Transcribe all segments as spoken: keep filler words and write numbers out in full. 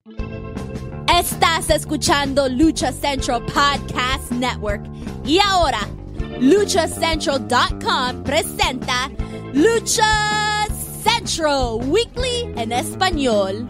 Estás escuchando Lucha Central Podcast Network. Y ahora, lucha central punto com presenta Lucha Central Weekly en español.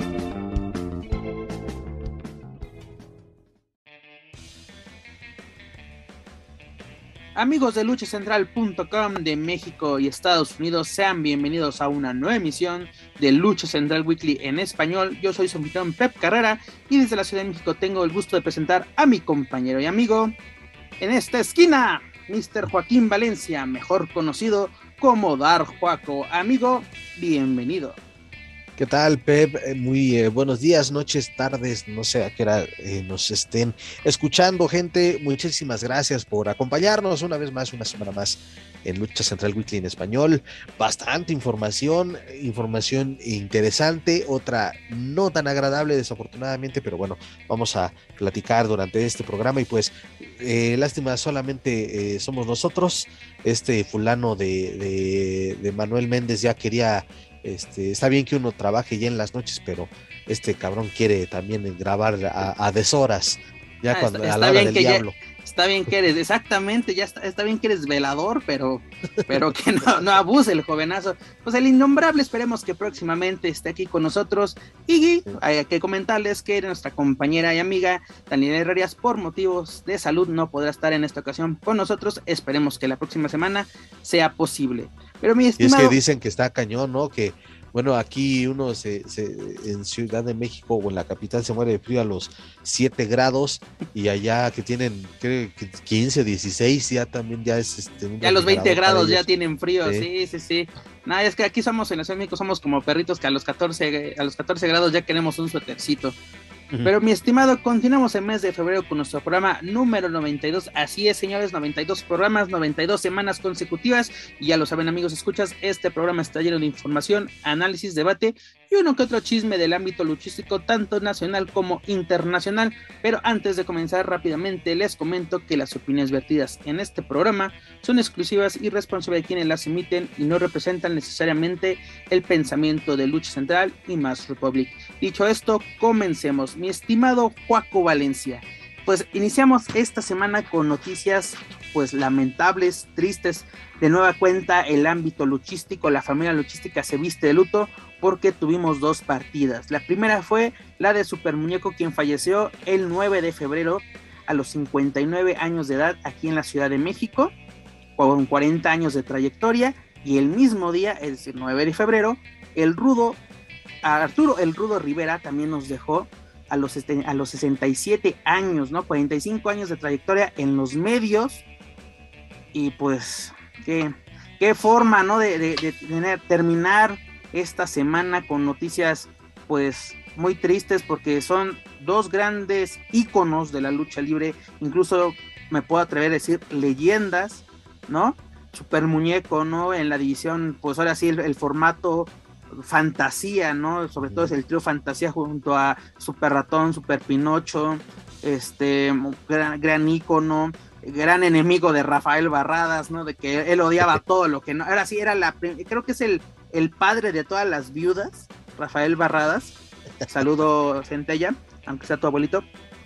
Amigos de lucha central punto com de México y Estados Unidos, sean bienvenidos a una nueva emisión de Lucha Central Weekly en español. Yo soy su anfitrión Pep Carrera y desde la Ciudad de México tengo el gusto de presentar a mi compañero y amigo en esta esquina, mister Joaquín Valencia, mejor conocido como Dar Juaco. Amigo, bienvenido. ¿Qué tal, Pep? Eh, muy eh, buenos días, noches, tardes, no sé a qué hora eh, nos estén escuchando, gente. Muchísimas gracias por acompañarnos una vez más, una semana más en Lucha Central Weekly en español. Bastante información, información interesante, otra no tan agradable desafortunadamente, pero bueno, vamos a platicar durante este programa y pues eh, lástima, solamente eh, somos nosotros. Este fulano de, de, de Manuel Méndez ya quería... Este, está bien que uno trabaje ya en las noches, pero este cabrón quiere también grabar a, a deshoras, ya ah, cuando está, a está la hora bien del que diablo. Ya, está bien que eres, exactamente, ya está, está bien que eres velador, pero, pero que no, no abuse el jovenazo. Pues el innombrable, esperemos que próximamente esté aquí con nosotros. Y hay que comentarles que nuestra compañera y amiga Daniela Herrerías, por motivos de salud, no podrá estar en esta ocasión con nosotros. Esperemos que la próxima semana sea posible. Pero mi estimado... Y es que dicen que está cañón, ¿no? Que, bueno, aquí uno se, se, en Ciudad de México o en la capital se muere de frío a los siete grados y allá que tienen, creo que quince, dieciséis, ya también ya es... Este, ya los veinte grados ya tienen frío, sí, sí, sí. sí. Nada, es que aquí somos, en la Ciudad de México, somos como perritos que a los catorce, a los catorce grados ya queremos un suétercito. Pero mi estimado, continuamos el mes de febrero con nuestro programa número noventa y dos. Así es, señores, noventa y dos programas, noventa y dos semanas consecutivas. Y ya lo saben, amigos, escuchas, este programa está lleno de información, análisis, debate y uno que otro chisme del ámbito luchístico, tanto nacional como internacional. Pero antes de comenzar rápidamente, les comento que las opiniones vertidas en este programa son exclusivas y responsables de quienes las emiten y no representan necesariamente el pensamiento de Lucha Central y Mass Republic. Dicho esto, comencemos. Mi estimado Joaco Valencia, pues iniciamos esta semana con noticias pues lamentables, tristes. De nueva cuenta, el ámbito luchístico, la familia luchística se viste de luto porque tuvimos dos partidas. La primera fue la de Super Muñeco, quien falleció el nueve de febrero a los cincuenta y nueve años de edad aquí en la Ciudad de México, con cuarenta años de trayectoria, y el mismo día, es decir, nueve de febrero, el Rudo, Arturo el Rudo Rivera también nos dejó a los, a los sesenta y siete años, ¿no? cuarenta y cinco años de trayectoria en los medios, y pues qué, qué forma, ¿no? De, de, de tener, terminar esta semana con noticias pues muy tristes, porque son dos grandes íconos de la lucha libre, incluso me puedo atrever a decir leyendas, ¿no? Super Muñeco, ¿no? En la división, pues ahora sí el, el formato fantasía, ¿no? Sobre todo es el trío fantasía junto a Super Ratón, Super Pinocho, este gran, gran ícono, gran enemigo de Rafael Barradas, ¿no? De que él odiaba todo lo que no, ahora sí era la, creo que es el, el padre de todas las viudas, Rafael Barradas. Saludo, Centella, aunque sea tu abuelito.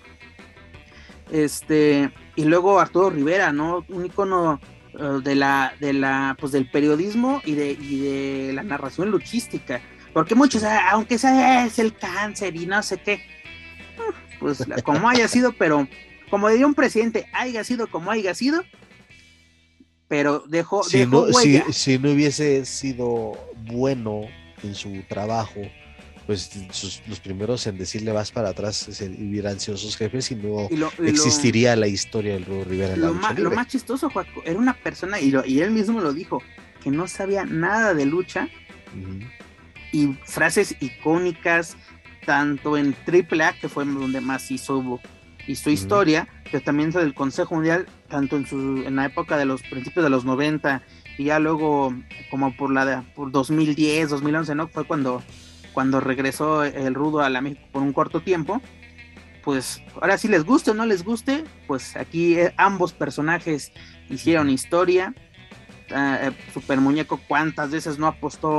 Este, y luego Arturo Rivera, ¿no? Un ícono de la, de la, pues del periodismo y de, y de la narración luchística, porque muchos, aunque sea es el cáncer y no sé qué, pues como haya sido, pero como diría un presidente, haya sido como haya sido, pero dejó, si dejó no, huella. Si, si no hubiese sido bueno en su trabajo, pues sus, los primeros en decirle vas para atrás se, hubieran sido sus jefes y no y lo, y existiría lo, la historia del Rudo Rivera en lo la lucha más, libre. Lo más chistoso, Joaco, era una persona, y, lo, y él mismo lo dijo, que no sabía nada de lucha, uh-huh. Y frases icónicas, tanto en triple A, que fue donde más hizo, hizo uh-huh. historia, pero también del Consejo Mundial, tanto en, su, en la época de los principios de los noventa, y ya luego, como por la de, por dos mil diez, dos mil once, ¿no? Fue cuando... cuando regresó el Rudo a la México por un corto tiempo. Pues ahora sí, les guste o no les guste, pues aquí eh, ambos personajes hicieron historia. Uh, Super Muñeco, cuántas veces no apostó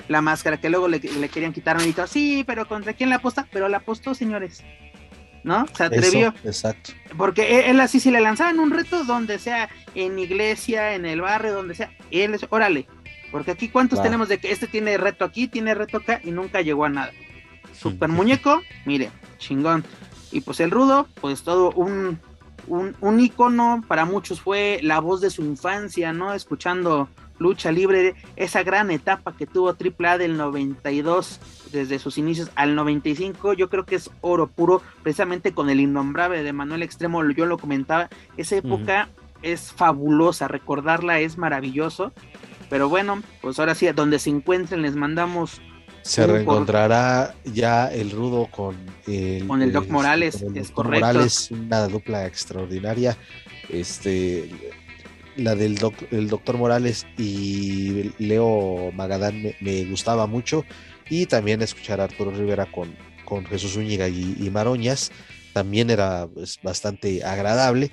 la máscara que luego le, le querían quitar un hito, sí, pero ¿contra quién la aposta? Pero la apostó, señores, ¿no? Se atrevió. Eso, exacto. Porque él, él así, si le lanzaban un reto donde sea, en iglesia, en el barrio, donde sea, él es, órale, porque aquí cuántos wow. tenemos de que este tiene reto aquí, tiene reto acá y nunca llegó a nada. Super muñeco, mire, chingón. Y pues el Rudo, pues todo un, un, un ícono, para muchos fue la voz de su infancia, ¿no? Escuchando lucha libre, esa gran etapa que tuvo Triple A del noventa y dos, desde sus inicios al noventa y cinco, yo creo que es oro puro, precisamente con el innombrable de Manuel Extremo, yo lo comentaba, esa época uh-huh. es fabulosa, recordarla es maravilloso, pero bueno, pues ahora sí, donde se encuentren les mandamos... Se reencontrará por... ya el Rudo con el, con el Doc Morales, el es Doc correcto. Morales, una dupla extraordinaria, este... la del doc, el doctor Morales y Leo Magadán me, me gustaba mucho, y también escuchar a Arturo Rivera con, con Jesús Zúñiga y, y Maroñas también era pues, bastante agradable,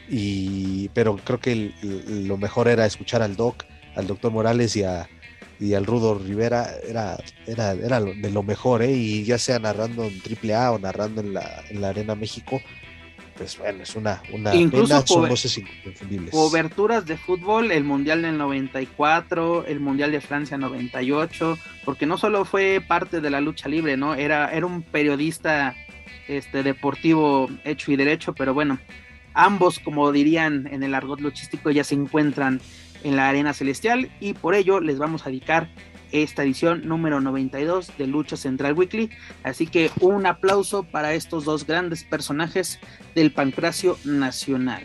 y, pero creo que el, el, lo mejor era escuchar al doc, al doctor Morales y, a, y al Rudo Rivera, era, era, era de lo mejor, ¿eh? Y ya sea narrando en Triple A o narrando en la, en la Arena México, pues bueno, es una, una incluso pena, son voces inconfundibles. Coberturas de fútbol, el Mundial del noventa y cuatro, el Mundial de Francia noventa y ocho, porque no solo fue parte de la lucha libre, ¿no? Era, era un periodista este, deportivo hecho y derecho, pero bueno, ambos, como dirían en el argot luchístico, ya se encuentran en la Arena Celestial, y por ello les vamos a dedicar esta edición número noventa y dos de Lucha Central Weekly, así que un aplauso para estos dos grandes personajes del pancracio nacional.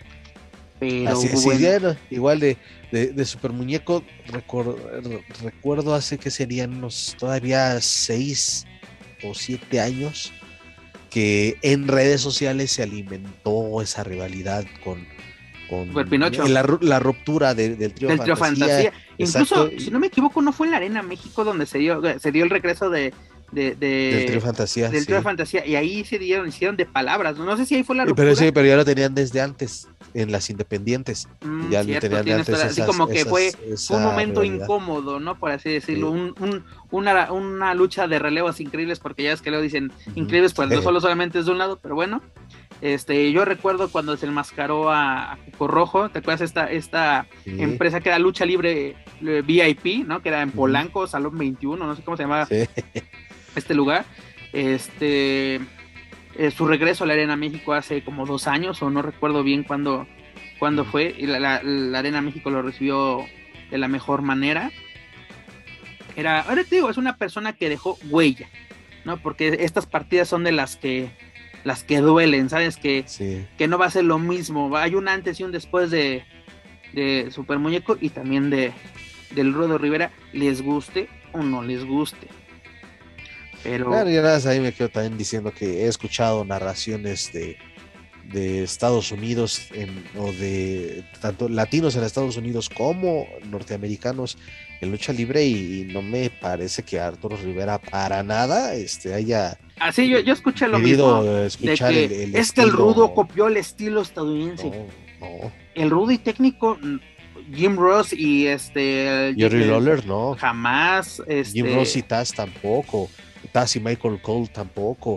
Pero así, bueno. así igual de, de, de Super Muñeco, recuerdo, recuerdo hace que serían unos todavía seis o siete años que en redes sociales se alimentó esa rivalidad con con la, la ruptura de, del trío del Fantasía, Fantasía. Incluso, si no me equivoco, no fue en la Arena México donde se dio, se dio el regreso de, de, de del trío Fantasía, del trío sí. Fantasía, y ahí se dieron, hicieron de palabras, no, no sé si ahí fue la ruptura. Pero sí, pero ya lo tenían desde antes, en las independientes. Mm, ya cierto, lo tenían antes esas, así como que esas, fue, esa fue un momento rivalidad. incómodo, ¿no? Por así decirlo, Sí. un, un, una, una lucha de relevos increíbles, porque ya es que luego dicen Uh-huh. increíbles, pues Sí. no solo solamente es de un lado, pero bueno. Este, yo recuerdo cuando se enmascaró a, a Cuco Rojo, ¿te acuerdas esta, esta Sí. empresa que era Lucha Libre eh, V I P, ¿no? Que era en Uh-huh. Polanco, Salón veintiuno, no sé cómo se llamaba Sí. este lugar. Este, eh, su regreso a la Arena México hace como dos años, o no recuerdo bien cuándo, cuándo fue, y la, la, la Arena México lo recibió de la mejor manera. Era, ahora te digo, es una persona que dejó huella, ¿no? Porque estas partidas son de las que las que duelen, ¿sabes? Que, Sí. que no va a ser lo mismo. Hay un antes y un después de, de Super Muñeco y también de del Rudo Rivera, les guste o no les guste. Pero Claro, y nada, ahí me quedo también diciendo que he escuchado narraciones de, de Estados Unidos en, o de tanto latinos en Estados Unidos como norteamericanos en lucha libre, y, y no me parece que Arturo Rivera para nada este, haya así yo, yo escuché lo mismo de escuchar que el, el es estilo... que el Rudo copió el estilo estadounidense. No, no. El Rudo y técnico Jim Ross y este Jerry eh, Lawler no, jamás este... Jim Ross y Taz tampoco, Taz y Michael Cole tampoco.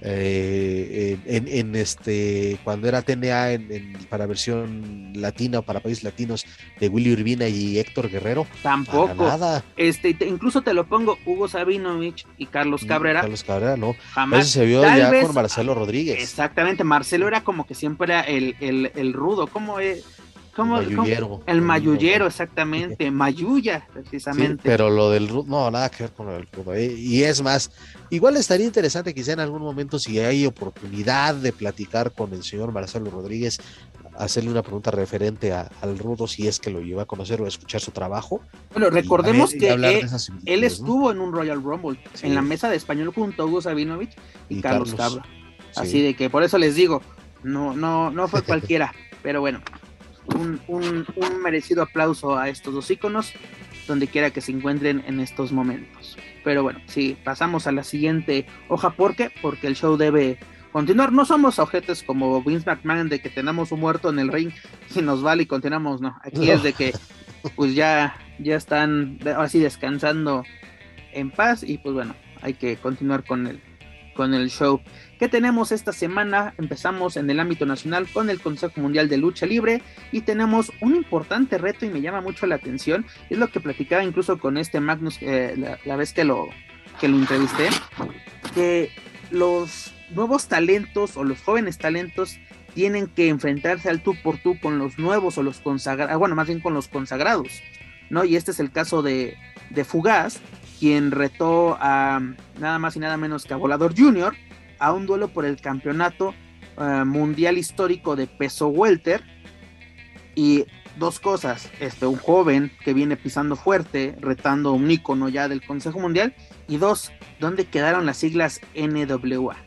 Eh, en, en este cuando era T N A en, en, para versión latina o para países latinos de Willy Urbina y Héctor Guerrero tampoco nada. Este te, incluso te lo pongo Hugo Sabinovich y Carlos Cabrera. Carlos Cabrera no, jamás. Eso se vio Tal ya vez, con Marcelo Rodríguez. Exactamente, Marcelo era como que siempre era el, el, el rudo, como es ¿Cómo, el mayullero. ¿cómo? El mayullero, exactamente. Mayulla, precisamente. Sí, pero lo del Rudo, no, nada que ver con el Rudo. ¿eh? Y es más, igual estaría interesante quizá en algún momento, si hay oportunidad de platicar con el señor Marcelo Rodríguez, hacerle una pregunta referente a, al Rudo, si es que lo lleva a conocer o a escuchar su trabajo. Bueno, recordemos ver, que él, él ¿no? estuvo en un Royal Rumble, sí. en la mesa de español junto a Hugo Sabinovich y, y Carlos, Carlos Cabra. Sí. Así de que por eso les digo, no, no, no fue cualquiera, pero bueno. Un, un, un merecido aplauso a estos dos íconos, donde quiera que se encuentren en estos momentos. Pero bueno, sí, pasamos a la siguiente hoja. ¿Por qué? Porque el show debe continuar. No somos ojetes como Vince McMahon de que tenemos un muerto en el ring y nos vale y continuamos, no. Aquí no. Es de que pues ya, ya están así descansando en paz y pues bueno, hay que continuar con el, con el show. ¿Qué tenemos esta semana? Empezamos en el ámbito nacional con el Consejo Mundial de Lucha Libre y tenemos un importante reto y me llama mucho la atención, es lo que platicaba incluso con este Magnus eh, la, la vez que lo, que lo entrevisté, que los nuevos talentos o los jóvenes talentos tienen que enfrentarse al tú por tú con los nuevos o los consagrados, bueno, más bien con los consagrados, ¿no? Y este es el caso de, de Fugaz, quien retó a nada más y nada menos que a Volador Junior a un duelo por el campeonato uh, mundial histórico de peso welter. Y dos cosas, este, un joven que viene pisando fuerte, retando a un ícono ya del Consejo Mundial, y dos, ¿dónde quedaron las siglas N W A?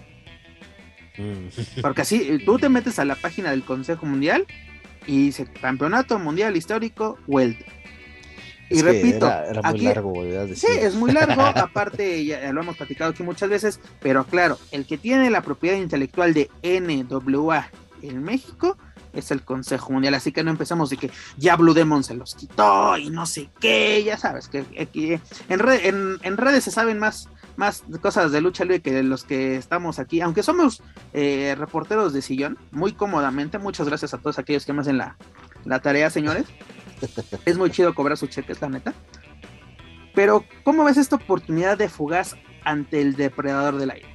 Porque así, tú te metes a la página del Consejo Mundial y dice Campeonato Mundial Histórico Welter. Y es repito, era, era muy aquí, largo, ¿verdad? Sí, es muy largo, aparte ya lo hemos platicado aquí muchas veces, pero claro, el que tiene la propiedad intelectual de N W A en México es el Consejo Mundial, así que no empezamos de que ya Blue Demon se los quitó y no sé qué, ya sabes, que, que en, red, en, en redes se saben más, más cosas de lucha libre que los que estamos aquí, aunque somos eh, reporteros de sillón, muy cómodamente, muchas gracias a todos aquellos que me hacen la, la tarea, señores. Es muy chido cobrar sus cheques, la neta. Pero, ¿cómo ves esta oportunidad de Fugaz ante el Depredador del Aire?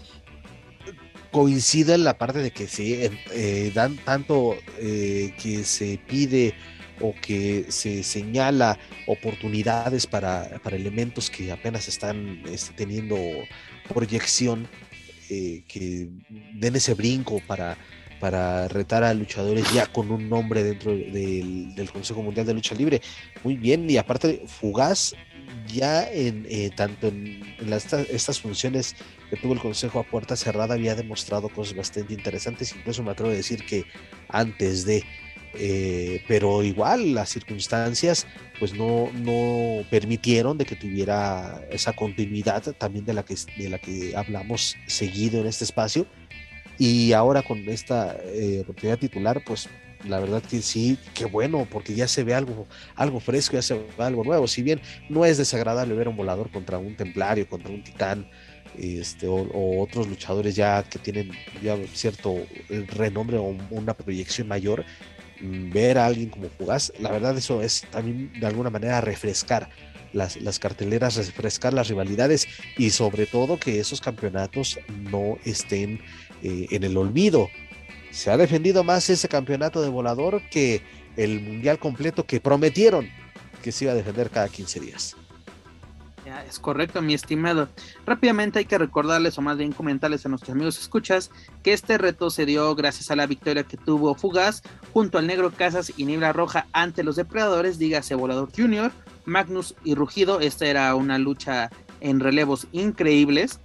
Coincide en la parte de que sí, eh, dan tanto eh, que se pide o que se señala oportunidades para, para elementos que apenas están este, teniendo proyección, eh, que den ese brinco para para retar a luchadores ya con un nombre dentro del, del Consejo Mundial de Lucha Libre. Muy bien, y aparte Fugaz ya en eh, tanto en, en las, estas funciones que tuvo el Consejo a puerta cerrada había demostrado cosas bastante interesantes, incluso me atrevo a decir que antes de eh, pero igual las circunstancias pues no, no permitieron de que tuviera esa continuidad también de la que, de la que hablamos seguido en este espacio. Y ahora con esta eh, oportunidad titular, pues la verdad que sí, qué bueno, porque ya se ve algo, algo fresco, ya se ve algo nuevo. Si bien no es desagradable ver a un volador contra un templario, contra un titán, este, o, o otros luchadores ya que tienen ya cierto renombre o una proyección mayor, ver a alguien como Fugaz, la verdad eso es también de alguna manera refrescar Las, las carteleras, refrescar las rivalidades y sobre todo que esos campeonatos no estén eh, en el olvido. Se ha defendido más ese campeonato de volador que el mundial completo que prometieron que se iba a defender cada quince días. Ya, es correcto, mi estimado. Rápidamente hay que recordarles, o más bien comentarles a nuestros amigos escuchas, que este reto se dio gracias a la victoria que tuvo Fugaz junto al Negro Casas y Niebla Roja ante los depredadores, dígase Volador Junior, Magnus y Rugido. Esta era una lucha en relevos increíbles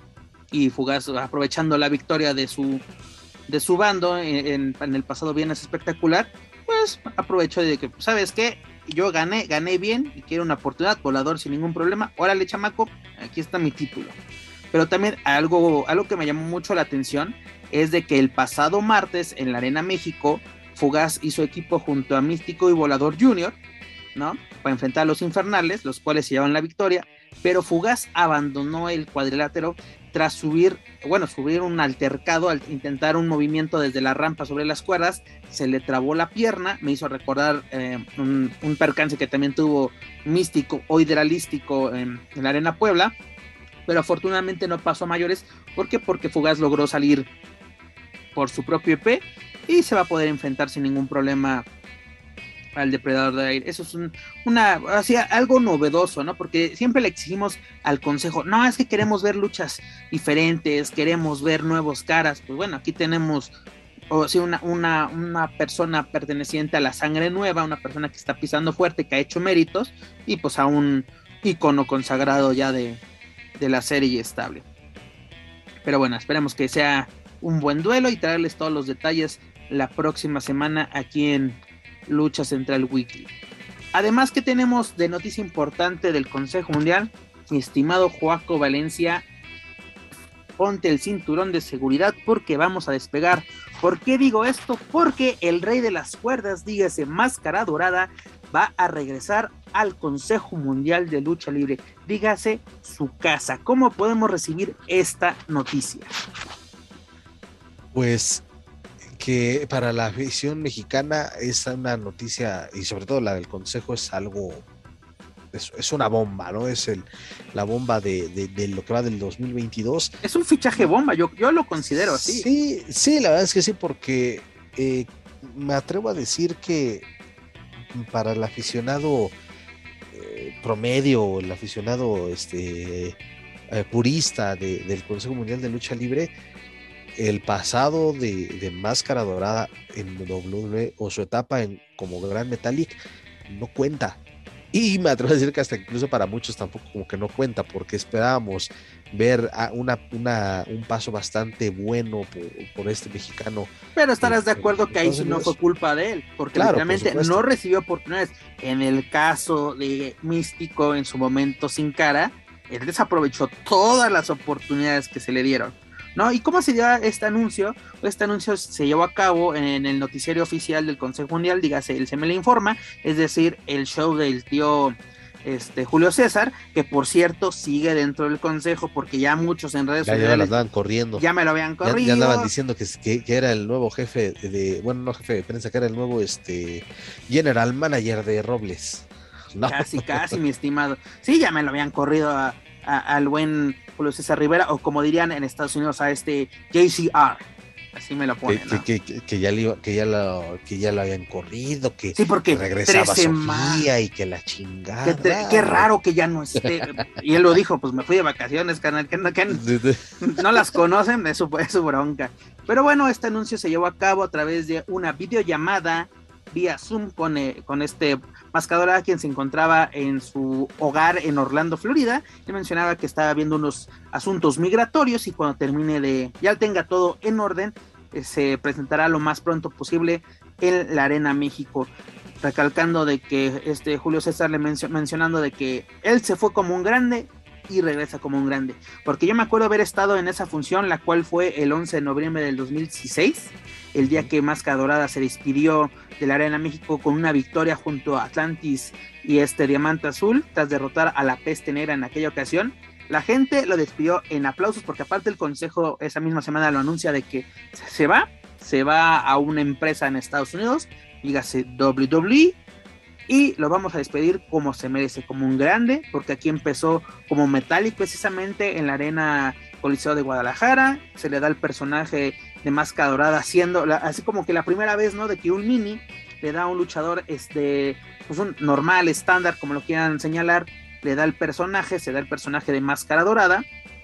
y Fugaz, aprovechando la victoria de su, de su bando en, en, en el pasado viernes espectacular, pues aprovechó de que, ¿sabes qué? Yo gané, gané bien y quiero una oportunidad, Volador sin ningún problema, órale chamaco, aquí está mi título. Pero también algo, algo que me llamó mucho la atención es de que el pasado martes en la Arena México, Fugaz hizo equipo junto a Místico y Volador Junior, ¿no? Para enfrentar a los Infernales, los cuales se llevan la victoria, pero Fugaz abandonó el cuadrilátero tras subir, bueno, subir un altercado al intentar un movimiento desde la rampa sobre las cuerdas, se le trabó la pierna, me hizo recordar eh, un, un percance que también tuvo Místico o Hidralístico en, en la Arena Puebla, pero afortunadamente no pasó a mayores. ¿Por qué? Porque Fugaz logró salir por su propio E P y se va a poder enfrentar sin ningún problema al Depredador del Aire. Eso es un, una, así, algo novedoso, ¿no? Porque siempre le exigimos al consejo, no, es que queremos ver luchas diferentes, queremos ver nuevos caras. Pues bueno, aquí tenemos o sea, una, una, una persona perteneciente a la sangre nueva, una persona que está pisando fuerte, que ha hecho méritos, y pues a un ícono consagrado ya de, de la serie estable. Pero bueno, esperemos que sea un buen duelo y traerles todos los detalles la próxima semana aquí en Lucha Central Weekly. Además, que tenemos de noticia importante del Consejo Mundial, mi estimado Joaco Valencia, ponte el cinturón de seguridad porque vamos a despegar. ¿Por qué digo esto? Porque el rey de las cuerdas, dígase Máscara Dorada, va a regresar al Consejo Mundial de Lucha Libre, dígase su casa. ¿Cómo podemos recibir esta noticia? Pues que para la afición mexicana es una noticia, y sobre todo la del Consejo, es algo, es, es una bomba, ¿no? Es el, la bomba de, de, de lo que va del dos mil veintidós. Es un fichaje bomba, yo, yo lo considero así. Sí, sí, la verdad es que sí, porque eh, me atrevo a decir que para el aficionado eh, promedio, el aficionado este, eh, purista de, del Consejo Mundial de Lucha Libre, el pasado de, de Máscara Dorada en W W E o su etapa en, como Gran Metalik no cuenta. Y me atrevo a decir que hasta incluso para muchos tampoco como que no cuenta, porque esperábamos ver a una, una, un paso bastante bueno por, por este mexicano. Pero estarás de acuerdo que ahí sí no fue culpa de él, porque claro, literalmente por no recibió oportunidades. En el caso de Místico, en su momento Sin Cara, él desaprovechó todas las oportunidades que se le dieron, ¿no? ¿Y cómo se dio este anuncio? Este anuncio se llevó a cabo en el noticiario oficial del Consejo Mundial, dígase, el Se Me Le Informa, es decir, el show del tío este, Julio César, que por cierto sigue dentro del Consejo, porque ya muchos en redes ya, sociales ya lo andaban corriendo. Ya me lo habían corrido. Ya, ya andaban diciendo que, que, que era el nuevo jefe de, bueno, no jefe de prensa, que era el nuevo este general manager de Robles. No. Casi, casi, mi estimado. Sí, ya me lo habían corrido a, a, al buen Julio César Rivera, o como dirían en Estados Unidos a este J C R, así me lo ponen, que, ¿no? que, que, que, ya le, que, ya lo, que ya lo habían corrido, que, sí, porque que regresaba Sofía más. Y que la chingada. Qué, tre- qué raro que ya no esté. Y él lo dijo, pues me fui de vacaciones, carnal, que no, que no las conocen, es su, es su bronca. Pero bueno, este anuncio se llevó a cabo a través de una videollamada vía Zoom con, eh, con este Mascadora, quien se encontraba en su hogar en Orlando, Florida. Él mencionaba que estaba viendo unos asuntos migratorios y cuando termine de, ya tenga todo en orden, eh, se presentará lo más pronto posible en la Arena México, recalcando de que este Julio César le mencio, mencionando de que él se fue como un grande y regresa como un grande, porque yo me acuerdo haber estado en esa función, la cual fue el once de noviembre del dos mil dieciséis, el día que Máscara Dorada se despidió de la Arena México con una victoria junto a Atlantis y este Diamante Azul, tras derrotar a la Peste Negra en aquella ocasión. La gente lo despidió en aplausos, porque aparte el consejo esa misma semana lo anuncia de que se va, se va a una empresa en Estados Unidos, dígase W W E, y lo vamos a despedir como se merece, como un grande, porque aquí empezó como Metallic precisamente en la Arena Coliseo de Guadalajara. Se le da el personaje de Máscara Dorada haciendo, la, así como que la primera vez, ¿no? De que un mini le da a un luchador este, pues un normal, estándar, como lo quieran señalar, le da el personaje, se da el personaje de Máscara Dorada,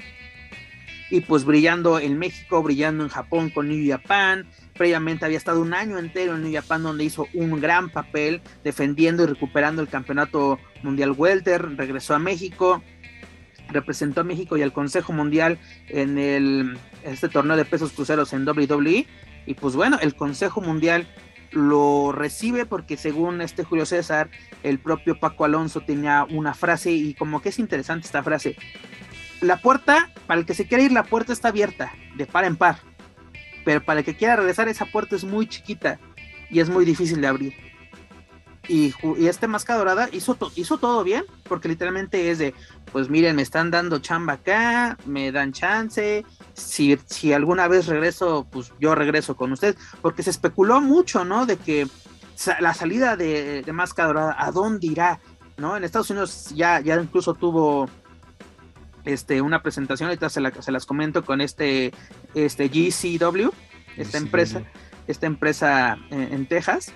y pues brillando en México, brillando en Japón con New Japan. Previamente había estado un año entero en New Japan, donde hizo un gran papel defendiendo y recuperando el campeonato mundial welter. Regresó a México, representó a México y al Consejo Mundial en el este torneo de pesos cruceros en W W E, y pues bueno, el Consejo Mundial lo recibe porque según este Julio César, el propio Paco Alonso tenía una frase, y como que es interesante esta frase: la puerta, para el que se quiera ir, la puerta está abierta de par en par, pero para el que quiera regresar, esa puerta es muy chiquita y es muy difícil de abrir. Y, y este Máscara Dorada hizo, to, hizo todo bien, porque literalmente es de, pues miren, me están dando chamba acá, me dan chance, si, si alguna vez regreso, pues yo regreso con ustedes, porque se especuló mucho, ¿no? De que la salida de, de Máscara Dorada, ¿a dónde irá? ¿No? En Estados Unidos ya, ya incluso tuvo este, una presentación, ahorita se, la, se las comento, con este, este G C W, esta G C W. empresa, esta empresa en, en Texas.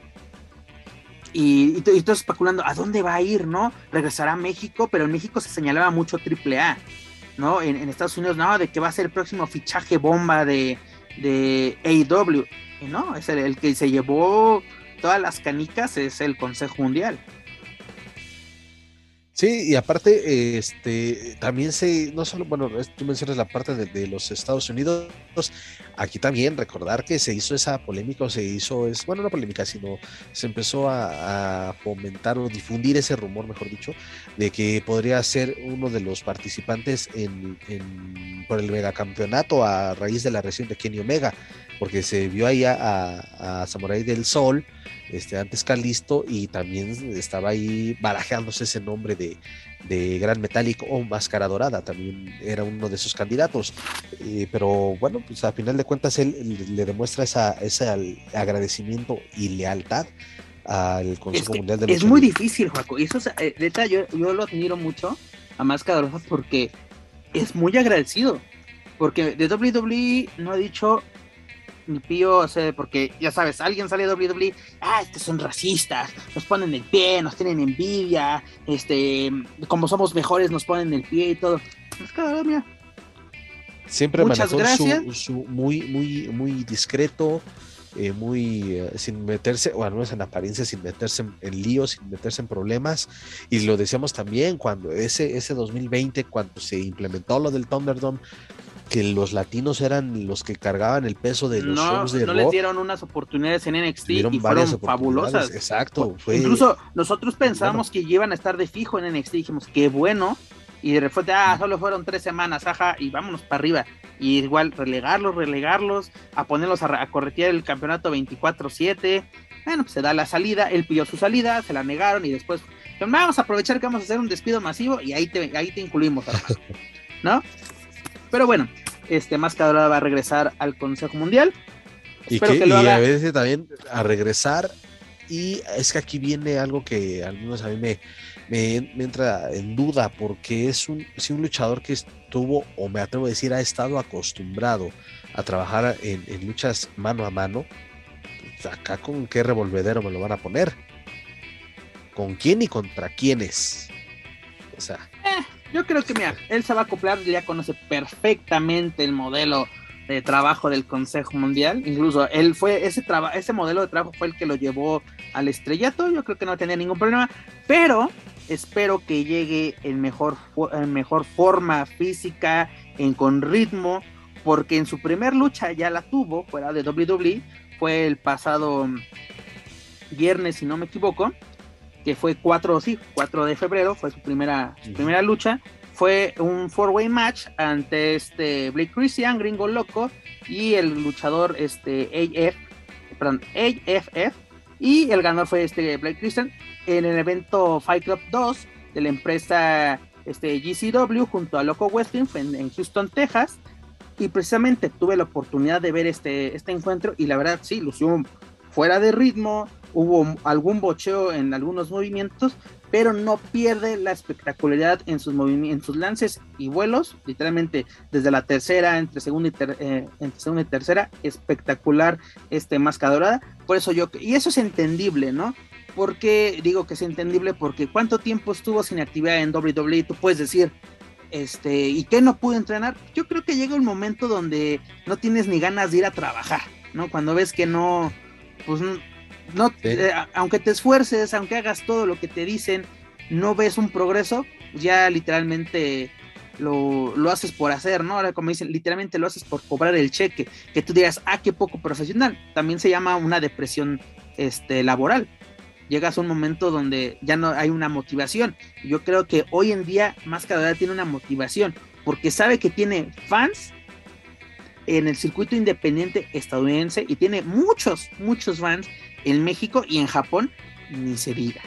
Y, y, y todo especulando ¿a dónde va a ir? ¿No? Regresará a México, pero en México se señalaba mucho triple A, ¿no? En, en Estados Unidos, no, de que va a ser el próximo fichaje bomba de, de A E W, y no, es el, el que se llevó todas las canicas, es el Consejo Mundial. Sí, y aparte, este, también se, no solo, bueno, tú mencionas la parte de, de los Estados Unidos, aquí también recordar que se hizo esa polémica, o se hizo, es, bueno, no polémica, sino se empezó a, a fomentar o difundir ese rumor, mejor dicho, de que podría ser uno de los participantes en, en por el megacampeonato a raíz de la lesión de Kenny Omega, porque se vio ahí a, a, a Samurai del Sol, este, antes Kalisto, y también estaba ahí barajándose ese nombre de, de Gran Metálico o Máscara Dorada, también era uno de sus candidatos, eh, pero bueno, pues a final de cuentas él, él le demuestra esa, ese agradecimiento y lealtad al Consejo es Mundial de Lucha Es muy Libre. difícil, Joaco, y eso, eh, de hecho, yo, yo lo admiro mucho a Máscara Dorada porque es muy agradecido, porque de doble u doble u E no ha dicho ni pío, o sea, porque ya sabes, alguien sale de doble u doble u E, ah, estos son racistas, nos ponen el pie, nos tienen envidia, este, como somos mejores nos ponen el pie y todo. Máscara Dorada, mira, siempre muchas manejó gracias. su, su muy, muy, muy discreto, eh, muy eh, sin meterse, o al menos en apariencia, sin meterse en, en líos, sin meterse en problemas. Y lo decíamos también cuando ese, ese dos mil veinte, cuando se implementó lo del Thunderdome, que los latinos eran los que cargaban el peso de los no, shows de no rock. les dieron unas oportunidades en N X T Tuvieron y varias fueron fabulosas. Exacto. Fue, incluso nosotros pensábamos bueno. que iban a estar de fijo en N X T, dijimos, qué bueno, y de repente, ah, solo fueron tres semanas, ajá, y vámonos para arriba. Y igual, relegarlos, relegarlos, a ponerlos a, a corretear el campeonato veinticuatro siete. Bueno, pues se da la salida, él pidió su salida, se la negaron y después, vamos a aprovechar que vamos a hacer un despido masivo y ahí te, ahí te incluimos, hermano, ¿no? Pero bueno, este Máscara Dorada va a regresar al Consejo Mundial. Y, Espero que, que lo y haga. a veces también a regresar, y es que aquí viene algo que al menos a mí me, me, me entra en duda, porque es un, es un luchador que estuvo, o me atrevo a decir, ha estado acostumbrado a trabajar en, en luchas mano a mano. Pues acá con qué revolvedero me lo van a poner, con quién y contra quiénes, o sea. Eh, yo creo que, mira, él se va a acoplar, ya conoce perfectamente el modelo de trabajo del Consejo Mundial. Incluso él fue, ese, traba, ese modelo de trabajo fue el que lo llevó al estrellato. Yo creo que no tenía ningún problema, pero espero que llegue en mejor, en mejor forma física, en, con ritmo, porque en su primer lucha ya la tuvo fuera de doble u doble u E, fue el pasado viernes, si no me equivoco, que fue cuatro, sí, cuatro de febrero, fue su primera, su primera lucha. Fue un four-way match ante este Blake Christian, Gringo Loco, y el luchador este A F, perdón, A F F, y el ganador fue este Blake Christian en el evento Fight Club dos de la empresa este, G C W junto a Loco Wrestling en, en Houston, Texas, y precisamente tuve la oportunidad de ver este, este encuentro, y la verdad sí, lució fuera de ritmo, hubo algún bocheo en algunos movimientos, pero no pierde la espectacularidad en sus movimientos, en sus lances y vuelos, literalmente desde la tercera, entre segunda y, ter, eh, entre segunda y tercera, espectacular este Máscara Dorada. Por eso yo, y eso es entendible, ¿no? Porque digo que es entendible porque cuánto tiempo estuvo sin actividad en doble u doble u E, tú puedes decir, este, ¿y qué no pudo entrenar? Yo creo que llega un momento donde no tienes ni ganas de ir a trabajar, ¿no? Cuando ves que no, pues no, sí. eh, aunque te esfuerces, aunque hagas todo lo que te dicen, no ves un progreso, ya literalmente lo, lo haces por hacer, ¿no? Ahora como dicen, literalmente lo haces por cobrar el cheque, que tú digas, ah, qué poco profesional. También se llama una depresión este, laboral. Llegas a un momento donde ya no hay una motivación. Yo creo que hoy en día Máscara Dorada tiene una motivación, porque sabe que tiene fans en el circuito independiente estadounidense y tiene muchos, muchos fans en México y en Japón, ni se diga.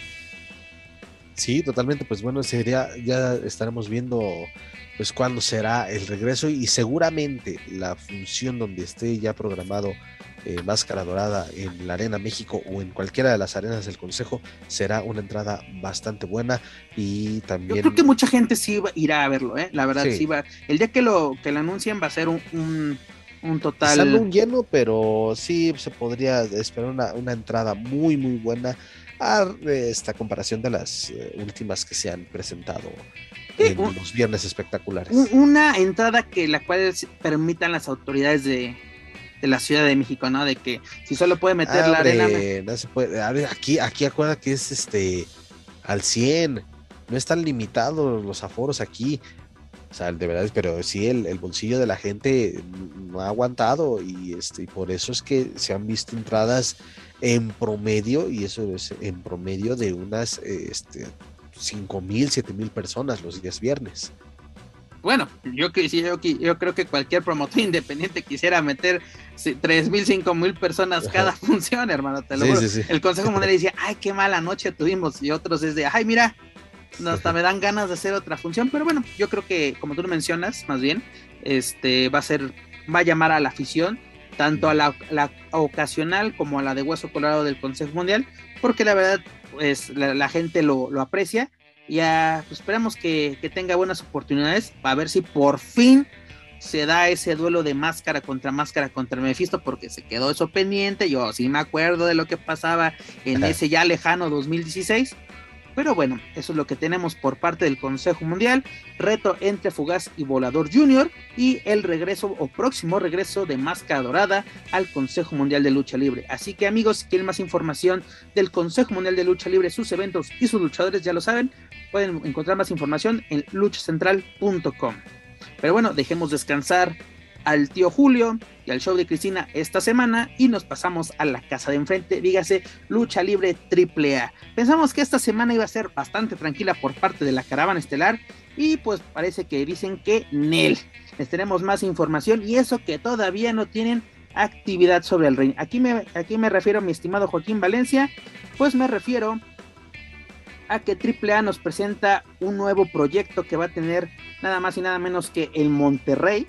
Sí, totalmente, pues bueno, sería, ya estaremos viendo pues cuándo será el regreso, y seguramente la función donde esté ya programado eh, Máscara Dorada en la Arena México o en cualquiera de las arenas del Consejo será una entrada bastante buena. Y también yo creo que mucha gente sí va, irá a verlo, ¿eh? La verdad sí, sí va, el día que lo, que lo anuncien va a ser un, un un total. Quizá no un lleno, pero sí se podría esperar una, una entrada muy muy buena a esta comparación de las uh, últimas que se han presentado en un, los viernes espectaculares. Una entrada que la cual permitan las autoridades de, de la Ciudad de México, ¿no? De que si solo puede meter ah, la hombre, arena. No se puede. A ver, aquí, aquí acuerda que es este al cien, no están limitados los aforos aquí. O sea, de verdad, pero sí el, el bolsillo de la gente no ha aguantado, y este y por eso es que se han visto entradas en promedio, y eso es en promedio de unas este, cinco mil, siete mil personas los días viernes. bueno, yo, yo, yo creo que cualquier promotor independiente quisiera meter tres mil, cinco mil personas cada función, hermano, te lo sí, juro. Sí, sí. El Consejo Mundial decía, ay, qué mala noche tuvimos, y otros es de, ay, mira, hasta me dan ganas de hacer otra función, pero bueno, yo creo que, como tú lo mencionas, más bien, este, va a ser, va a llamar a la afición, tanto a la, la ocasional como a la de Hueso Colorado del Consejo Mundial, porque la verdad, pues, la, la gente lo, lo aprecia. Ya pues, esperamos que, que tenga buenas oportunidades para ver si por fin se da ese duelo de máscara contra máscara contra Mephisto, porque se quedó eso pendiente. Yo sí me acuerdo de lo que pasaba en Ajá. ese ya lejano dos mil dieciséis, pero bueno, eso es lo que tenemos por parte del Consejo Mundial. Reto entre Fugaz y Volador Junior, y el regreso o próximo regreso de Máscara Dorada al Consejo Mundial de Lucha Libre. Así que, amigos, si quieren más información del Consejo Mundial de Lucha Libre, sus eventos y sus luchadores, ya lo saben, pueden encontrar más información en lucha central punto com. Pero bueno, dejemos descansar al tío Julio y al show de Cristina esta semana y nos pasamos a la casa de enfrente, dígase Lucha Libre triple A. Pensamos que esta semana iba a ser bastante tranquila por parte de la caravana estelar, y pues parece que dicen que Nel. Les tenemos más información, y eso que todavía no tienen actividad sobre el ring. Aquí me, aquí me refiero, mi estimado Joaquín Valencia, pues me refiero a que triple A nos presenta un nuevo proyecto que va a tener nada más y nada menos que el Monterrey.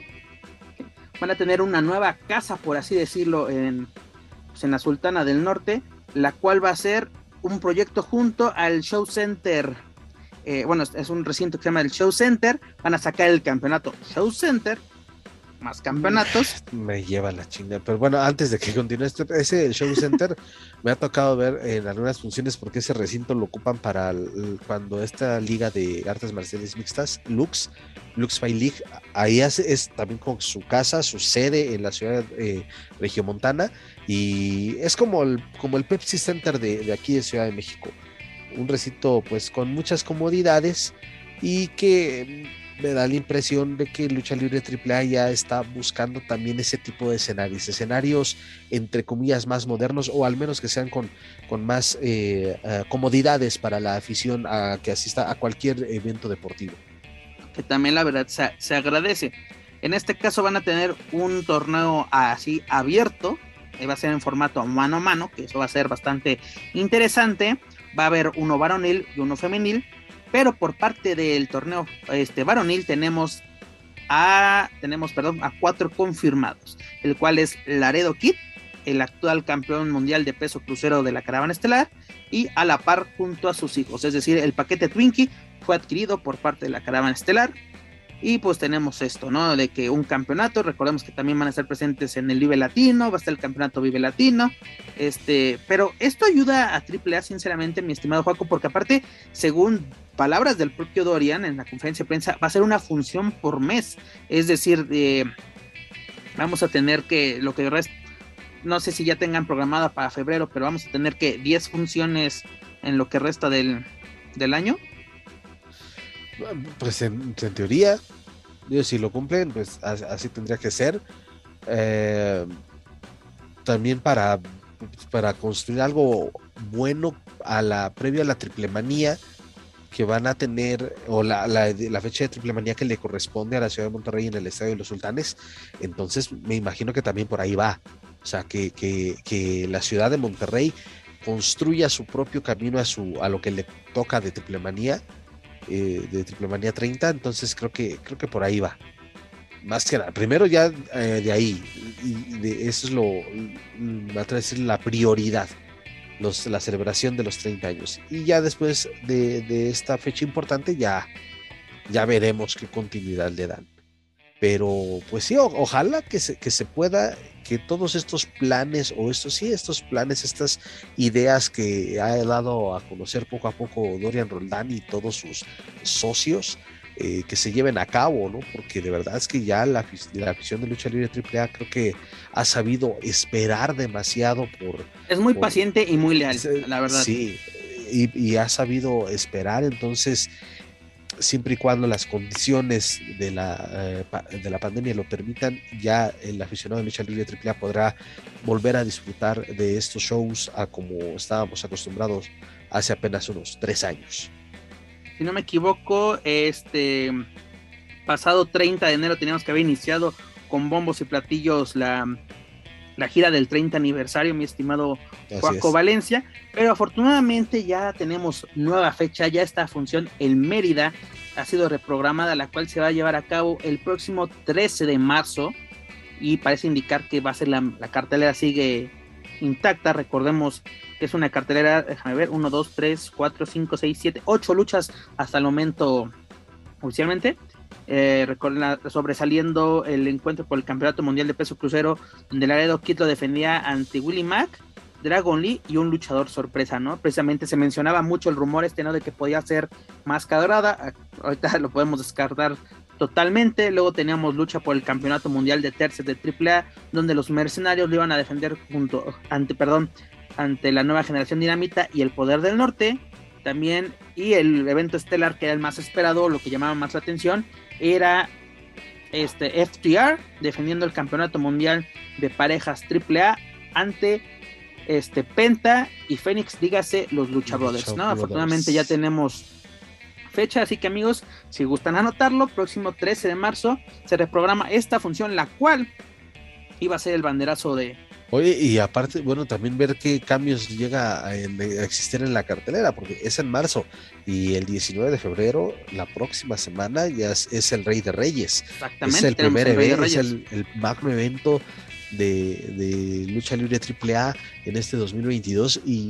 Van a tener una nueva casa, por así decirlo, en, pues en la Sultana del Norte, la cual va a ser un proyecto junto al Show Center. Eh, bueno, es un recinto que se llama el Show Center. Van a sacar el campeonato Show Center, más campeonatos. Me lleva la chinga, pero bueno, antes de que continúe esto, ese Show Center me ha tocado ver en algunas funciones, porque ese recinto lo ocupan para el, cuando esta liga de artes marciales mixtas, Lux, Lux Fight League, ahí hace, es también como su casa, su sede en la ciudad eh, regiomontana, y es como el, como el Pepsi Center de, de aquí de Ciudad de México, un recinto pues con muchas comodidades, y que me da la impresión de que Lucha Libre triple A ya está buscando también ese tipo de escenarios, escenarios entre comillas más modernos, o al menos que sean con, con más eh, uh, comodidades para la afición a que asista a cualquier evento deportivo. Que también la verdad se, se agradece. En este caso van a tener un torneo así abierto, va a ser en formato mano a mano, que eso va a ser bastante interesante. Va a haber uno varonil y uno femenil, pero por parte del torneo este varonil tenemos a tenemos perdón a cuatro confirmados, el cual es Laredo Kid, el actual campeón mundial de peso crucero de la caravana estelar, y a la par junto a sus hijos, es decir, el paquete Twinkie fue adquirido por parte de la caravana estelar. Y pues tenemos esto, ¿no? De que un campeonato, recordemos que también van a estar presentes en el Vive Latino, va a estar el campeonato Vive Latino, este, pero esto ayuda a triple A, sinceramente, mi estimado Joaco, porque aparte, según palabras del propio Dorian en la conferencia de prensa, va a ser una función por mes, es decir, eh, vamos a tener que, lo que resta, no sé si ya tengan programada para febrero, pero vamos a tener que diez funciones en lo que resta del, del año. Pues en, en teoría, si lo cumplen, pues así tendría que ser. Eh, también para, para construir algo bueno a la previa a la triple manía que van a tener, o la, la, la fecha de triple manía que le corresponde a la ciudad de Monterrey en el Estadio de los Sultanes. Entonces me imagino que también por ahí va, o sea, que, que, que la ciudad de Monterrey construya su propio camino a, su, a lo que le toca de triple manía. Eh, de Triple Manía treinta, entonces creo que creo que por ahí va, más que nada, primero ya eh, de ahí, y de, eso es lo, me atrevo a decir, la prioridad, los, la celebración de los treinta años, y ya después de, de esta fecha importante ya, ya veremos qué continuidad le dan, pero pues sí, o, ojalá que se, que se pueda, que todos estos planes, o estos sí, estos planes, estas ideas que ha dado a conocer poco a poco Dorian Roldán y todos sus socios, eh, que se lleven a cabo, ¿no? Porque de verdad es que ya la, la afición de Lucha Libre triple A creo que ha sabido esperar demasiado por... Es muy por, paciente y muy leal, la verdad. Sí, y, y ha sabido esperar, entonces... siempre y cuando las condiciones de la, eh, de la pandemia lo permitan, ya el aficionado de Lucha Libre triple A podrá volver a disfrutar de estos shows a como estábamos acostumbrados hace apenas unos tres años. Si no me equivoco, este pasado treinta de enero teníamos que haber iniciado con bombos y platillos la, la gira del treinta aniversario, mi estimado Joaco Valencia, pero afortunadamente ya tenemos nueva fecha, ya esta función en Mérida ha sido reprogramada, la cual se va a llevar a cabo el próximo trece de marzo, y parece indicar que va a ser la, la cartelera sigue intacta. Recordemos que es una cartelera, déjame ver, uno, dos, tres, cuatro, cinco, seis, siete, ocho luchas hasta el momento oficialmente. Eh, recuerden, sobresaliendo el encuentro por el campeonato mundial de peso crucero, donde Laredo Kid lo defendía ante Willie Mack, Dragon Lee y un luchador sorpresa, ¿no? Precisamente se mencionaba mucho el rumor este, ¿no? De que podía ser Máscara Dorada. Ahorita lo podemos descartar totalmente. Luego teníamos lucha por el campeonato mundial de tercios de triple A, donde los mercenarios lo iban a defender junto ante, perdón, ante la nueva generación Dinamita y el Poder del Norte. También, y el evento estelar que era el más esperado, lo que llamaba más la atención, era este F T R defendiendo el campeonato mundial de parejas triple A ante este Penta y Fénix, dígase los Lucha Brothers, Lucha ¿no? Brothers. Afortunadamente ya tenemos fecha, así que amigos, si gustan anotarlo, próximo trece de marzo se reprograma esta función, la cual iba a ser el banderazo de... Oye, y aparte, bueno, también ver qué cambios llega a, a existir en la cartelera, porque es en marzo, y el diecinueve de febrero, la próxima semana, ya es, es el Rey de Reyes. Exactamente. Es el primer evento, es el, el magno evento de, de lucha libre triple A en este dos mil veintidós, y,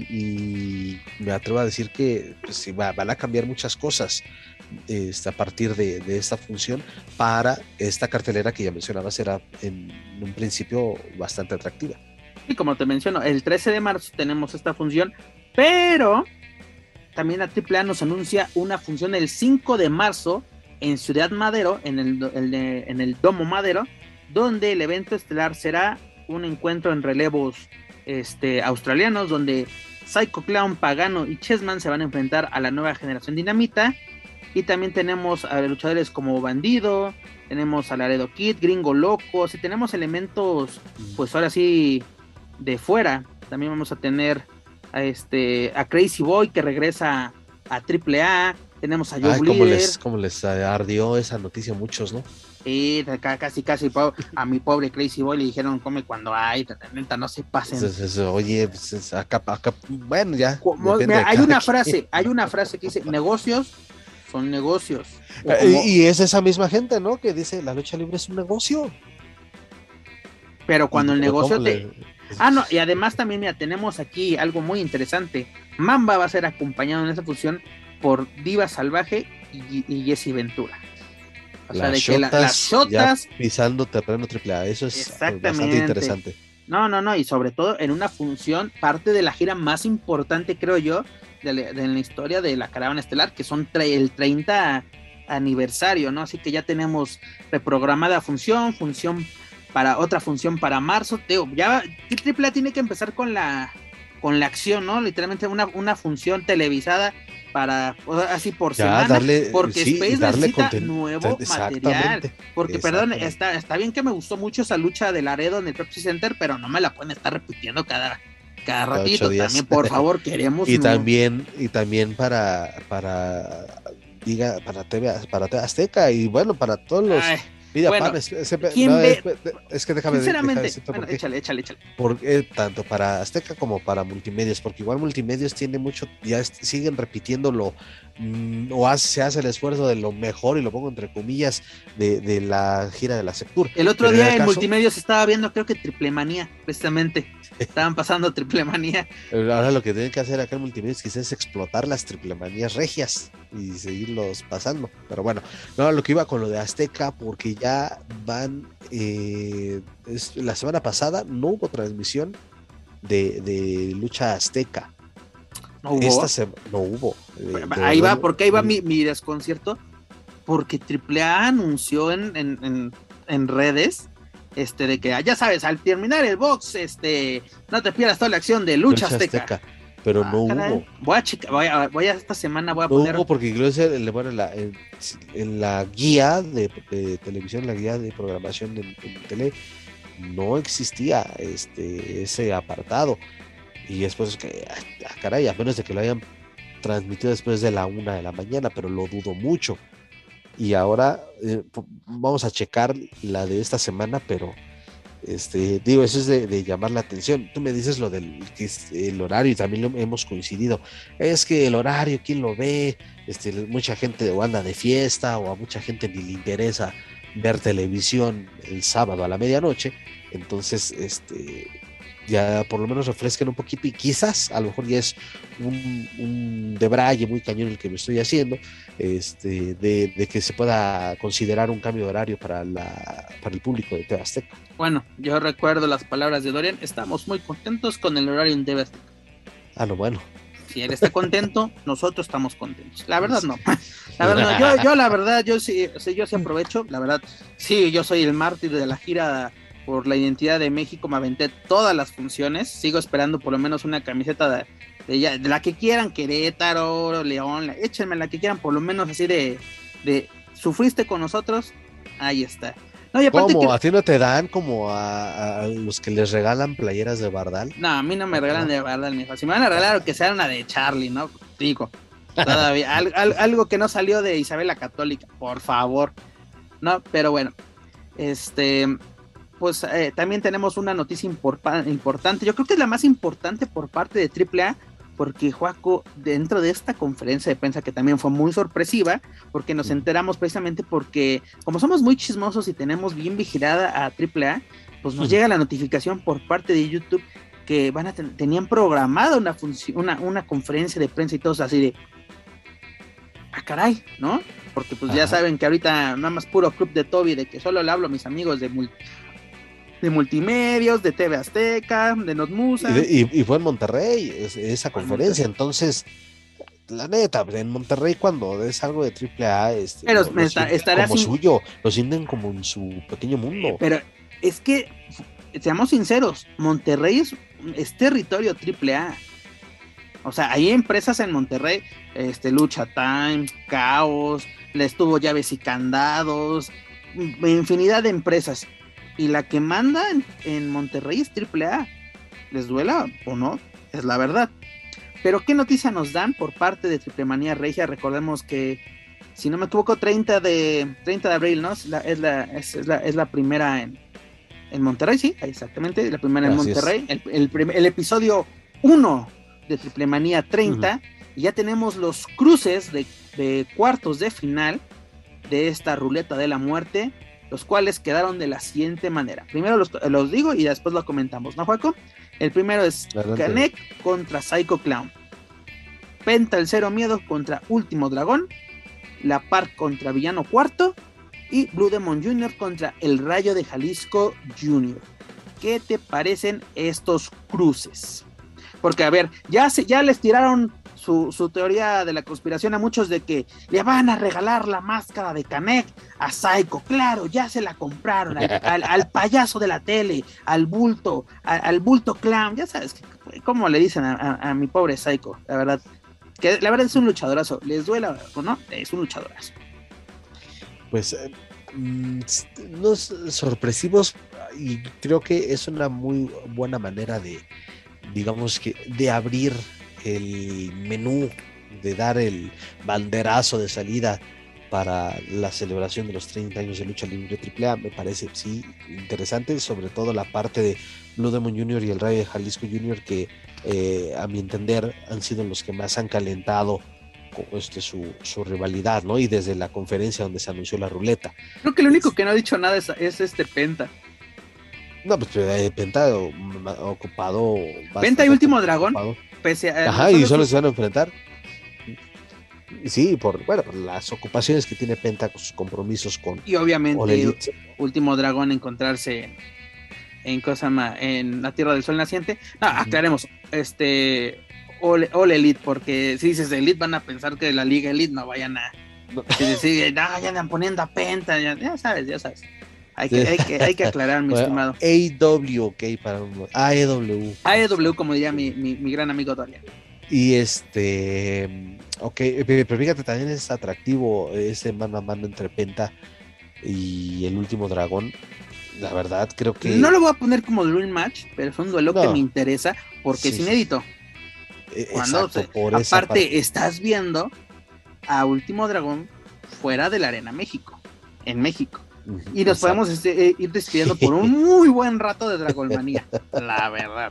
y me atrevo a decir que pues, va, van a cambiar muchas cosas este, a partir de, de esta función para esta cartelera que ya mencionaba será en un principio bastante atractiva. Y como te menciono, el trece de marzo tenemos esta función, pero también la triple A nos anuncia una función el cinco de marzo en Ciudad Madero, en el, el, en el Domo Madero, donde el evento estelar será un encuentro en relevos este, australianos, donde Psycho Clown, Pagano y Chessman se van a enfrentar a la nueva generación Dinamita. Y también tenemos a luchadores como Bandido, tenemos a Laredo Kid, Gringo Loco, y tenemos elementos, pues ahora sí, de fuera. También vamos a tener a, este, a Crazy Boy, que regresa a triple A. Tenemos a Joe Como les, como les ardió esa noticia a muchos, ¿no? Sí, casi, casi a mi pobre Crazy Boy le dijeron come cuando hay, neta, no se pasen. Eso, eso, oye, pues, acá, acá, bueno, ya. Como, mira, hay una frase, hay una frase que dice, negocios son negocios. Como... Y es esa misma gente, ¿no? Que dice, la lucha libre es un negocio. Pero cuando el negocio te... Le... Ah, no, y además también, mira, tenemos aquí algo muy interesante. Mamba va a ser acompañado en esa función por Diva Salvaje y, y Jesse Ventura. O las sea, de shotas, que la, las shotas... pisando terreno triple A, eso es bastante interesante. No, no, no, y sobre todo en una función, parte de la gira más importante, creo yo, de la, de la historia de la Caravana Estelar, que son tre- el treinta aniversario, ¿no? Así que ya tenemos reprogramada función, función para otra función para marzo. Teo, ya triple A tiene que empezar con la con la acción, ¿no? Literalmente una, una función televisada para así por ya, semana, darle, porque sí, Space darle necesita conten- nuevo material. Porque, perdón, está, está bien que me gustó mucho esa lucha de Laredo en el Pepsi Center, pero no me la pueden estar repitiendo cada, cada ratito. También, por favor, queremos. y un... también, y también para, para, diga, para T V, para T V Azteca, y bueno, para todos los. Ay. Mira, bueno, pan, es, es, ¿quién no, ve? es, es que déjame Sinceramente, déjame bueno, porque, échale, échale, échale. Porque, tanto para Azteca como para Multimedios, porque igual Multimedios tiene mucho, ya es, siguen repitiéndolo, mmm, o hace, se hace el esfuerzo de lo mejor, y lo pongo entre comillas, de, de la gira de la Sectur. El otro Pero día en, en en caso, Multimedios estaba viendo, creo que Triple Manía, precisamente. Estaban pasando Triple Manía. Ahora lo que tienen que hacer acá en Multimedios quizás es explotar las triplemanías regias y seguirlos pasando. Pero bueno, no, lo que iba con lo de Azteca, porque ya van, eh, es, la semana pasada no hubo transmisión de, de lucha azteca. ¿No hubo? Esta se, no hubo. Eh, ahí va, porque ahí va mi, mi desconcierto, porque Triple A anunció en, en, en, en redes este de que ya sabes, al terminar el box, este no te pierdas toda la acción de lucha, lucha azteca. azteca. Pero ah, no caray. hubo. Voy a, chica, voy, a, voy a esta semana voy a no poner. Hubo porque incluso bueno, en, la, en, en la guía de, de televisión, la guía de programación en, en tele, no existía este ese apartado. Y después que, ah, caray, a menos de que lo hayan transmitido después de la una de la mañana, pero lo dudo mucho. y ahora eh, vamos a checar la de esta semana, pero este, digo, eso es de, de llamar la atención. Tú me dices lo del que es el horario y también lo hemos coincidido. Es que el horario, ¿quién lo ve? Este, mucha gente o anda de fiesta o a mucha gente ni le interesa ver televisión el sábado a la medianoche. Entonces, este, ya por lo menos refresquen un poquito y quizás a lo mejor ya es un, un debraye muy cañón el que me estoy haciendo, este, de, de que se pueda considerar un cambio de horario para, la, para el público de T V Azteca. Bueno, yo recuerdo las palabras de Dorian, estamos muy contentos con el horario en T V Azteca. Ah, no, bueno. Si él está contento, nosotros estamos contentos. La verdad no. La verdad, yo, yo la verdad, yo sí, sí, yo sí aprovecho, la verdad, sí, yo soy el mártir de la gira por la identidad de México, me aventé todas las funciones, sigo esperando por lo menos una camiseta de, de, ya, de la que quieran, Querétaro, León, la, échenme la que quieran, por lo menos así de, de sufriste con nosotros, ahí está. No, y aparte ¿cómo? Que... ¿A ti no te dan como a, a los que les regalan playeras de Bardal? No, a mí no me regalan de Bardal, mijo. Si me van a regalar, que sea una de Charlie, ¿no? Digo, todavía, al, al, algo que no salió de Isabel la Católica, por favor. No, pero bueno, este, pues eh, también tenemos una noticia import- importante. Yo creo que es la más importante por parte de triple A, porque Joaco, dentro de esta conferencia de prensa que también fue muy sorpresiva, porque nos enteramos precisamente porque como somos muy chismosos y tenemos bien vigilada a triple A, pues nos llega la notificación por parte de YouTube que van a ten- tenían programada una, func- una, una conferencia de prensa y todos así de ah caray, ¿no? Porque pues Ajá. ya saben que ahorita nada más puro club de Toby, de que solo le hablo a mis amigos de multi de multimedios, de T V Azteca, de Notmusa. Y, y, y fue en Monterrey es, esa conferencia, entonces, la neta, en Monterrey cuando es algo de triple A, este, pero lo, me lo está, estará como sin... suyo, lo sienten como en su pequeño mundo. Pero es que, seamos sinceros, Monterrey es, es territorio triple A. O sea, hay empresas en Monterrey, este, Lucha Time, Caos, le estuvo Llaves y Candados, infinidad de empresas. Y la que manda en, en Monterrey es triple A. ¿Les duela o no? Es la verdad. Pero ¿qué noticia nos dan por parte de Triple Manía Regia? Recordemos que, si no me equivoco, treinta de abril, ¿no? Es la, es la, es, es la, es la primera en, en Monterrey, sí, exactamente, la primera en Monterrey. El, el, el, el episodio uno de Triple Manía treinta. Uh-huh. Y ya tenemos los cruces de, de cuartos de final de esta ruleta de la muerte, los cuales quedaron de la siguiente manera. Primero los, los digo y después lo comentamos, ¿no, Joaco? El primero es Canek contra Psycho Clown, Penta el Cero Miedo contra Último Dragón, La Park contra Villano Cuarto y Blue Demon junior contra El Rayo de Jalisco junior ¿Qué te parecen estos cruces? Porque a ver, ya, se, ya les tiraron Su, su teoría de la conspiración a muchos de que le van a regalar la máscara de Canek a Psycho. Claro, ya se la compraron al, al, al payaso de la tele, al bulto, al, al bulto clown. Ya sabes cómo le dicen a, a, a mi pobre Psycho, la verdad. Que la verdad es un luchadorazo. ¿Les duela o no? Es un luchadorazo. Pues eh, unos sorpresivos, y creo que es una muy buena manera de, digamos que, de abrir el menú, de dar el banderazo de salida para la celebración de los treinta años de Lucha Libre triple A. Me parece, sí, interesante, sobre todo la parte de Blue Demon junior y el Rayo de Jalisco junior que eh, a mi entender han sido los que más han calentado este, su, su rivalidad, ¿no? Y desde la conferencia donde se anunció la ruleta. Creo que el único es, que no ha dicho nada es, es este Penta. No, pues eh, Penta ha ocupado... Penta y Último Dragón. Pese a, Ajá, y solo sus... se van a enfrentar. Sí, por, bueno, por las ocupaciones que tiene Penta con sus compromisos con... Y obviamente Último Dragón encontrarse en, en, Cosama, en la Tierra del Sol Naciente. No, aclaremos, este... All, all Elite, porque si dices Elite van a pensar que la Liga Elite no vayan a... No. Si decir, no, ya andan poniendo a Penta, ya, ya sabes, ya sabes. Hay que, hay que, hay que aclarar, mi bueno, estimado. A W, ok, para A E W. A E W, como diría mi, mi, mi gran amigo Dorian. Y este, ok, pero fíjate, también es atractivo ese mano a mano entre Penta y el Último Dragón. La verdad, creo que... No lo voy a poner como Dream Match, pero es un duelo no. que me interesa porque sí, es inédito. Sí. Cuando, Exacto, por aparte, estás viendo a Último Dragón fuera de la Arena México, en México. Uh-huh, y nos exacto. podemos este, ir despidiendo por un muy buen rato de Dragonmanía, la verdad.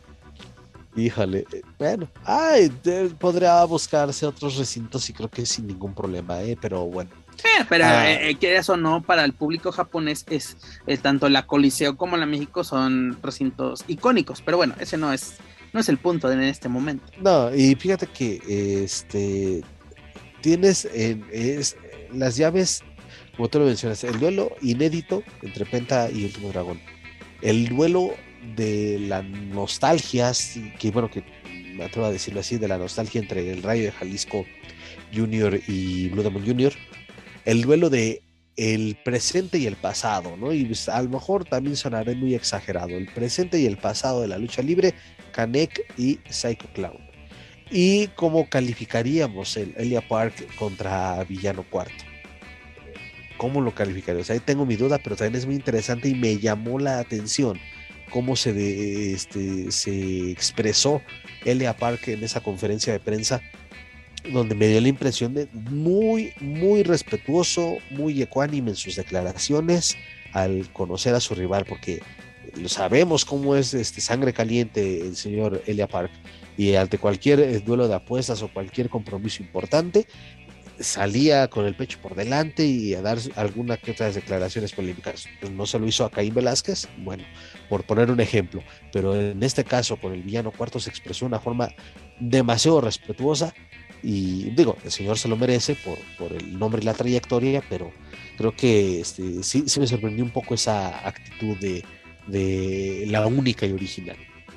Híjole, bueno, ay, de, podría buscarse otros recintos y creo que sin ningún problema, ¿eh? Pero bueno. Eh, pero ah, eh, que eso no, para el público japonés es eh, tanto la Coliseo como la México son recintos icónicos, pero bueno, ese no es no es el punto en este momento. No, y fíjate que este tienes en, es, las llaves, como tú lo mencionas, el duelo inédito entre Penta y Último Dragón, el duelo de la nostalgia, que bueno, que me atrevo a decirlo así, de la nostalgia entre el Rayo de Jalisco Junior y Blue Demon Junior, el duelo de el presente y el pasado, ¿no? Y pues, a lo mejor también sonaré muy exagerado, el presente y el pasado de la lucha libre, Canek y Psycho Clown. ¿Y cómo calificaríamos el Elia Park contra Villano Cuarto? ¿Cómo lo calificaríamos? Ahí tengo mi duda, pero también es muy interesante y me llamó la atención cómo se, de, este, se expresó Elia Park en esa conferencia de prensa, donde me dio la impresión de muy, muy respetuoso, muy ecuánime en sus declaraciones al conocer a su rival, porque sabemos cómo es este, sangre caliente el señor Elia Park, y ante cualquier duelo de apuestas o cualquier compromiso importante, salía con el pecho por delante y a dar alguna que otras declaraciones polémicas. Pues no se lo hizo a Caín Velázquez, bueno, por poner un ejemplo, pero en este caso con el Villano Cuarto se expresó de una forma demasiado respetuosa, y digo, el señor se lo merece por, por el nombre y la trayectoria, pero creo que este, sí, sí me sorprendió un poco esa actitud de, de la única y original.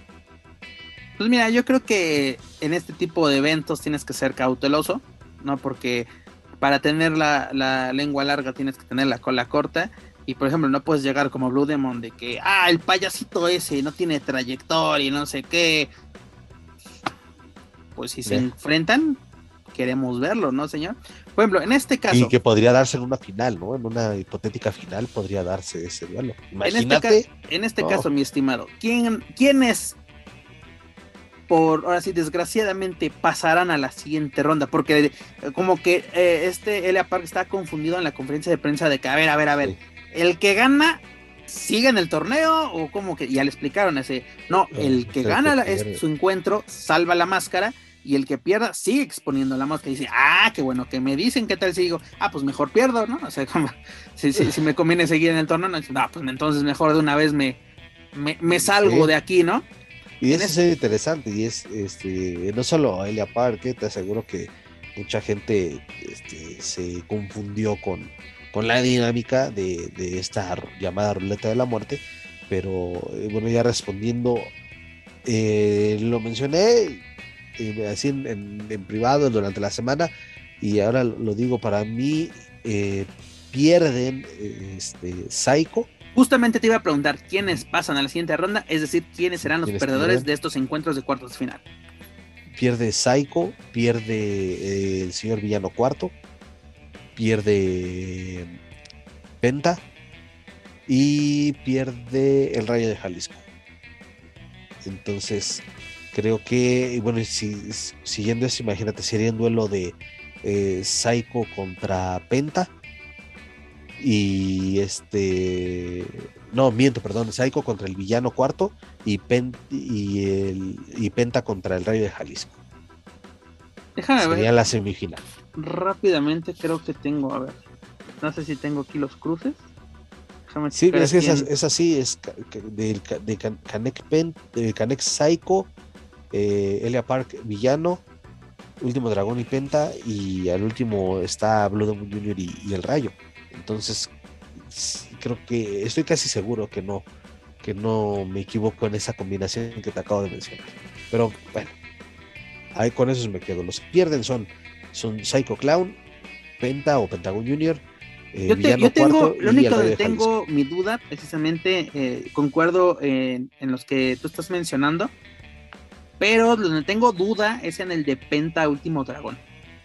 Pues mira, yo creo que en este tipo de eventos tienes que ser cauteloso, ¿no? Porque para tener la, la lengua larga tienes que tener la cola corta. Y por ejemplo, no puedes llegar como Blue Demon de que, ah, el payasito ese no tiene trayectoria y no sé qué. Pues si se enfrentan, queremos verlo, ¿no, señor? Por ejemplo, en este caso. Y que podría darse en una final, ¿no? En una hipotética final podría darse ese duelo. Imagínate. En este, ca- en este oh. caso, mi estimado, ¿quién, quién es? Por ahora sí, desgraciadamente pasarán a la siguiente ronda, porque eh, como que eh, este Elia Park está confundido en la conferencia de prensa de que, a ver, a ver, a ver, sí. El que gana sigue en el torneo, o como que ya le explicaron ese, no, no el que gana la, es, su encuentro salva la máscara, y el que pierda sigue exponiendo la máscara, y dice, ah, qué bueno, que me dicen qué tal sigo, ah, pues mejor pierdo, ¿no? O sea, como, si, si, si me conviene seguir en el torneo, no, no, pues entonces mejor de una vez me, me, me salgo sí. de aquí, ¿no? Y eso es interesante, y es este no solo Elia Park, te aseguro que mucha gente este, se confundió con, con la dinámica de, de esta llamada ruleta de la muerte, pero bueno, ya respondiendo, eh, lo mencioné eh, así en, en, en privado durante la semana, y ahora lo digo, para mí eh, pierden este, Psycho. Justamente te iba a preguntar quiénes pasan a la siguiente ronda, es decir, quiénes serán los perdedores pierden? de estos encuentros de cuartos de final. Pierde Psycho, pierde eh, el señor Villano Cuarto, pierde eh, Penta y pierde el Rayo de Jalisco. Entonces, creo que, bueno, si, siguiendo eso, imagínate, sería un duelo de eh, Psycho contra Penta. Y este no, miento, perdón, Psycho contra el Villano Cuarto y, Pen, y, el, y Penta contra el Rayo de Jalisco. Déjame Sería ver. la semifinal. Rápidamente creo que tengo, a ver, no sé si tengo aquí los cruces. Déjame sí, es que quién... es, es así, es de, de Canek Pen, de Canek Psycho, eh, Elia Park Villano, Último Dragón y Penta, y al último está Blue Demon Junior y, y el Rayo. Entonces creo que estoy casi seguro que no que no me equivoco en esa combinación que te acabo de mencionar, pero bueno, ahí con esos me quedo. Los que pierden son, son Psycho Clown, Penta o Pentagon Junior, eh, yo, te, Villano yo tengo Cuarto, lo único donde de tengo mi duda precisamente, eh, concuerdo en, en los que tú estás mencionando, pero donde tengo duda es en el de Penta Último Dragón.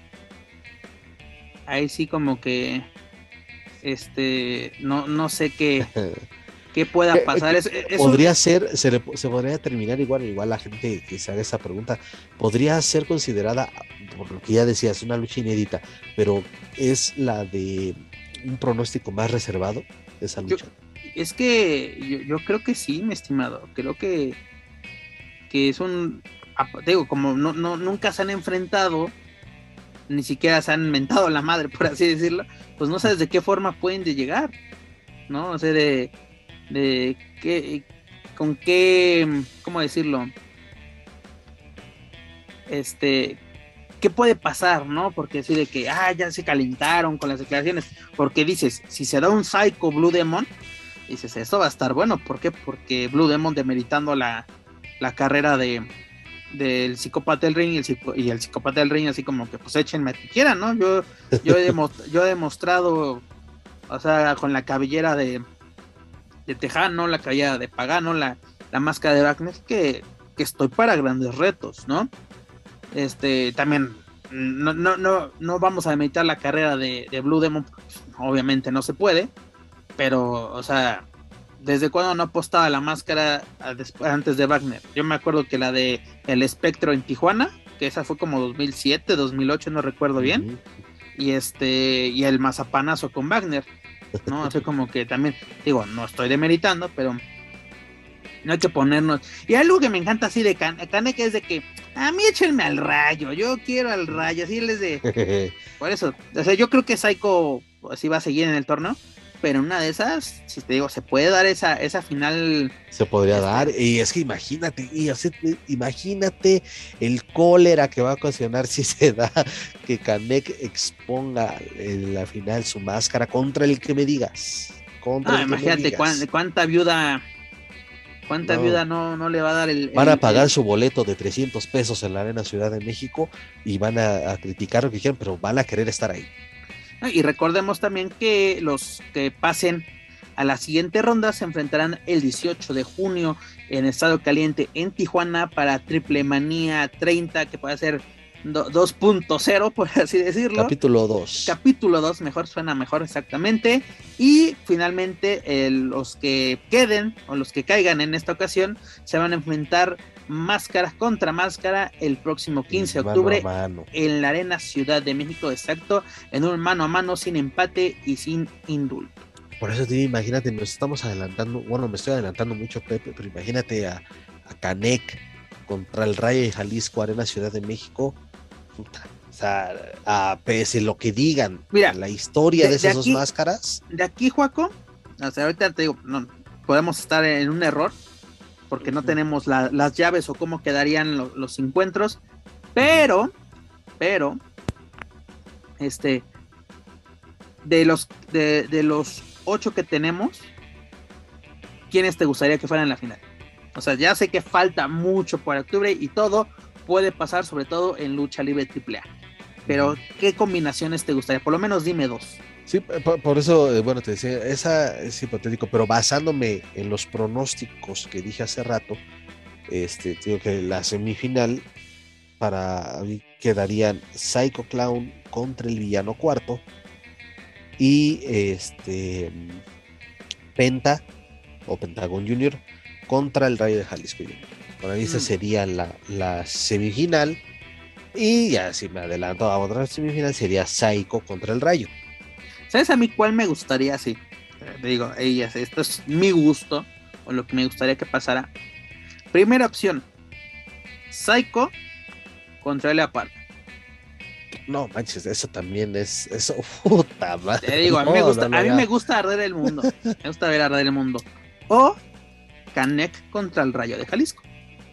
Ahí sí como que este no no sé qué qué pueda pasar. Es, es podría un... ser se, le, se podría terminar igual igual la gente que se haga esa pregunta, podría ser considerada por lo que ya decías, una lucha inédita, pero es la de un pronóstico más reservado de esa lucha. Yo, es que yo, yo creo que sí, mi estimado, creo que que es un, digo, como no, no, nunca se han enfrentado, ni siquiera se han mentado la madre, por así decirlo, pues no sabes de qué forma pueden de llegar, ¿no? O sea, de, de qué, con qué, ¿cómo decirlo? Este, ¿qué puede pasar, no? Porque así de que, ah, ya se calentaron con las declaraciones, porque dices, si se da un Psycho Blue Demon, dices, eso va a estar bueno, ¿por qué? Porque Blue Demon demeritando la la carrera de del psicópata del ring y el, psico, y el psicópata del ring así como que pues échenme a que quieran, ¿no? Yo, yo, he, demostrado, yo he demostrado, o sea, con la cabellera de, de Tejano, la cabellera de Pagano, la, la máscara de Wagner, que, que estoy para grandes retos, ¿no? Este, también no, no, no, no vamos a demeritar la carrera de, de Blue Demon, pues, obviamente no se puede, pero, o sea, ¿desde cuándo no apostaba la máscara a después, antes de Wagner? Yo me acuerdo que la de El Espectro en Tijuana, que esa fue como dos mil siete, dos mil ocho, no recuerdo bien, uh-huh. y este y el mazapanazo con Wagner, ¿no? Así como que también, digo, no estoy demeritando, pero no hay que ponernos. Y algo que me encanta así de Kanek es de que, a mí échenme al Rayo, yo quiero al Rayo, así les de... Por eso, o sea, yo creo que Psycho así va a seguir en el torneo, pero una de esas, si te digo, se puede dar esa, esa final. Se podría este... dar, y es que imagínate, y así, imagínate el cólera que va a ocasionar si se da que Kanek exponga en la final su máscara contra el que me digas. Contra ah, el imagínate que me digas. Cuánta, cuánta viuda, cuánta no. viuda no, no le va a dar el. Van a el, pagar el... su boleto de trescientos pesos en la Arena Ciudad de México y van a, a criticar lo que quieran, pero van a querer estar ahí. Y recordemos también que los que pasen a la siguiente ronda se enfrentarán el dieciocho de junio en Estadio Caliente en Tijuana para Triple Manía treinta, que puede ser dos punto cero, por así decirlo. Capítulo dos. Capítulo dos, mejor, suena mejor exactamente. Y finalmente el, los que queden o los que caigan en esta ocasión se van a enfrentar máscara contra máscara el próximo quince de octubre mano a mano. En la Arena Ciudad de México, exacto, en un mano a mano sin empate y sin indulto. Por eso, tío, imagínate, nos estamos adelantando, bueno, me estoy adelantando mucho, Pepe, pero imagínate a, a Kanek contra el Rayo de Jalisco, Arena Ciudad de México, puta, o sea, a, pese lo que digan, mira, la historia de, de esas de aquí, dos máscaras. De aquí, Juaco, o sea, ahorita te digo, no, podemos estar en un error, porque no tenemos la, las llaves o cómo quedarían lo, los encuentros, pero, pero, este, de los, de, de los ocho que tenemos, ¿quiénes te gustaría que fueran en la final? O sea, ya sé que falta mucho para octubre y todo puede pasar, sobre todo en lucha libre triple A, pero ¿qué combinaciones te gustaría? Por lo menos dime dos. Sí, por, por eso, bueno, te decía, esa es hipotético, pero basándome en los pronósticos que dije hace rato, este, digo que la semifinal para mí quedarían Psycho Clown contra el Villano Cuarto y este Penta o Pentagon Junior contra el Rayo de Jalisco Junior Para mí mm. esa sería la, la semifinal, y ya si me adelanto a otra semifinal sería Psycho contra el Rayo. ¿Sabes a mí cuál me gustaría? Sí, te digo, ellas, esto es mi gusto, o lo que me gustaría que pasara. Primera opción, Psycho contra Elia Park. No manches, eso también es, eso, puta madre. Te digo, a mí, no, me, gusta, no, no, a mí me gusta arder el mundo, me gusta ver arder el mundo. O Kanek contra el Rayo de Jalisco.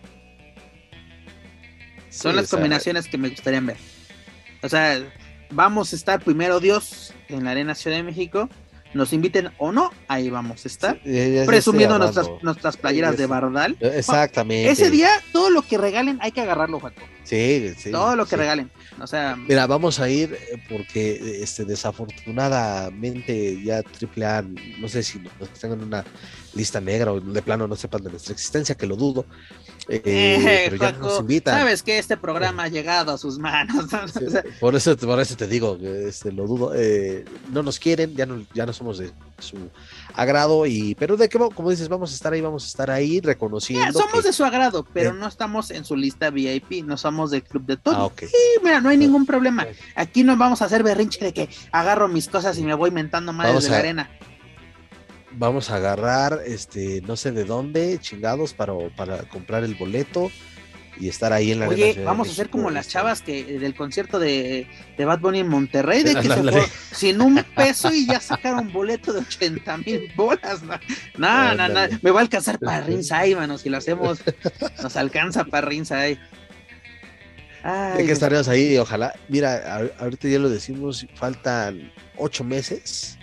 Son sí, las combinaciones sea... que me gustarían ver. O sea, vamos a estar primero Dios en la Arena Ciudad de México, nos inviten o no, ahí vamos a estar, sí, ya, ya presumiendo nuestras, nuestras playeras sí, de Bardal. Exactamente. Ese día, todo lo que regalen hay que agarrarlo, Juaco. Sí, sí. Todo lo que sí. regalen. O sea, mira, vamos a ir porque este, desafortunadamente ya triple A, no sé si nos tengan una lista negra o de plano no sepan de nuestra existencia, que lo dudo. Eh, eh, pero ya Juaco, nos invitan. Sabes que este programa ha llegado a sus manos. Sí, o sea, por eso, por eso te digo, este, lo dudo. Eh, no nos quieren, ya no, ya no somos de su agrado, y pero de que, como dices, vamos a estar ahí, vamos a estar ahí reconociendo. Yeah, somos que, de su agrado, pero eh, no estamos en su lista V I P, no somos del club de Tony. Ah, ok. Sí, mira, no hay ningún problema. Aquí no vamos a hacer berrinche de que agarro mis cosas y me voy mentando madres Vamos de a- la arena. Vamos a agarrar, este, no sé de dónde, chingados, para, para comprar el boleto y estar ahí en la Arena Oye, Ciudad de vamos a hacer México, como las este, chavas que del concierto de, de Bad Bunny en Monterrey, de que se Ándale. fue sin un peso y ya sacaron boleto de ochenta mil bolas. No, no, no, no, Ándale. me va a alcanzar para Ringside, mano, si lo hacemos, nos alcanza para Ringside. ¿De qué estaremos ahí? Ojalá. Mira, a- ahorita ya lo decimos, faltan ocho meses.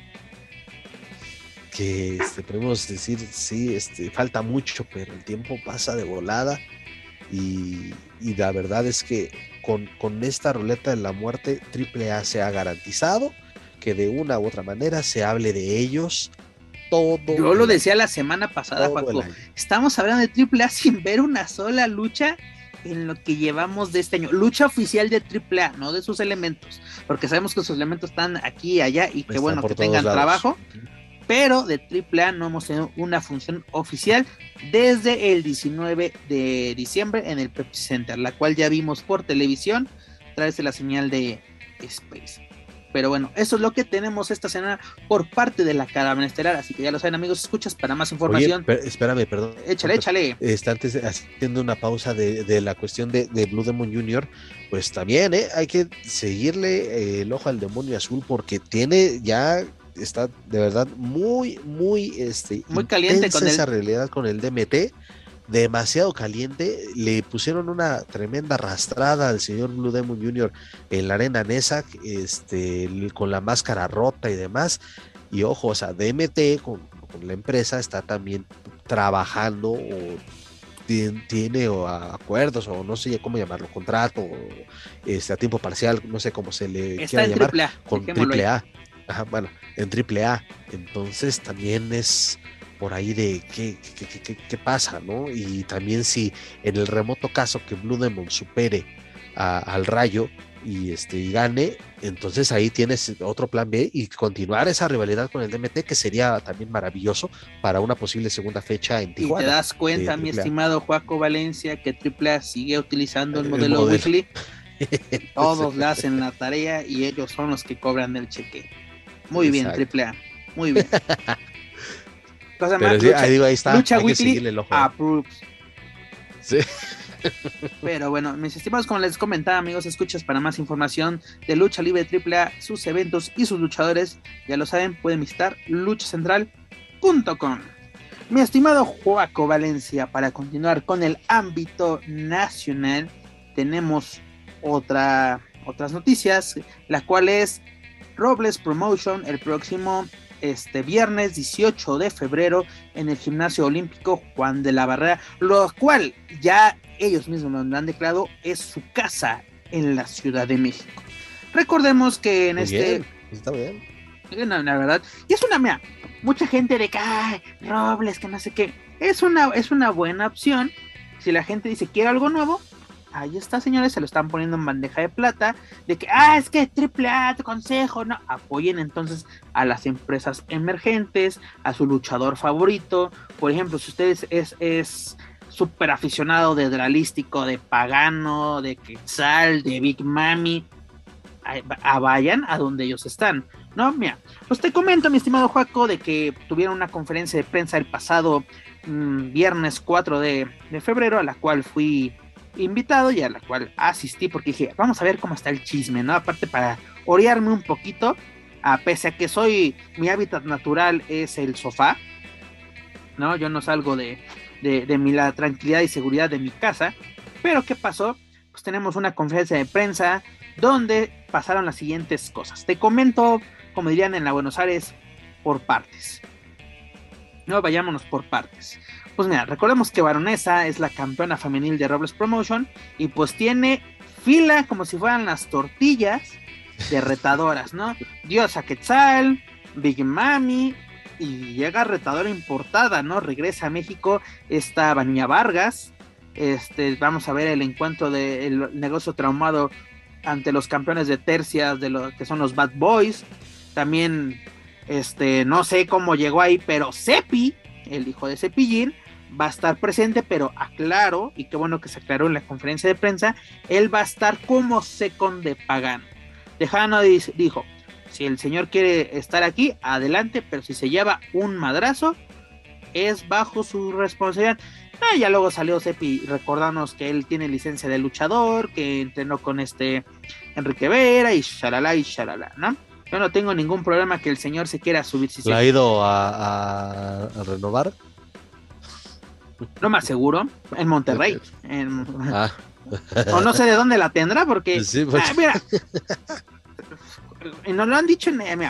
Que este, podemos decir, sí, este, falta mucho, pero el tiempo pasa de volada. Y, y la verdad es que con, con esta ruleta de la muerte, Triple A se ha garantizado que de una u otra manera se hable de ellos todo. Yo lo el decía año, la semana pasada, todo el Juaco. año. Estamos hablando de Triple A sin ver una sola lucha en lo que llevamos de este año. Lucha oficial de Triple A, no de sus elementos, porque sabemos que sus elementos están aquí y allá y que Están bueno por que todos tengan lados. trabajo, pero de Triple A no hemos tenido una función oficial desde el diecinueve de diciembre en el Pepsi Center, la cual ya vimos por televisión a través de la señal de Space. Pero bueno, eso es lo que tenemos esta semana por parte de la Caravana Estelar, así que ya lo saben, amigos, escuchas para más información. Oye, per- espérame, perdón. Échale, échale. Este, antes de, haciendo una pausa de, de la cuestión de, de Blue Demon junior, pues también ¿eh? hay que seguirle eh, el ojo al demonio azul, porque tiene ya, está de verdad muy, muy, este, Muy caliente con esa el- realidad con el D M T, demasiado caliente. Le pusieron una tremenda arrastrada al señor Blue Demon junior en la arena Nezac, este, con la máscara rota y demás. Y ojo, o sea, D M T con, con la empresa está también trabajando o tiene, tiene o acuerdos o no sé cómo llamarlo, contrato o este, a tiempo parcial, no sé cómo se le Está quiera en llamar, Triple A, con dejémoslo Triple ahí. A. Ajá, bueno, en Triple A. Entonces también es por ahí de qué, qué, qué, qué, qué pasa, ¿no? Y también si en el remoto caso que Blue Demon supere a, al Rayo y este y gane, entonces ahí tienes otro plan B y continuar esa rivalidad con el D M T, que sería también maravilloso para una posible segunda fecha en Y Tijuana. te das cuenta, de mi Triple A. estimado Joaco Valencia, que Triple A sigue utilizando el El modelo, modelo. weekly. Todos le hacen la tarea y ellos son los que cobran el cheque. Muy bien, Exacto. Triple A. Muy bien. Cosa Pero más, sí, lucha, ahí digo, ahí está, lucha hay que weekly seguirle el ojo. ¿eh? approves. Sí. Pero bueno, mis estimados, como les comentaba, amigos, escuchas para más información de Lucha Libre Triple A, sus eventos y sus luchadores, ya lo saben, pueden visitar lucha central punto com. Mi estimado Joaco Valencia, para continuar con el ámbito nacional, tenemos otra, otras noticias, la cual es Robles Promotion el próximo este viernes dieciocho de febrero en el Gimnasio Olímpico Juan de la Barrera, lo cual ya ellos mismos lo han declarado es su casa en la Ciudad de México. Recordemos que en Muy este bien, está bien. no, la verdad, y es una mía, mucha gente de que ay, Robles, que no sé qué, es una, es una buena opción. Si la gente dice quiero algo nuevo, ahí está, señores, se lo están poniendo en bandeja de plata, de que, ah, es que Triple A, te consejo, no, apoyen entonces a las empresas emergentes, a su luchador favorito. Por ejemplo, si ustedes es, es súper aficionado de Dralístico, de Pagano, de Quetzal, de Big Mami, a, a vayan a donde ellos están. No, mira, pues te comento, mi estimado Joaco, de que tuvieron una conferencia de prensa el pasado mmm, viernes cuatro de febrero, a la cual fui invitado y a la cual asistí porque dije, vamos a ver cómo está el chisme, ¿no? Aparte para orearme un poquito, a pese a que soy, mi hábitat natural es el sofá, ¿no? Yo no salgo de, de, de mi, la tranquilidad y seguridad de mi casa, pero ¿qué pasó? Pues tenemos una conferencia de prensa donde pasaron las siguientes cosas. Te comento, como dirían en la Buenos Aires, por partes. No, vayámonos por partes. Pues mira, recordemos que Baronesa es la campeona femenil de Robles Promotion y pues tiene fila como si fueran las tortillas de retadoras, ¿no? Diosa Quetzal, Big Mami y llega retadora importada, ¿no? Regresa a México esta Vanilla Vargas. Este, vamos a ver el encuentro del negocio traumado ante los campeones de tercias de lo que son los Bad Boys. También este, no sé cómo llegó ahí, pero Cepi, el hijo de Cepillín, va a estar presente, pero aclaro, y qué bueno que se aclaró en la conferencia de prensa, él va a estar como second de Pagano. Tejano dijo, si el señor quiere estar aquí, adelante, pero si se lleva un madrazo, es bajo su responsabilidad. Ah, ya luego salió Cepi recordándonos que él tiene licencia de luchador, que entrenó con este Enrique Vera y shalala y shalala, ¿no? Yo no tengo ningún problema que el señor se quiera subir. Si ¿La ha ido a, a, a renovar? No me aseguro, en Monterrey. En... Ah. O no sé de dónde la tendrá, porque... Sí, pues... ah, mira, nos lo han dicho en, mira,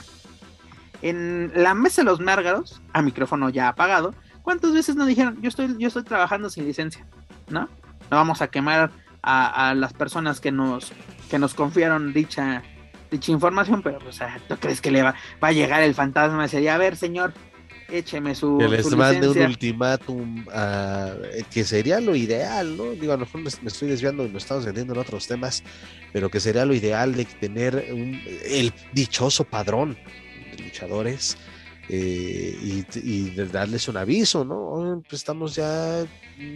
en la mesa de los Márgaros, a micrófono ya apagado, ¿cuántas veces nos dijeron, yo estoy, yo estoy trabajando sin licencia? ¿No? No vamos a quemar a, a las personas que nos, que nos confiaron dicha, dicha información, pero, o sea, ¿tú crees que le va, va a llegar el fantasma y decir, a ver, señor, écheme su, que les su mande licencia? Un ultimátum, uh, que sería lo ideal, ¿no? Digo, a lo mejor me, me estoy desviando y nos estamos metiendo en otros temas, pero que sería lo ideal de tener un, el dichoso padrón de luchadores eh, y, y de darles un aviso, ¿no? Pues estamos ya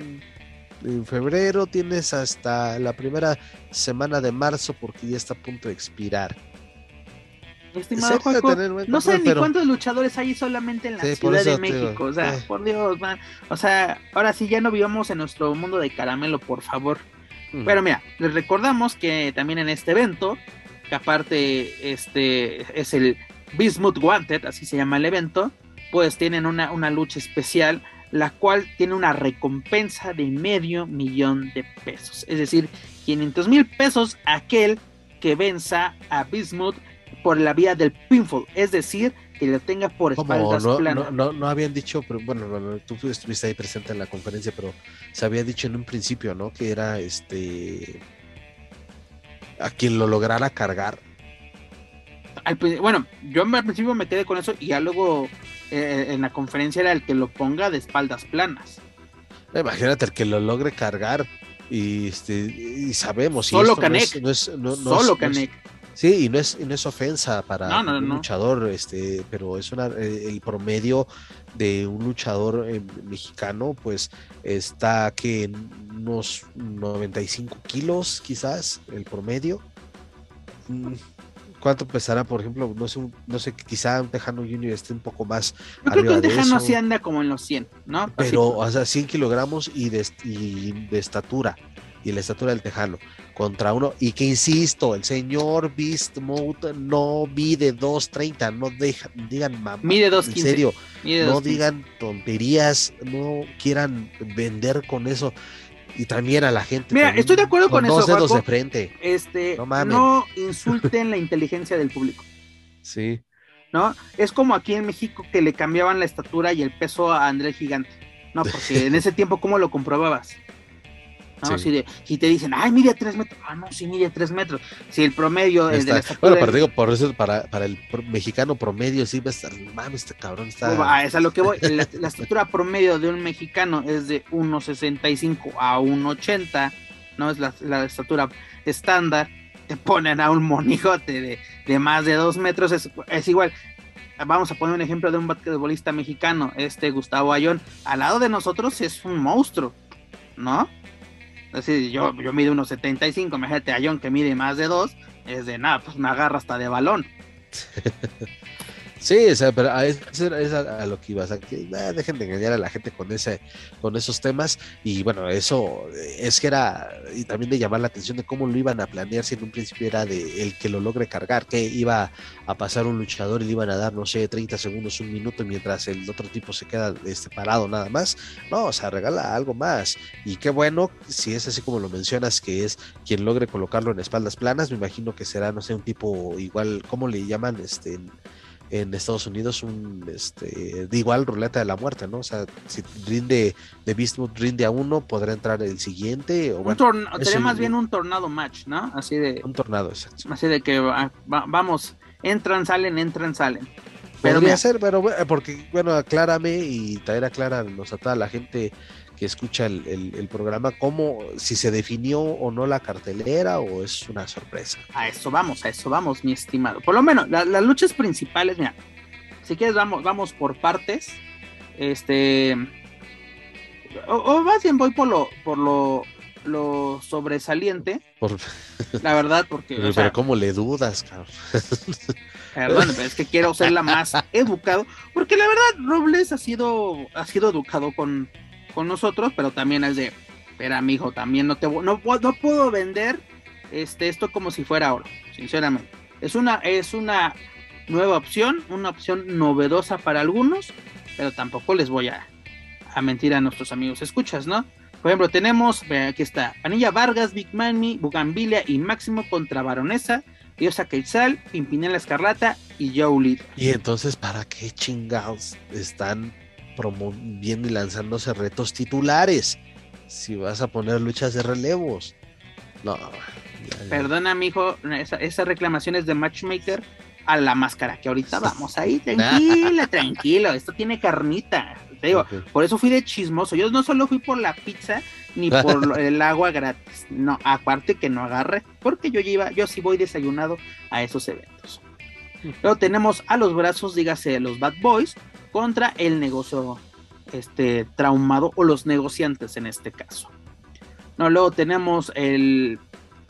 en febrero, tienes hasta la primera semana de marzo porque ya está a punto de expirar. Estimado Juanjo, no sé ni cuántos luchadores hay solamente en la sí, Ciudad de México, digo, o sea, eh. por Dios, man. O sea, ahora sí ya no vivamos en nuestro mundo de caramelo, por favor. Uh-huh. Pero mira, les recordamos que también en este evento, que aparte este es el Bismuth Wanted, así se llama el evento, pues tienen una, una lucha especial, la cual tiene una recompensa de medio millón de pesos, es decir, quinientos mil pesos aquel que venza a Bismuth por la vía del pinfall, es decir, que lo tenga por espaldas no, planas. No, no, no habían dicho, pero bueno, bueno, tú estuviste ahí presente en la conferencia, pero se había dicho en un principio, ¿no? Que era este a quien lo lograra cargar. Al, bueno, yo al principio me quedé con eso y ya luego eh, en la conferencia era el que lo ponga de espaldas planas. Imagínate el que lo logre cargar y este y sabemos solo y Canek, no es, no es, no, solo no Canek. Sí, y no es, y no es ofensa para no, no, un no. luchador, este, pero es una eh, el promedio de un luchador eh, mexicano, pues está que en unos noventa y cinco kilos, quizás, el promedio. ¿Cuánto pesará, por ejemplo? No sé, no sé, quizá un Tejano Junior esté un poco más. Yo creo que un Tejano sí anda como en los cien, ¿no? Pero, Así. O sea, cien kilogramos y de, y de estatura, y la estatura del Tejano. Contra uno, y que insisto, el señor Beast Mode no mide dos treinta, no deja, digan mamá, mide dos quince. En serio, mide no dos quince. Digan tonterías, no quieran vender con eso y también a la gente. Mira, estoy de acuerdo con, con dos eso, dedos Juanjo. De frente. Este, no, no insulten la inteligencia del público. Sí. ¿No? Es como aquí en México que le cambiaban la estatura y el peso a André el Gigante, ¿no? Porque en ese tiempo, ¿cómo lo comprobabas? ¿No? Sí. Si, de, si te dicen, ay, mide tres metros, ah, no, sí mide tres metros. Si el promedio es de la estatura. Bueno, pero digo, por eso, para, para el mexicano promedio, sí va a estar, mames, este cabrón está. Pues, ah, es a lo que voy. La, la estatura promedio de un mexicano es de uno sesenta y cinco a uno ochenta, ¿no? Es la, la estatura estándar. Te ponen a un monigote de, de más de dos metros, es, es igual. Vamos a poner un ejemplo de un basquetbolista mexicano, este Gustavo Ayón. Al lado de nosotros es un monstruo, ¿no? Así, yo, yo mido unos setenta y cinco, imagínate a John que mide más de dos, es de nada, pues me agarra hasta de balón. Sí, o sea, pero a, es, es a, a lo que ibas, a que eh, dejen de engañar a la gente con ese, con esos temas, y bueno, eso es que era, y también de llamar la atención de cómo lo iban a planear, si en un principio era de el que lo logre cargar, que iba a pasar un luchador y le iban a dar, no sé, treinta segundos, un minuto, mientras el otro tipo se queda este, parado nada más. No, o sea, regala algo más, y qué bueno, si es así como lo mencionas, que es quien logre colocarlo en espaldas planas, me imagino que será, no sé, un tipo igual, ¿cómo le llaman? Este... en Estados Unidos un este de igual ruleta de la muerte, ¿no? O sea, si rinde de Bismuth rinde a uno, podrá entrar el siguiente. O un bueno, torna- sería más bien un tornado match, ¿no? Así de un tornado, exacto. Así de que va, va, vamos, entran, salen, entran, salen. Pero podría mira, ser, pero porque, bueno, aclárame y traer acláranos a toda la gente que escucha el, el, el programa, cómo, si se definió o no la cartelera o es una sorpresa. A eso vamos, a eso vamos, mi estimado. Por lo menos, la, las luchas principales, mira, si quieres vamos, vamos por partes, este, o, o más bien voy por lo, por lo, lo sobresaliente, Por... la verdad, porque, pero, o sea, pero ¿cómo le dudas, cabrón? perdón, pero es que quiero ser la más educado, porque la verdad Robles ha sido, ha sido educado con, con nosotros, pero también es de, espera, mijo, también no te, no, no puedo vender este, esto como si fuera oro, sinceramente. Es una, es una nueva opción, una opción novedosa para algunos, pero tampoco les voy a, a mentir a nuestros amigos escuchas, ¿no? Por ejemplo, tenemos, aquí está, Vanilla Vargas, Big Mami, Bugambilia y Máximo contra Baronesa, Diosa Quetzal, Pimpinela Escarlata y Joe Líder. Y entonces, ¿para qué chingados están promoviendo y lanzándose retos titulares? Si vas a poner luchas de relevos. No. Ya, ya. Perdona, mijo, esa, esa reclamación es de Matchmaker a la máscara, que ahorita vamos ahí, tranquila, tranquilo, esto tiene carnita. Te digo, okay. Por eso fui de chismoso. Yo no solo fui por la pizza ni por el agua gratis. No, aparte que no agarré, porque yo iba, yo sí voy desayunado a esos eventos. Luego tenemos a los brazos, dígase, los Bad Boys contra el negocio este traumado o los negociantes en este caso. No, luego tenemos el,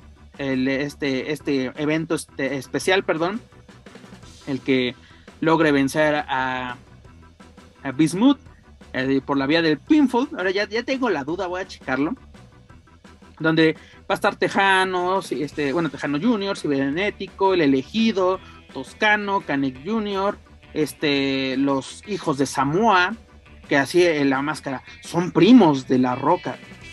el este este evento este especial, perdón, el que logre vencer a, a Bismuth eh, por la vía del pinfall. Ahora ya, ya tengo la duda, voy a checarlo. Donde va a estar Tejano, este, bueno, Tejano Junior, Cibernético, El Elegido, Toscano, Canek Junior, este, los hijos de Samoa, que así en la máscara son primos de La Roca.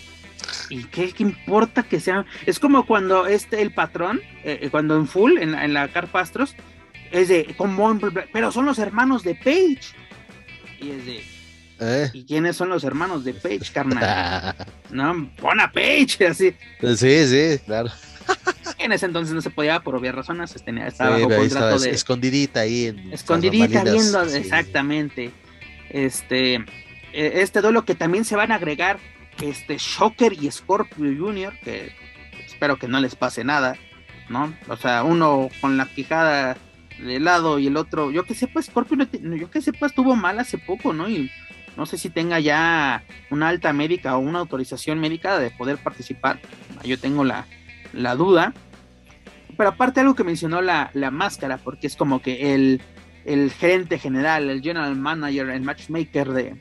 ¿Y qué, qué importa que sean? Es como cuando este, el patrón, eh, cuando en Full, en, en la Carpa Astros, es de, como, pero son los hermanos de Paige. Y es de, ¿Eh? ¿y quiénes son los hermanos de Paige, carnal? No, pon a Paige, así. Sí, sí, claro. En ese entonces no se podía, por obvias razones, estaba sí, bajo contrato estaba de... Escondidita ahí. En escondidita viendo, sí. Exactamente. Este, este duelo que también se van a agregar, este, Shocker y Scorpio Junior, que espero que no les pase nada, ¿no? O sea, uno con la quijada de lado y el otro, yo que sepa, Scorpio, yo que sepa, estuvo mal hace poco, ¿no? Y no sé si tenga ya una alta médica o una autorización médica de poder participar. Yo tengo la, la duda. Pero aparte algo que mencionó la, la máscara, porque es como que el, el gerente general, el general manager, el matchmaker de,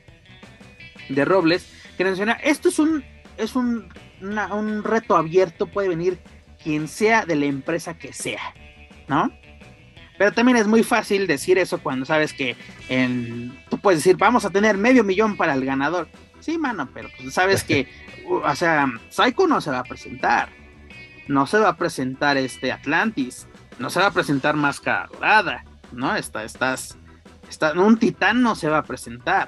de Robles, que menciona, esto es un, es un, una, un reto abierto, puede venir quien sea de la empresa que sea, ¿no? Pero también es muy fácil decir eso cuando sabes que en, tú puedes decir, vamos a tener medio millón para el ganador. Sí, mano, pero pues sabes que, o sea, Psycho no se va a presentar. No se va a presentar este Atlantis. No se va a presentar Máscara Dorada, ¿no? Está, estás, está, un titán no se va a presentar.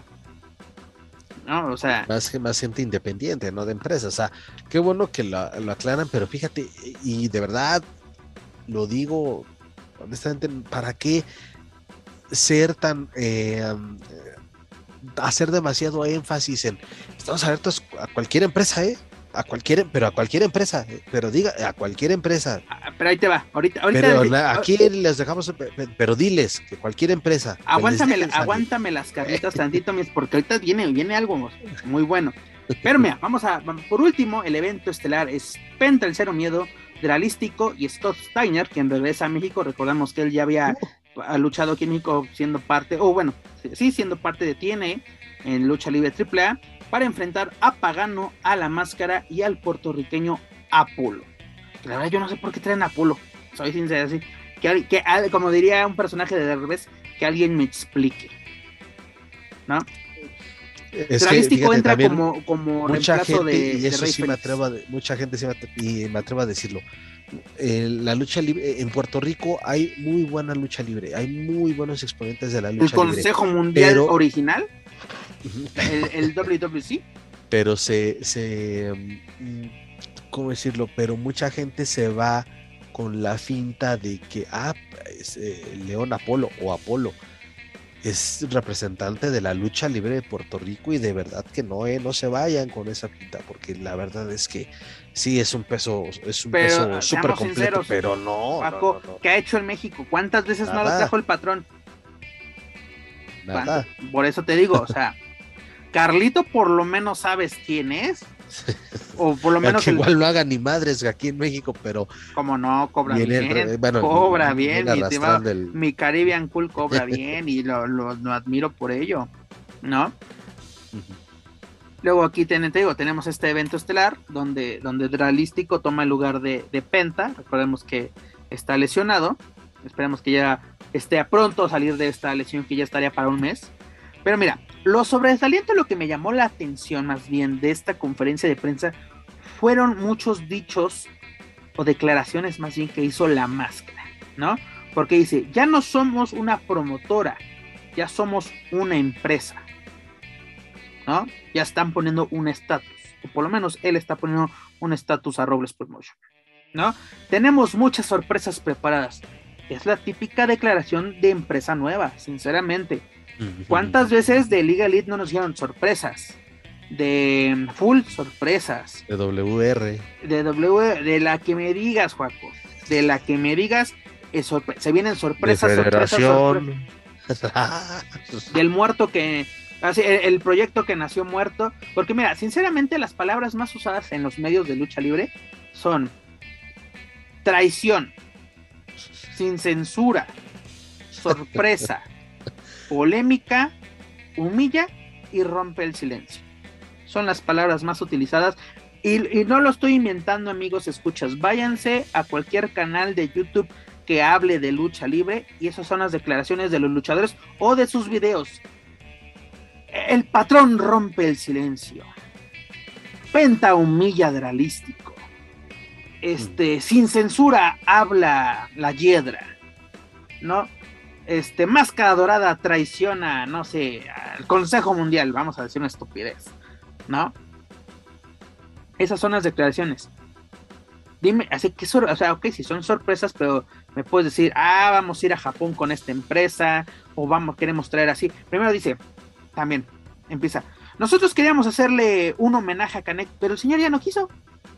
¿No? O sea. Más que más gente independiente, no de empresas. O sea, qué bueno que lo, lo aclaran, pero fíjate, y de verdad lo digo honestamente, ¿para qué ser tan eh, hacer demasiado énfasis en estamos abiertos a cualquier empresa, eh? A cualquier, pero a cualquier empresa, eh, pero diga, a cualquier empresa. Ah, pero ahí te va, ahorita, ahorita pero el, aquí oh, les dejamos, pero diles que cualquier empresa. Aguántame, la, aguántame las carnitas tantito, porque ahorita viene, viene algo muy bueno. Pero mira, vamos a, por último, el evento estelar es Penta el Cero Miedo, Dralístico y Scott Steiner, quien regresa a México. Recordamos que él ya había uh. luchado aquí en México siendo parte, o oh, bueno, sí, siendo parte de T N A en Lucha Libre triple A, para enfrentar a Pagano, a La Máscara y al puertorriqueño Apolo. Que la verdad yo no sé por qué traen a Apolo, soy sincero, así, que, que como diría un personaje de Derbez, que alguien me explique, ¿no? Es Dralístico entra como, como mucha reemplazo gente, de, y eso de sí me atrevo a, mucha gente sí me atrevo, y me atrevo a decirlo. Eh, la lucha libre en Puerto Rico hay muy buena lucha libre, hay muy buenos exponentes de la lucha libre. ¿El Consejo libre, Mundial pero, original? el, el W W C, pero se, se ¿cómo decirlo? Pero mucha gente se va con la finta de que ah, es, eh, León Apolo o Apolo es representante de la lucha libre de Puerto Rico, y de verdad que no, eh, no se vayan con esa pinta, porque la verdad es que sí es un peso, es un pero, peso súper completo, sinceros, pero no, Paco, no, no, no. ¿Qué ha hecho en México? ¿Cuántas veces Nada. no lo trajo el patrón? Nada. Por eso te digo, o sea, Carlito por lo menos sabes quién es. O por lo menos que el... igual no haga ni madres aquí en México, pero como no, cobra viene bien, el, bueno, cobra viene bien, mi, tema, el... mi Caribbean Cool cobra bien y lo, lo, lo admiro por ello, ¿no? Uh-huh. Luego aquí ten, te digo, tenemos este evento estelar donde, donde Dralístico toma el lugar de, de Penta. Recordemos que está lesionado, esperemos que ya esté a pronto a salir de esta lesión que ya estaría para un mes. Pero mira, lo sobresaliente, lo que me llamó la atención más bien de esta conferencia de prensa fueron muchos dichos o declaraciones más bien que hizo La Máscara, ¿no? Porque dice, ya no somos una promotora, ya somos una empresa, ¿no? Ya están poniendo un estatus, o por lo menos él está poniendo un estatus a Robles Promotion, ¿no? Tenemos muchas sorpresas preparadas. Es la típica declaración de empresa nueva, sinceramente. ¿Cuántas veces de Liga Elite no nos dieron sorpresas? De Full, sorpresas. De W R. De W, de la que me digas, Juaco. De la que me digas, es sorpre- se vienen sorpresas, de sorpresas, sorpresas. Del muerto que... Así, el, el proyecto que nació muerto. Porque mira, sinceramente las palabras más usadas en los medios de lucha libre son traición, sin censura, sorpresa, polémica, humilla y rompe el silencio. Son las palabras más utilizadas y, y no lo estoy inventando, amigos, escuchas, váyanse a cualquier canal de YouTube que hable de lucha libre y esas son las declaraciones de los luchadores o de sus videos. El patrón rompe el silencio, Penta humilla Dralístico, este, sin censura habla la Hiedra, ¿no? Este, Máscara Dorada traiciona, no sé, al Consejo Mundial, vamos a decir una estupidez, ¿no? Esas son las declaraciones. Dime, así que, o sea, ok, si son sorpresas, pero me puedes decir, ah, vamos a ir a Japón con esta empresa, o vamos, queremos traer así. Primero dice, también, empieza, nosotros queríamos hacerle un homenaje a Canek, pero el señor ya no quiso.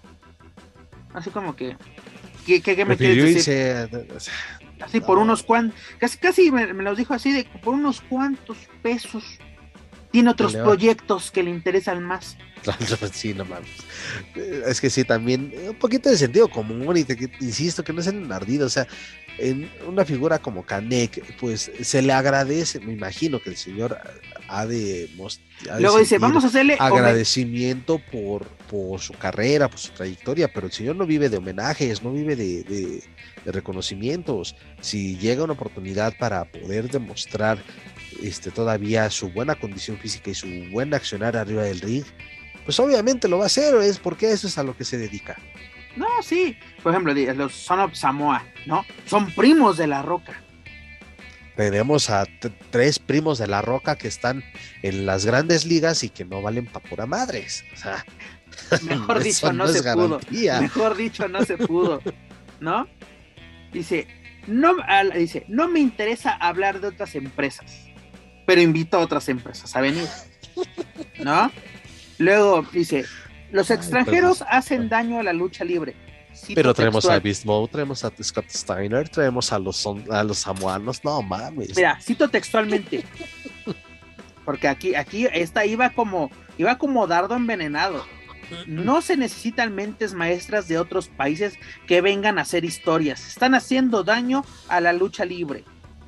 Así como que, ¿qué, qué, qué me quieres decir? Hice... Así por no. unos cuantos, casi, casi me, me los dijo así de por unos cuantos pesos. Tiene otros proyectos que le interesan más. Sí, no mames. Es que sí, también un poquito de sentido común y te, insisto que no sean ardidos. O sea, en una figura como Canek, pues se le agradece, me imagino que el señor ha de, ha de luego dice, vamos a hacerle agradecimiento por, por su carrera, por su trayectoria, pero el señor no vive de homenajes, no vive de, de, de reconocimientos. Si llega una oportunidad para poder demostrar este, todavía su buena condición física y su buen accionar arriba del ring, pues obviamente lo va a hacer, es porque eso es a lo que se dedica. No, sí, por ejemplo, los Son of Samoa, ¿no? Son primos de La Roca. Tenemos a t- tres primos de La Roca que están en las grandes ligas y que no valen pa' pura madres. O sea, mejor dicho, no, no se garantía. pudo. Mejor dicho, no se pudo, ¿no? Dice, no, dice, no me interesa hablar de otras empresas, pero invito a otras empresas a venir, ¿no? Luego dice, los extranjeros Ay, hacen daño a la lucha libre. Cito pero traemos textual. a Beast Mode, traemos a Scott Steiner, traemos a los, a los samoanos, no mames. Mira, cito textualmente, porque aquí, aquí esta iba como, iba como dardo envenenado. No se necesitan mentes maestras de otros países que vengan a hacer historias. Están haciendo daño a la lucha libre.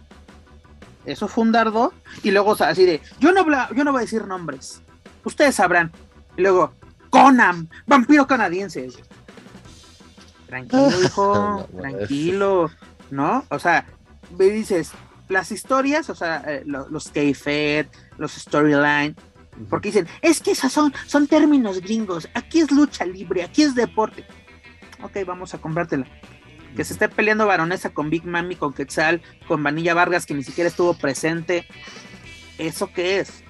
Eso fue un dardo. Y luego así de, yo no, yo no voy a decir nombres. Ustedes sabrán. Y luego, Conan, vampiro canadiense. Tranquilo, hijo, tranquilo, ¿no? O sea, me dices, las historias, o sea, eh, los, los kayfabe, los storyline, porque dicen, es que esas son, son términos gringos, aquí es lucha libre, aquí es deporte. Ok, vamos a comprártela. Que se esté peleando Baronesa con Big Mami, con Quetzal, con Vanilla Vargas, que ni siquiera estuvo presente. ¿Eso qué es?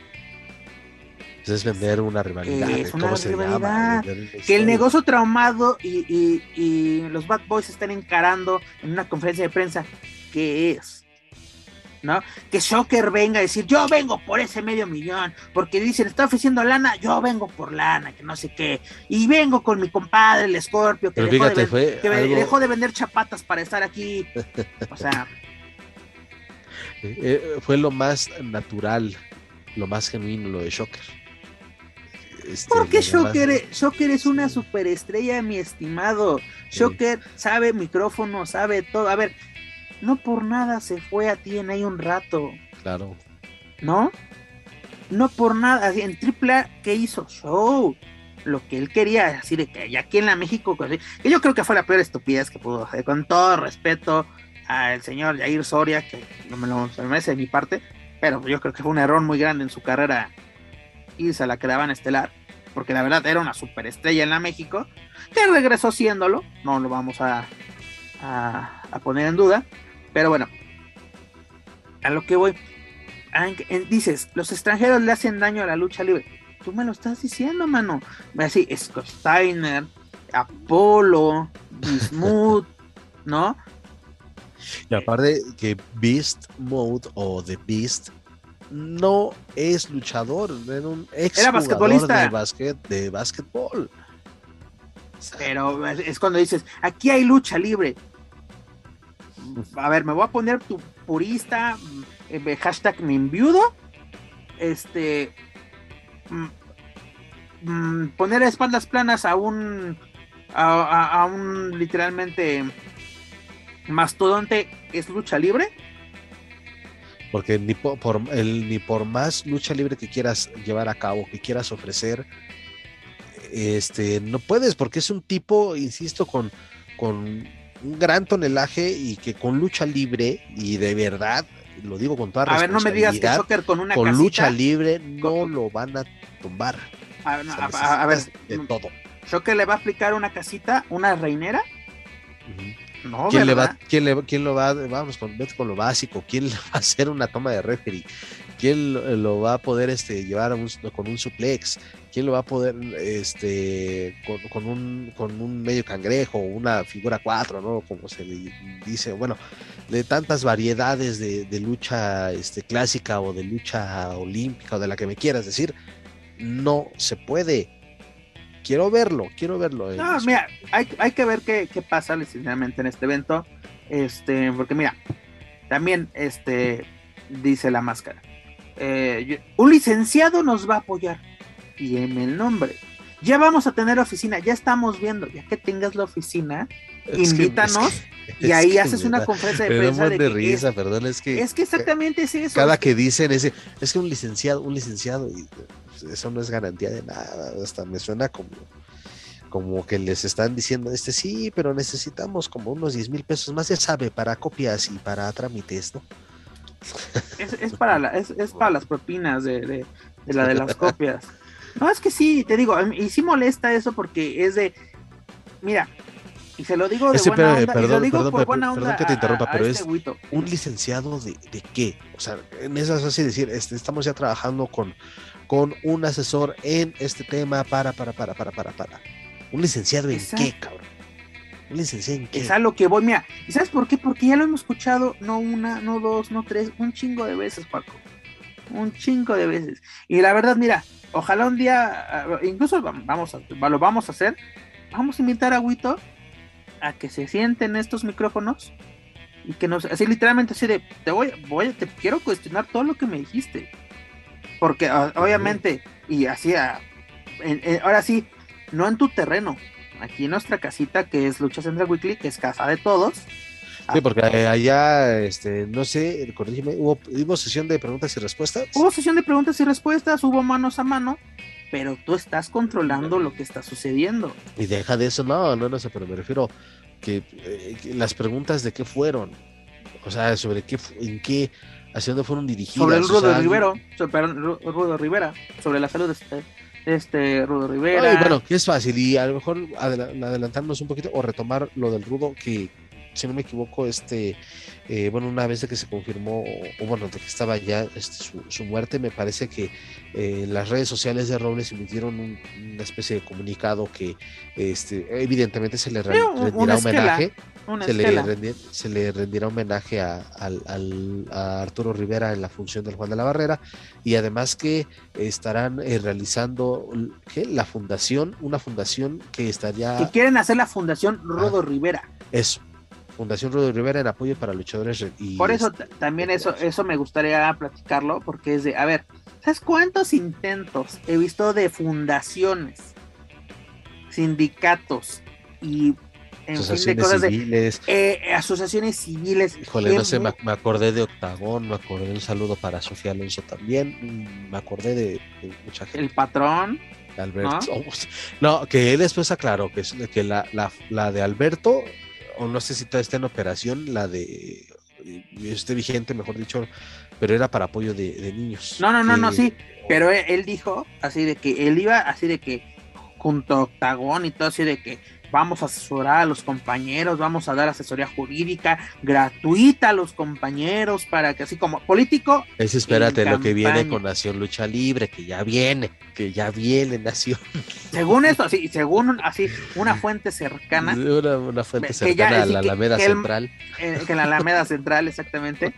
Es vender una rivalidad. Es una ¿Cómo rivalidad. se llama? Que el negocio traumado y, y, y los Bad Boys están encarando en una conferencia de prensa. ¿Qué es? ¿No? Que Shocker venga a decir, yo vengo por ese medio millón, porque dicen, está ofreciendo lana, yo vengo por lana, que no sé qué, y vengo con mi compadre, el Scorpio, que, dejó, fíjate, de, fue que algo... dejó de vender chapatas para estar aquí. O sea... Eh, fue lo más natural, lo más genuino, lo de Shocker. Este, Porque Shocker, demás... Shocker es una superestrella, mi estimado. Sí. Shocker sabe micrófono, sabe todo. A ver, no por nada se fue a T N A un rato. Claro. ¿No? No por nada. En triple A, ¿qué hizo? Show. Lo que él quería, así de que aquí en la México, que yo creo que fue la peor estupidez que pudo hacer, con todo respeto al señor Jair Soria, que no me lo merece de mi parte, pero yo creo que fue un error muy grande en su carrera irse a la caravana estelar, porque la verdad era una superestrella en la México, que regresó siéndolo, no lo vamos a, a, a poner en duda, pero bueno, a lo que voy, dices, los extranjeros le hacen daño a la lucha libre. Tú me lo estás diciendo, mano. Así, Scott Steiner, Apolo, Bismuth, ¿no? Y aparte que Beast Mode o The Beast no es luchador, era un ex era basquetbolista de, basquet, de basquetbol. Pero es cuando dices, aquí hay lucha libre. A ver, me voy a poner tu purista, eh, hashtag me enviudo, este... poner a espaldas planas a un a, a, a un literalmente mastodonte es lucha libre, porque ni por, por el ni por más lucha libre que quieras llevar a cabo, que quieras ofrecer, este no puedes, porque es un tipo, insisto, con con un gran tonelaje y que con lucha libre, y de verdad lo digo con toda a ver, no me digas que Shocker con una con casita, lucha libre no con... lo van a tumbar. A, no, a, a, a ver, de todo. ¿Shocker le va a aplicar una casita, una reinera? Uh-huh. No, ¿Quién ¿verdad? le va, quién le, quién lo va, vamos con, vete con lo básico, quién le va a hacer una toma de referee, quién lo, lo va a poder este, llevar a un, con un suplex, quién lo va a poder este, con, con, un, con un medio cangrejo, una figura cuatro, ¿no? Como se le dice, bueno, de tantas variedades de, de lucha este, clásica o de lucha olímpica o de la que me quieras decir, no se puede. Quiero verlo, quiero verlo. No, mira, hay, hay que ver qué, qué pasa licenciadamente en este evento, este, porque mira, también este dice la máscara, eh, un licenciado nos va a apoyar, y en el nombre, ya vamos a tener oficina, ya estamos viendo, ya que tengas la oficina, es invítanos, que, es que, y ahí haces una da, conferencia de prensa de, de que risa, es, perdón, es que es que exactamente es eso. Cada es que, que dicen ese, es que un licenciado, un licenciado, y eso no es garantía de nada, hasta me suena como, como que les están diciendo, este sí, pero necesitamos como unos diez mil pesos más, ya sabe, para copias y para trámites, ¿no? Es, es, para, la, es, es para las propinas de, de, de la de las copias. No, es que sí, te digo, y sí molesta eso porque es de, mira, y se lo digo de Ese, buena pero, onda, perdón, y se lo digo perdón, por perdón, buena onda perdón que te interrumpa, a, a pero este es güito. Un licenciado de, de qué, o sea, en esas así decir, este, estamos ya trabajando con, con un asesor en este tema para, para, para, para, para, para. ¿Un licenciado en Exacto. qué, cabrón? ¿Un licenciado en qué? Es a lo que voy, mira, ¿y sabes por qué? Porque ya lo hemos escuchado, no una, no dos, no tres, un chingo de veces, Paco. Un chingo de veces. Y la verdad, mira, ojalá un día, incluso vamos a, lo vamos a hacer, vamos a invitar a Huito a que se sienten estos micrófonos y que nos, así literalmente así de, te voy, voy, te quiero cuestionar todo lo que me dijiste. Porque obviamente, y así, a, en, en, ahora sí, no en tu terreno, aquí en nuestra casita que es Lucha Central Weekly, que es casa de todos. Sí, porque allá, este, no sé, corrígeme, ¿hubo, ¿hubo sesión de preguntas y respuestas? Hubo sesión de preguntas y respuestas, hubo manos a mano, pero tú estás controlando lo que está sucediendo. Y deja de eso, no, no, no sé, pero me refiero que, eh, que las preguntas de qué fueron, o sea, sobre qué, en qué, hacia dónde fueron dirigidas. Sobre el Rudo o sea, Rivero, sobre el Rudo Rivera, sobre la salud de este, este Rudo Rivera. Ay, bueno, que es fácil, y a lo mejor adel- adelantarnos un poquito o retomar lo del Rudo, que si no me equivoco, este, eh, bueno, una vez de que se confirmó, o, o bueno, de que estaba ya este, su, su muerte, me parece que eh, las redes sociales de Robles emitieron un, una especie de comunicado que este, evidentemente se le re- rendirá homenaje, se le, rendir, se le rendirá homenaje a, al, al, a Arturo Rivera en la función del Juan de la Barrera, y además que estarán eh, realizando ¿qué? la fundación, una fundación que estaría... Que quieren hacer la fundación Rudo ah, Rivera. Eso. Fundación Rudy Rivera en apoyo para luchadores. Y Por eso t- también eso, eso me gustaría platicarlo, porque es de, a ver, ¿sabes cuántos intentos he visto de fundaciones, sindicatos y en fin de cosas civiles. de eh, asociaciones civiles? Híjole, no sé, me, me acordé de Octagón, me acordé de un saludo para Sofía Alonso también, me acordé de, de mucha gente. El patrón. Alberto. ¿No? no, que él después aclaró que, que la, la, la de Alberto, o no sé si todavía está en operación, la de esté vigente, mejor dicho, pero era para apoyo de, de niños. No, no, no, que, no, sí, pero él, él dijo así de que él iba así de que junto a Octagón y todo así de que vamos a asesorar a los compañeros, vamos a dar asesoría jurídica gratuita a los compañeros para que así como político. Es espérate lo que viene con Nación Lucha Libre, que ya viene, que ya viene Nación. Según esto, así, según así, una fuente cercana. Una, una fuente cercana ya, a la Alameda que, que Central. El, eh, que la Alameda Central, exactamente.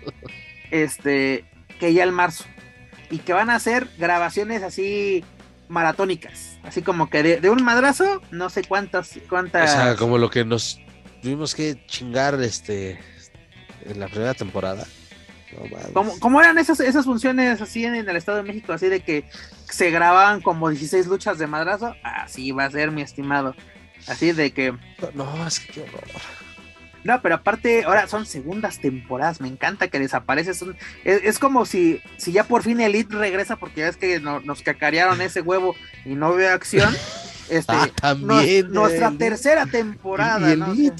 Este, que ya el marzo. Y que van a hacer grabaciones así maratónicas, así como que de, de un madrazo, no sé cuántas, cuántas. O sea, como lo que nos tuvimos que chingar este en la primera temporada. No, como, como eran esas, esas funciones así en, en el Estado de México, así de que se grababan como dieciséis luchas de madrazo, así va a ser, mi estimado. Así de que. No, es que qué horror. No, pero aparte, ahora son segundas temporadas, me encanta que desaparece. Son, es, es como si, si ya por fin Elite regresa, porque ya es que no, nos cacarearon ese huevo y no veo acción. Este, ah, también. Nos, nuestra Elite. Tercera temporada, ¿no? No,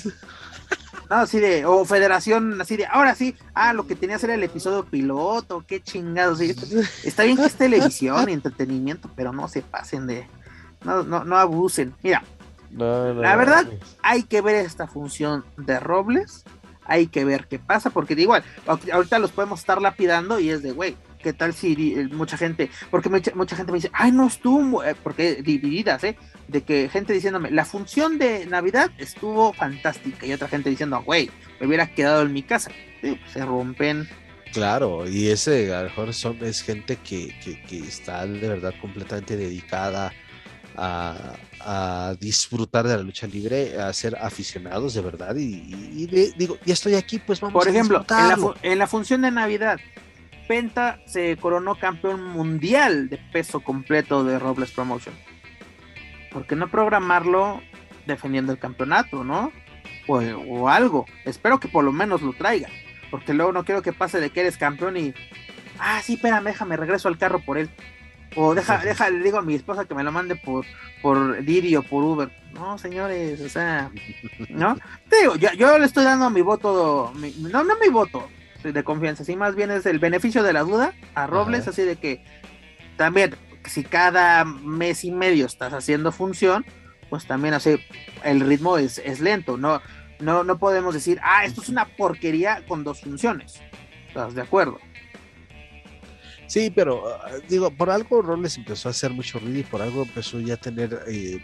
así de, o Federación, así de, ahora sí, ah, lo que tenía que ser el episodio piloto, qué chingados. ¿Sí? Está bien que es televisión y entretenimiento, pero no se pasen de, no, no, no abusen. Mira. No, no, la verdad, no. Hay que ver esta función de Robles, hay que ver qué pasa, porque de igual, ahorita los podemos estar lapidando y es de, güey, ¿qué tal si mucha gente, porque mucha, mucha gente me dice, ay, no estuvo, porque divididas, ¿eh? De que gente diciéndome, la función de Navidad estuvo fantástica, y otra gente diciendo, güey, me hubiera quedado en mi casa. Sí, pues se rompen. Claro, y ese a lo mejor son, es gente que, que, que está de verdad completamente dedicada A, a disfrutar de la lucha libre, a ser aficionados de verdad y, y, y de, digo, ya estoy aquí, pues vamos Por a ejemplo, en la, fu- en la función de Navidad, Penta se coronó campeón mundial de peso completo de Robles Promotion. ¿Por qué no programarlo defendiendo el campeonato, no? O, o algo, espero que por lo menos lo traiga, porque luego no quiero que pase de que eres campeón y, ah, sí, espérame, déjame, regreso al carro por él. O deja, deja, le digo a mi esposa que me lo mande por, por Didi o por Uber. No, señores, o sea, ¿no? Te digo, yo, yo le estoy dando mi voto, mi, no, no mi voto de confianza, sí, más bien es el beneficio de la duda a Robles, ajá. Así de que también, si cada mes y medio estás haciendo función, pues también así, el ritmo es, es lento, no, no, no podemos decir, ah, esto es una porquería con dos funciones. ¿Estás de acuerdo? Sí, pero uh, digo, por algo Robles empezó a hacer mucho ruido y por algo empezó ya a tener eh,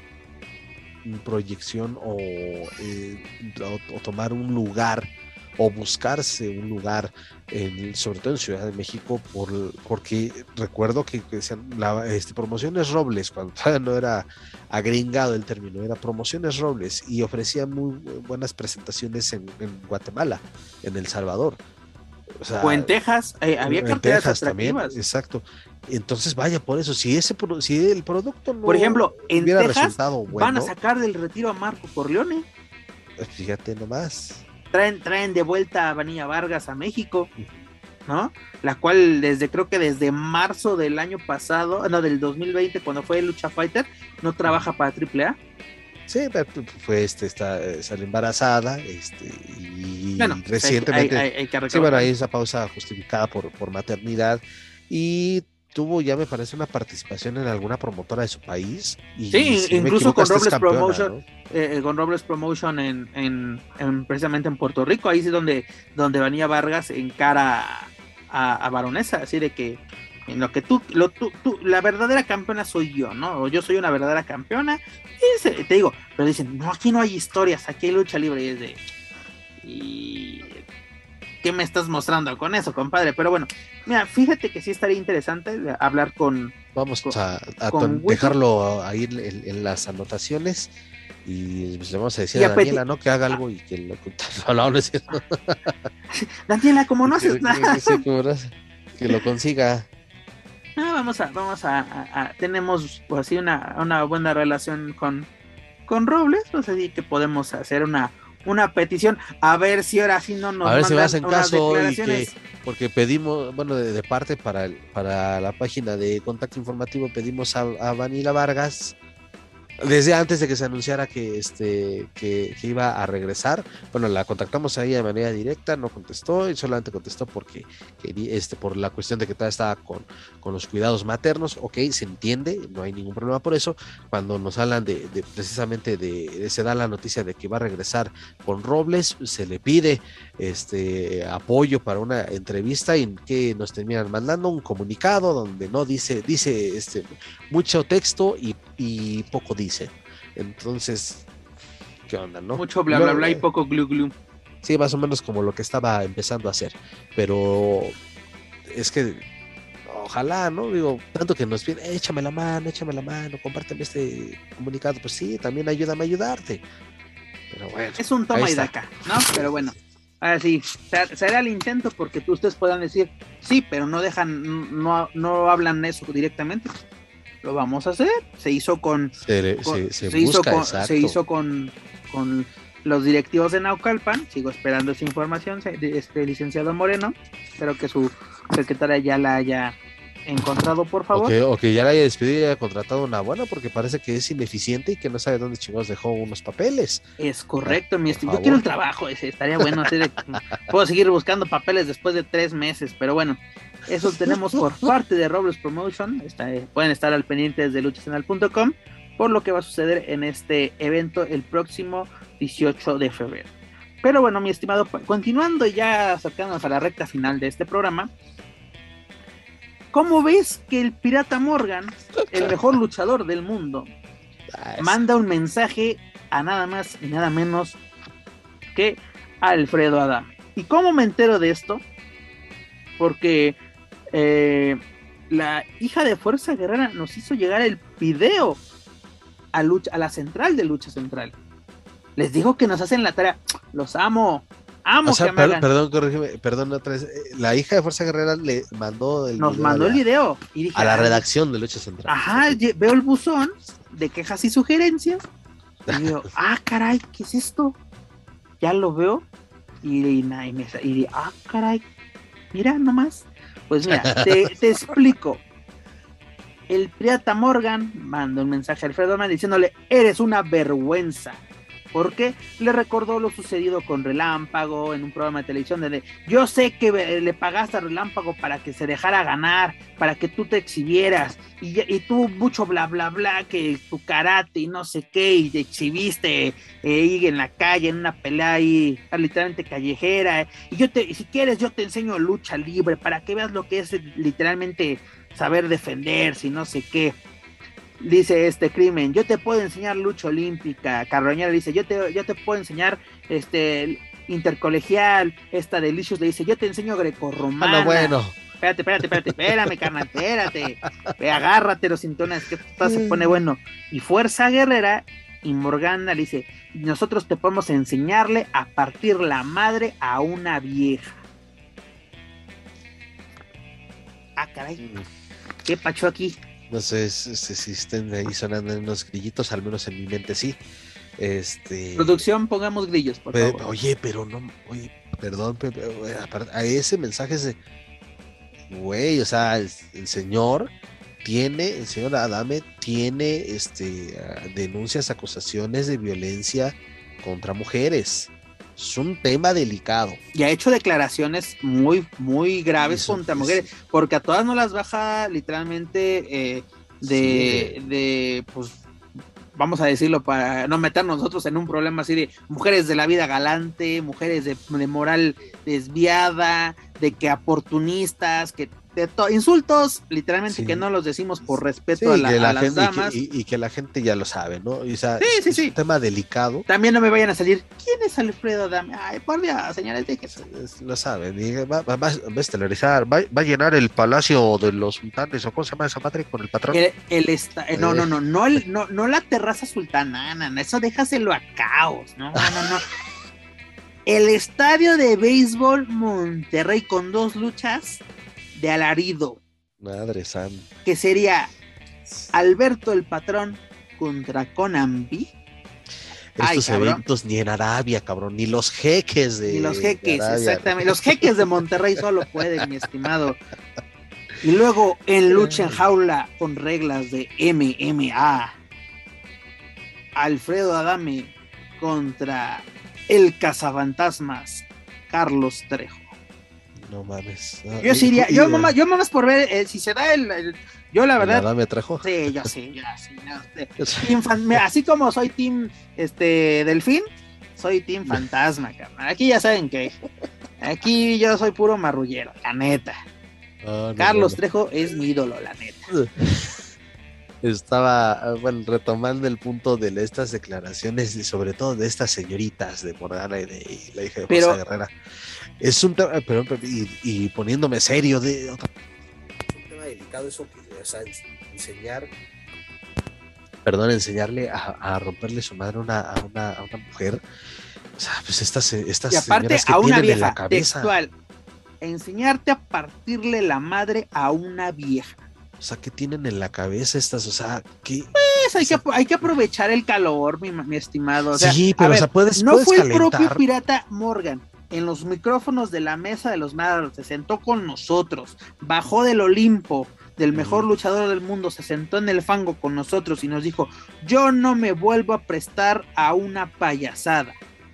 proyección o, eh, o, o tomar un lugar o buscarse un lugar, en, sobre todo en Ciudad de México, por, porque recuerdo que, que decían, la, este, Promociones Robles, cuando todavía no era agringado el término, era Promociones Robles y ofrecía muy buenas presentaciones en, en Guatemala, en El Salvador. O, sea, o en Texas, eh, había en carteras Texas atractivas. También, exacto. Entonces, vaya, por eso, si ese si el producto no por ejemplo, en hubiera Texas resultado bueno, van a sacar del retiro a Marco Corleone. Fíjate nomás. Traen, traen de vuelta a Vanilla Vargas a México, ¿no? La cual desde, creo que desde marzo del año pasado, no, del dos mil veinte, cuando fue Lucha Fighter, no trabaja para triple A. Sí, fue este, está, salió embarazada, este, y bueno, recientemente, hay, hay, hay que sí, bueno, hay esa pausa justificada por, por maternidad, y tuvo ya me parece una participación en alguna promotora de su país. Y sí, si incluso no con Robles campeona, Promotion, ¿no? eh, con Robles Promotion en, en, en precisamente en Puerto Rico, ahí es donde, donde Vanilla Vargas encara a, a, a Baronesa, así de que en lo que tú, lo, tú, tú, la verdadera campeona soy yo, ¿no? O yo soy una verdadera campeona, y se, te digo, pero dicen, no, aquí no hay historias, aquí hay lucha libre, y es de, y ¿qué me estás mostrando con eso, compadre? Pero bueno, mira, fíjate que sí estaría interesante hablar con... Vamos con, a, a con dejarlo ahí en, en las anotaciones y pues, le vamos a decir a Daniela, ¿no? Que haga algo y que lo no, no, no es cierto. Daniela, como no haces que, nada. Que, que, que, que lo consiga. Ah, vamos a, vamos a, a, a tenemos pues así una, una buena relación con, con Robles, pues así que podemos hacer una, una petición, a ver si ahora sí no nos a ver si me hacen unas caso declaraciones. Y que, porque pedimos, bueno, de, de parte para, el, para la página de Contacto Informativo pedimos a, a Vanila Vargas desde antes de que se anunciara que este que, que iba a regresar. Bueno, la contactamos ahí de manera directa, no contestó y solamente contestó porque que, este por la cuestión de que todavía estaba con, con los cuidados maternos. Ok, se entiende, no hay ningún problema por eso. Cuando nos hablan de, de precisamente de, de se da la noticia de que va a regresar con Robles, se le pide este apoyo para una entrevista y que nos terminan mandando un comunicado donde no dice dice este mucho texto y, y poco dice. Entonces, ¿qué onda, no? Mucho bla bla bla y poco glu glu. Sí, más o menos como lo que estaba empezando a hacer, pero es que ojalá, ¿no? Digo, tanto que nos piden, échame la mano, échame la mano, compárteme este comunicado, pues sí, también ayúdame a ayudarte. Pero bueno. Es un toma y daca, ¿no? Pero bueno, ahora sí, será el intento porque ustedes puedan decir, sí, pero no dejan, no, no hablan eso directamente. Lo vamos a hacer. Se hizo con, se, con se, se, se busca, hizo con exacto. se hizo con, con los directivos de Naucalpan. Sigo esperando esa información, este licenciado Moreno. Espero que su secretaria ya la haya encontrado, por favor. O que, o que ya la haya despedido y haya contratado una buena, porque parece que es ineficiente y que no sabe dónde chingados dejó unos papeles. Es correcto, mi estimado. Yo quiero el trabajo ese, estaría bueno hacer. Puedo seguir buscando papeles después de tres meses, pero bueno. Eso tenemos por parte de Robles Promotion. Está, eh, pueden estar al pendiente desde luchacenal punto com por lo que va a suceder en este evento el próximo dieciocho de febrero. Pero bueno, mi estimado, continuando y ya acercándonos a la recta final de este programa, ¿cómo ves que el Pirata Morgan, el mejor luchador del mundo, manda un mensaje a nada más y nada menos que a Alfredo Adame? ¿Y cómo me entero de esto? Porque eh, la hija de Fuerza Guerrera nos hizo llegar el video a, lucha, a la central de Lucha Central. Les digo que nos hacen la tarea. Los amo. Amo o sea, que me per, hagan. Perdón, corrígeme, perdón otra vez. La hija de Fuerza Guerrera le mandó el Nos video mandó a la, el video. Y dije, a la redacción de Lucha Central. Ajá, sí. Veo el buzón de quejas y sugerencias. Y digo, ah, caray, ¿qué es esto? Ya lo veo. Y, y, y, me, y ah, caray. Mira nomás, pues mira, te, te explico. El Pirata Morgan manda un mensaje a Alfredo Adame diciéndole, eres una vergüenza. Porque le recordó lo sucedido con Relámpago en un programa de televisión donde yo sé que le pagaste a Relámpago para que se dejara ganar, para que tú te exhibieras, y, y tú mucho bla bla bla, que tu karate y no sé qué, y te exhibiste eh, en la calle, en una pelea ahí, literalmente callejera, eh, y yo te, si quieres yo te enseño lucha libre, para que veas lo que es literalmente saber defenderse y no sé qué. Dice este Crimen, yo te puedo enseñar lucha olímpica. Carroñera dice, yo te, yo te puedo enseñar este intercolegial. Esta Delicious le dice, yo te enseño grecorromana. Ah, no, bueno. Espérate, espérate, espérate, espérame, carnal, espérate. Ve, agárrate los cinturones, que esto se pone bueno. Y Fuerza Guerrera y Morgana le dice, nosotros te podemos enseñarle a partir la madre a una vieja. Ah, caray. ¿Qué pacho aquí? No sé si, si estén ahí sonando unos grillitos, al menos en mi mente sí. Este... Producción, pongamos grillos, por Pe- favor. Oye, pero no, oye, perdón, Pepe, a ese mensaje se... Güey, o sea, el, el señor tiene, el señor Adame tiene este, denuncias, acusaciones de violencia contra mujeres. Es un tema delicado. Y ha hecho declaraciones muy, muy graves Eso, contra mujeres, sí. Porque a todas no las baja literalmente eh, de, sí. de, pues, vamos a decirlo para no meternos nosotros en un problema así de mujeres de la vida galante, mujeres de, de moral desviada, de que oportunistas, que de to- insultos, literalmente sí. Que no los decimos por respeto sí, a, la, la a las gente, damas. Y que, y, y que la gente ya lo sabe, ¿no? Y, o sea, sí, sí, es sí. un tema delicado. También no me vayan a salir, ¿quién es Alfredo Adame? Ay, por Dios, señores, déjense. Lo saben, y va, va, va, va a estelarizar, va, va a llenar el palacio de los sultanes, o cómo se llama esa madre con el patrón. El, el esta, eh, no, no, no, no, el, no, no la terraza sultana, no, eso déjaselo a Caos, no, no, no, no. El estadio de béisbol Monterrey con dos luchas de alarido. Madre santa. Que sería Alberto el Patrón contra Conan B. Estos Ay, eventos ni en Arabia, cabrón, ni los jeques de Ni los jeques, de Arabia, exactamente. ¿No? Los jeques de Monterrey solo pueden, mi estimado. Y luego en lucha en jaula con reglas de M M A. Alfredo Adame contra el cazafantasmas Carlos Trejo. No mames. No, yo sí iría, yo mamá, yo mamás por ver eh, si se da el, el yo la verdad. Adame Trejo. Sí, yo sí, yo sí. No, team fan, así como soy team este Delfín, soy team Fantasma, cabrón. Aquí ya saben que aquí yo soy puro marrullero, la neta. Oh, no, Carlos no, no. Trejo es mi ídolo, la neta. Estaba, bueno, retomando el punto de estas declaraciones y sobre todo de estas señoritas de Morgana y de y la hija de José pero, Guerrera. Es un tema, pero, y, y poniéndome serio, de otro, es un tema delicado eso, o sea, enseñar, perdón, enseñarle a, a romperle su madre a una, a una, a una mujer, o sea, pues estas, estas y aparte señoras que a una tienen vieja, en la cabeza. Textual, enseñarte a partirle la madre a una vieja. O sea, ¿qué tienen en la cabeza estas? O sea, ¿qué? Pues hay, o sea, que, hay que aprovechar el calor, mi, mi estimado. O sea, sí, pero ver, o sea, puedes no puedes fue calentar. El propio pirata Morgan. En los micrófonos de la mesa de los magos, se sentó con nosotros, bajó del Olimpo, del mejor mm. luchador del mundo, se sentó en el fango con nosotros y nos dijo, yo no me vuelvo a prestar a una payasada.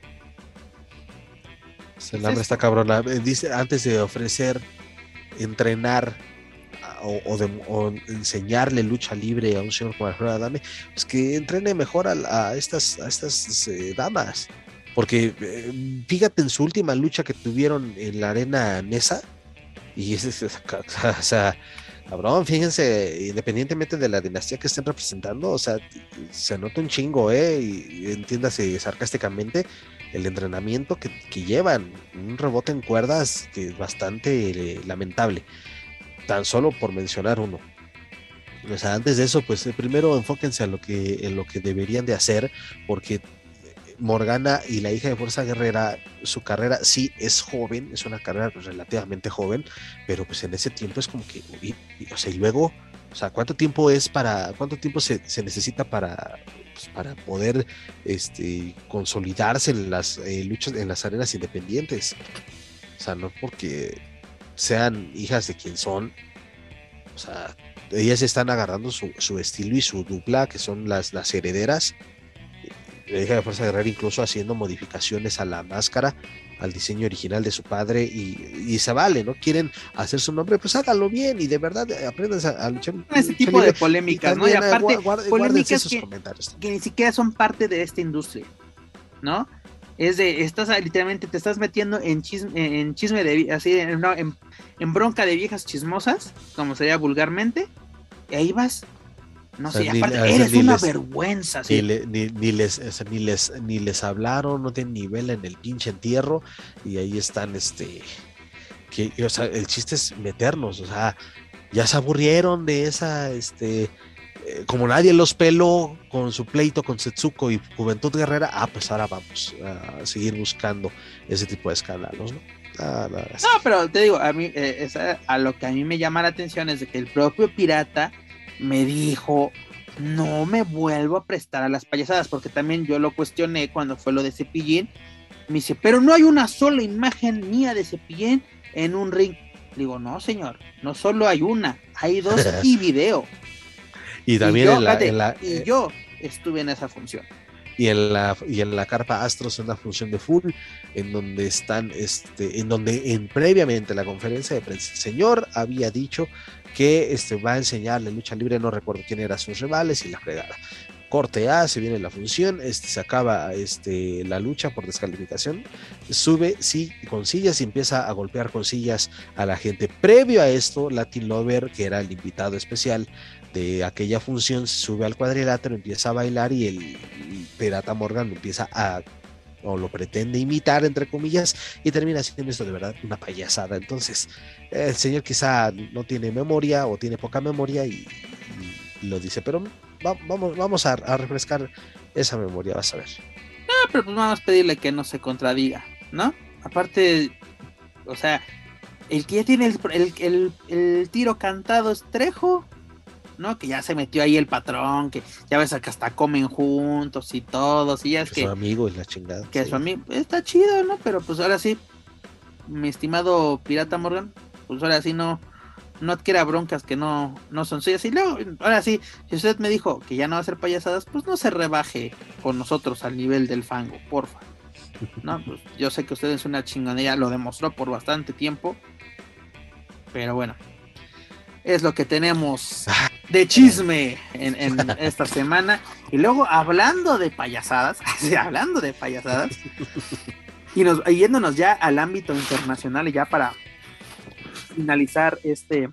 El hambre está cabrona. Dice, antes de ofrecer, entrenar o, o, de, o enseñarle lucha libre a un señor como Alfredo Adame, pues que entrene mejor a, a estas, a estas eh, damas. Porque eh, fíjate en su última lucha que tuvieron en la arena Nesa, y es, es, es o sea, cabrón, fíjense, independientemente de la dinastía que estén representando, o sea, se nota un chingo, eh, y, y entiéndase sarcásticamente el entrenamiento que, que llevan, un rebote en cuerdas que es bastante eh, lamentable, tan solo por mencionar uno. O sea, antes de eso, pues primero enfóquense a lo que, en lo que deberían de hacer, porque Morgana y la hija de Fuerza Guerrera, su carrera sí es joven, es una carrera relativamente joven, pero pues en ese tiempo es como que, y, y, o sea, y luego, o sea, ¿cuánto tiempo es para, cuánto tiempo se, se necesita para, pues, para poder este, consolidarse en las eh, luchas, en las arenas independientes? O sea, no porque sean hijas de quien son, o sea, ellas están agarrando su, su estilo y su dupla, que son las, las herederas. La hija de Fuerza Guerrera incluso haciendo modificaciones a la máscara, al diseño original de su padre, y, y se vale, ¿no? Quieren hacer su nombre, pues háganlo bien y de verdad aprendan a, a luchar. Ese tipo libre, de polémicas, y también, ¿no? Y aparte, guard, polémicas que, que ni siquiera son parte de esta industria, ¿no? Es de, estás literalmente, te estás metiendo en chisme, en chisme de, así, en, en, en bronca de viejas chismosas, como sería vulgarmente, y ahí vas. No sé, o sea, aparte, ni, eres una les, vergüenza. ¿Sí? Ni, le, ni, ni, les, o sea, ni, les, ni les hablaron, no tienen nivel en el pinche entierro, y ahí están, este, que, o sea, el chiste es meternos, o sea, ya se aburrieron de esa, este, eh, como nadie los peló con su pleito con Setsuko y Juventud Guerrera, ah, pues ahora vamos a seguir buscando ese tipo de escándalos, ¿no? Ah, no, no, pero te digo, a mí, eh, esa, a lo que a mí me llama la atención es de que el propio pirata me dijo, no me vuelvo a prestar a las payasadas, porque también yo lo cuestioné cuando fue lo de Cepillín. Me dice, pero no hay una sola imagen mía de Cepillín en un ring. Digo, no señor, no solo hay una, hay dos y video. Y también y yo, en la, fíjate, en la, y yo estuve en esa función. Y en la, y en la Carpa Astros en una función de full, en donde están, este, en donde en previamente la conferencia de prensa, el señor había dicho que este, va a enseñarle lucha libre, no recuerdo quién eran sus rivales y la fregada. Corte A, se viene la función, este, se acaba este, la lucha por descalificación, sube sí, con sillas y empieza a golpear con sillas a la gente. Previo a esto, Latin Lover, que era el invitado especial de aquella función, se sube al cuadrilátero, empieza a bailar y el, el Pirata Morgan empieza a, o lo pretende imitar, entre comillas, y termina siendo esto de verdad una payasada. Entonces, el señor quizá no tiene memoria o tiene poca memoria y, y lo dice, pero va, vamos, vamos a, a refrescar esa memoria, vas a ver. No, pero pues vamos a pedirle que no se contradiga, ¿no? Aparte, o sea, el que ya tiene el, el, el, el tiro cantado es Trejo, ¿no? Que ya se metió ahí el patrón, que ya ves que hasta comen juntos y todos, y ya es que... que su amigo y la chingada. Que sí. su amigo, está chido, ¿no? Pero pues ahora sí, mi estimado Pirata Morgan, pues ahora sí no, no adquiera broncas que no, no son suyas. Y luego, ahora sí, si usted me dijo que ya no va a hacer payasadas, pues no se rebaje con nosotros al nivel del fango, porfa. No, pues yo sé que usted es una chingonería, lo demostró por bastante tiempo, pero bueno, es lo que tenemos de chisme en, en esta semana. Y luego, hablando de payasadas, hablando de payasadas, y, nos, y yéndonos ya al ámbito internacional, y ya para finalizar este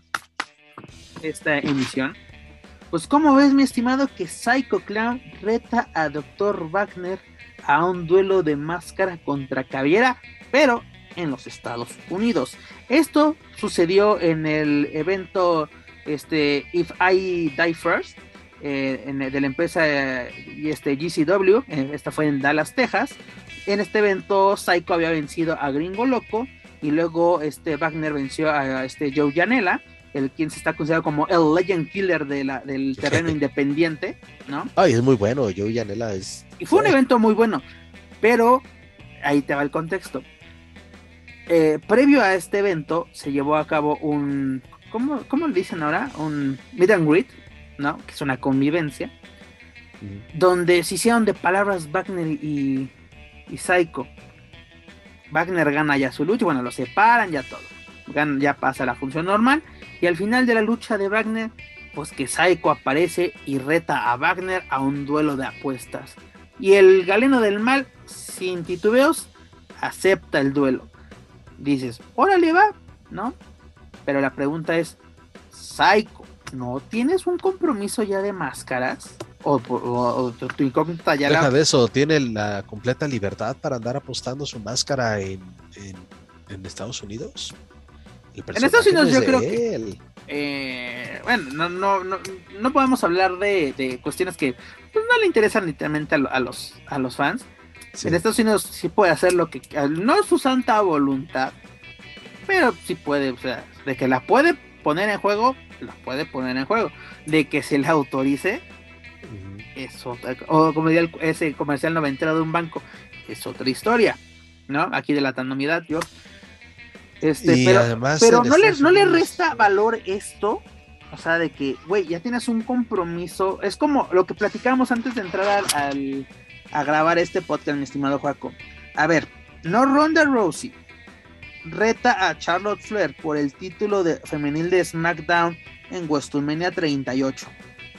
esta emisión, pues ¿cómo ves, mi estimado, que Psycho Clown reta a doctor Wagner a un duelo de máscara contra cabellera, pero en los Estados Unidos? Esto sucedió en el evento este If I Die First, eh, en, de la empresa eh, este, G C W. eh, esta fue en Dallas, Texas. En este evento Psycho había vencido a Gringo Loco, y luego este Wagner venció a, a este Joe Janela, el quien se está considerado como el Legend Killer de la, del terreno independiente, ¿no? Ay, es muy bueno, Joe Janela es... Y fue un evento muy bueno, pero ahí te va el contexto. Eh, previo a este evento se llevó a cabo un, ¿cómo, cómo le dicen ahora? Un meet and greet, ¿no? Que es una convivencia, mm. donde se hicieron de palabras Wagner y, y Psycho. Wagner gana ya su lucha, bueno, lo separan, ya todo. Gana, ya pasa la función normal, y al final de la lucha de Wagner, pues que Psycho aparece y reta a Wagner a un duelo de apuestas. Y el galeno del mal, sin titubeos, acepta el duelo. Dices, órale va, ¿no? Pero la pregunta es, Psycho, ¿no tienes un compromiso ya de máscaras? O, o, o tu, tu incógnita ya Deja la... de eso, tiene la completa libertad para andar apostando su máscara en, en, en Estados Unidos. En Estados Unidos yo creo él. que eh, bueno, no, no, no, no podemos hablar de, de cuestiones que pues, no le interesan literalmente a, a los a los fans. Sí. En Estados Unidos sí puede hacer lo que, no es su santa voluntad, pero sí puede, o sea, de que la puede poner en juego, la puede poner en juego. De que se le autorice, uh-huh. es otra, o como diría el, ese comercial noventero de un banco, es otra historia, ¿no? Aquí delatando mi edad, yo. Este, y pero además pero no le, no le resta valor esto, o sea, de que, güey, ya tienes un compromiso. Es como lo que platicábamos antes de entrar al, al a grabar este podcast, mi estimado Joaco. A ver, no Ronda Rousey reta a Charlotte Flair por el título de femenil de SmackDown en WrestleMania treinta y ocho,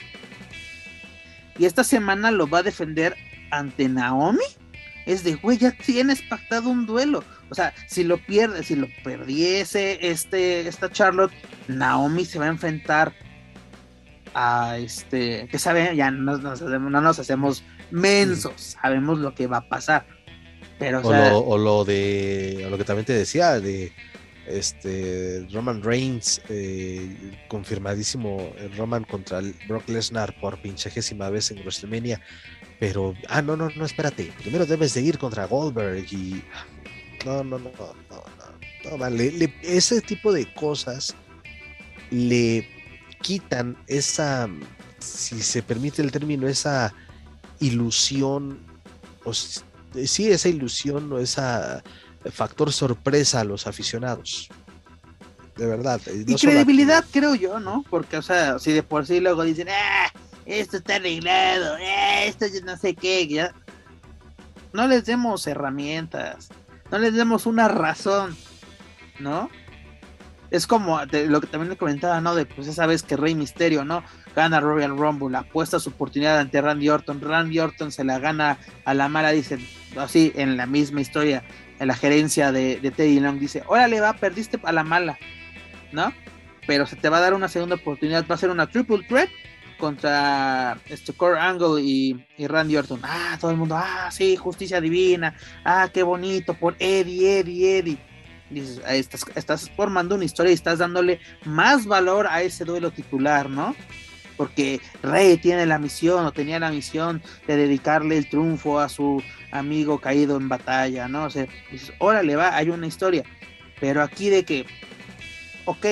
y esta semana lo va a defender ante Naomi. Es de, güey, ya tienes pactado un duelo. O sea, si lo pierde, si lo perdiese este, esta Charlotte, Naomi se va a enfrentar a este, que sabe, ya no, no, no nos hacemos mensos, sabemos lo que va a pasar. Pero, o, o, sea, lo, o lo de, o lo que también te decía, de este Roman Reigns, eh, confirmadísimo el Roman contra el Brock Lesnar por pinchagésima vez en WrestleMania. Pero, ah, no, no, no, espérate. Primero debes de ir contra Goldberg y... No, no, no, no, no, no, man, le, le, ese tipo de cosas le quitan esa, si se permite el término, esa ilusión, o sí, esa ilusión o esa factor sorpresa a los aficionados. De verdad. No y credibilidad, creo yo, ¿no? Porque, o sea, si de por sí luego dicen, ¡ah! Esto está arreglado, eh, esto yo no sé qué, ya no les demos herramientas, no les demos una razón, ¿no? es como de, lo que también le comentaba, ¿no? De pues esa vez que Rey Misterio, ¿no? Gana Royal Rumble, apuesta su oportunidad ante Randy Orton, Randy Orton se la gana a la mala, dicen, así, en la misma historia, en la gerencia de, de Teddy Long, dice, órale va, perdiste a la mala, ¿no? Pero se te va a dar una segunda oportunidad, va a ser una triple threat contra este Kurt Angle y, y Randy Orton. Ah, todo el mundo, ah, sí, justicia divina, ah, qué bonito, por Eddie, Eddie, Eddie. Dices, estás, estás formando una historia y estás dándole más valor a ese duelo titular, ¿no? Porque Rey tiene la misión, o tenía la misión de dedicarle el triunfo a su amigo caído en batalla, ¿no? O sea, dices, órale, va, hay una historia. Pero aquí de que, ok,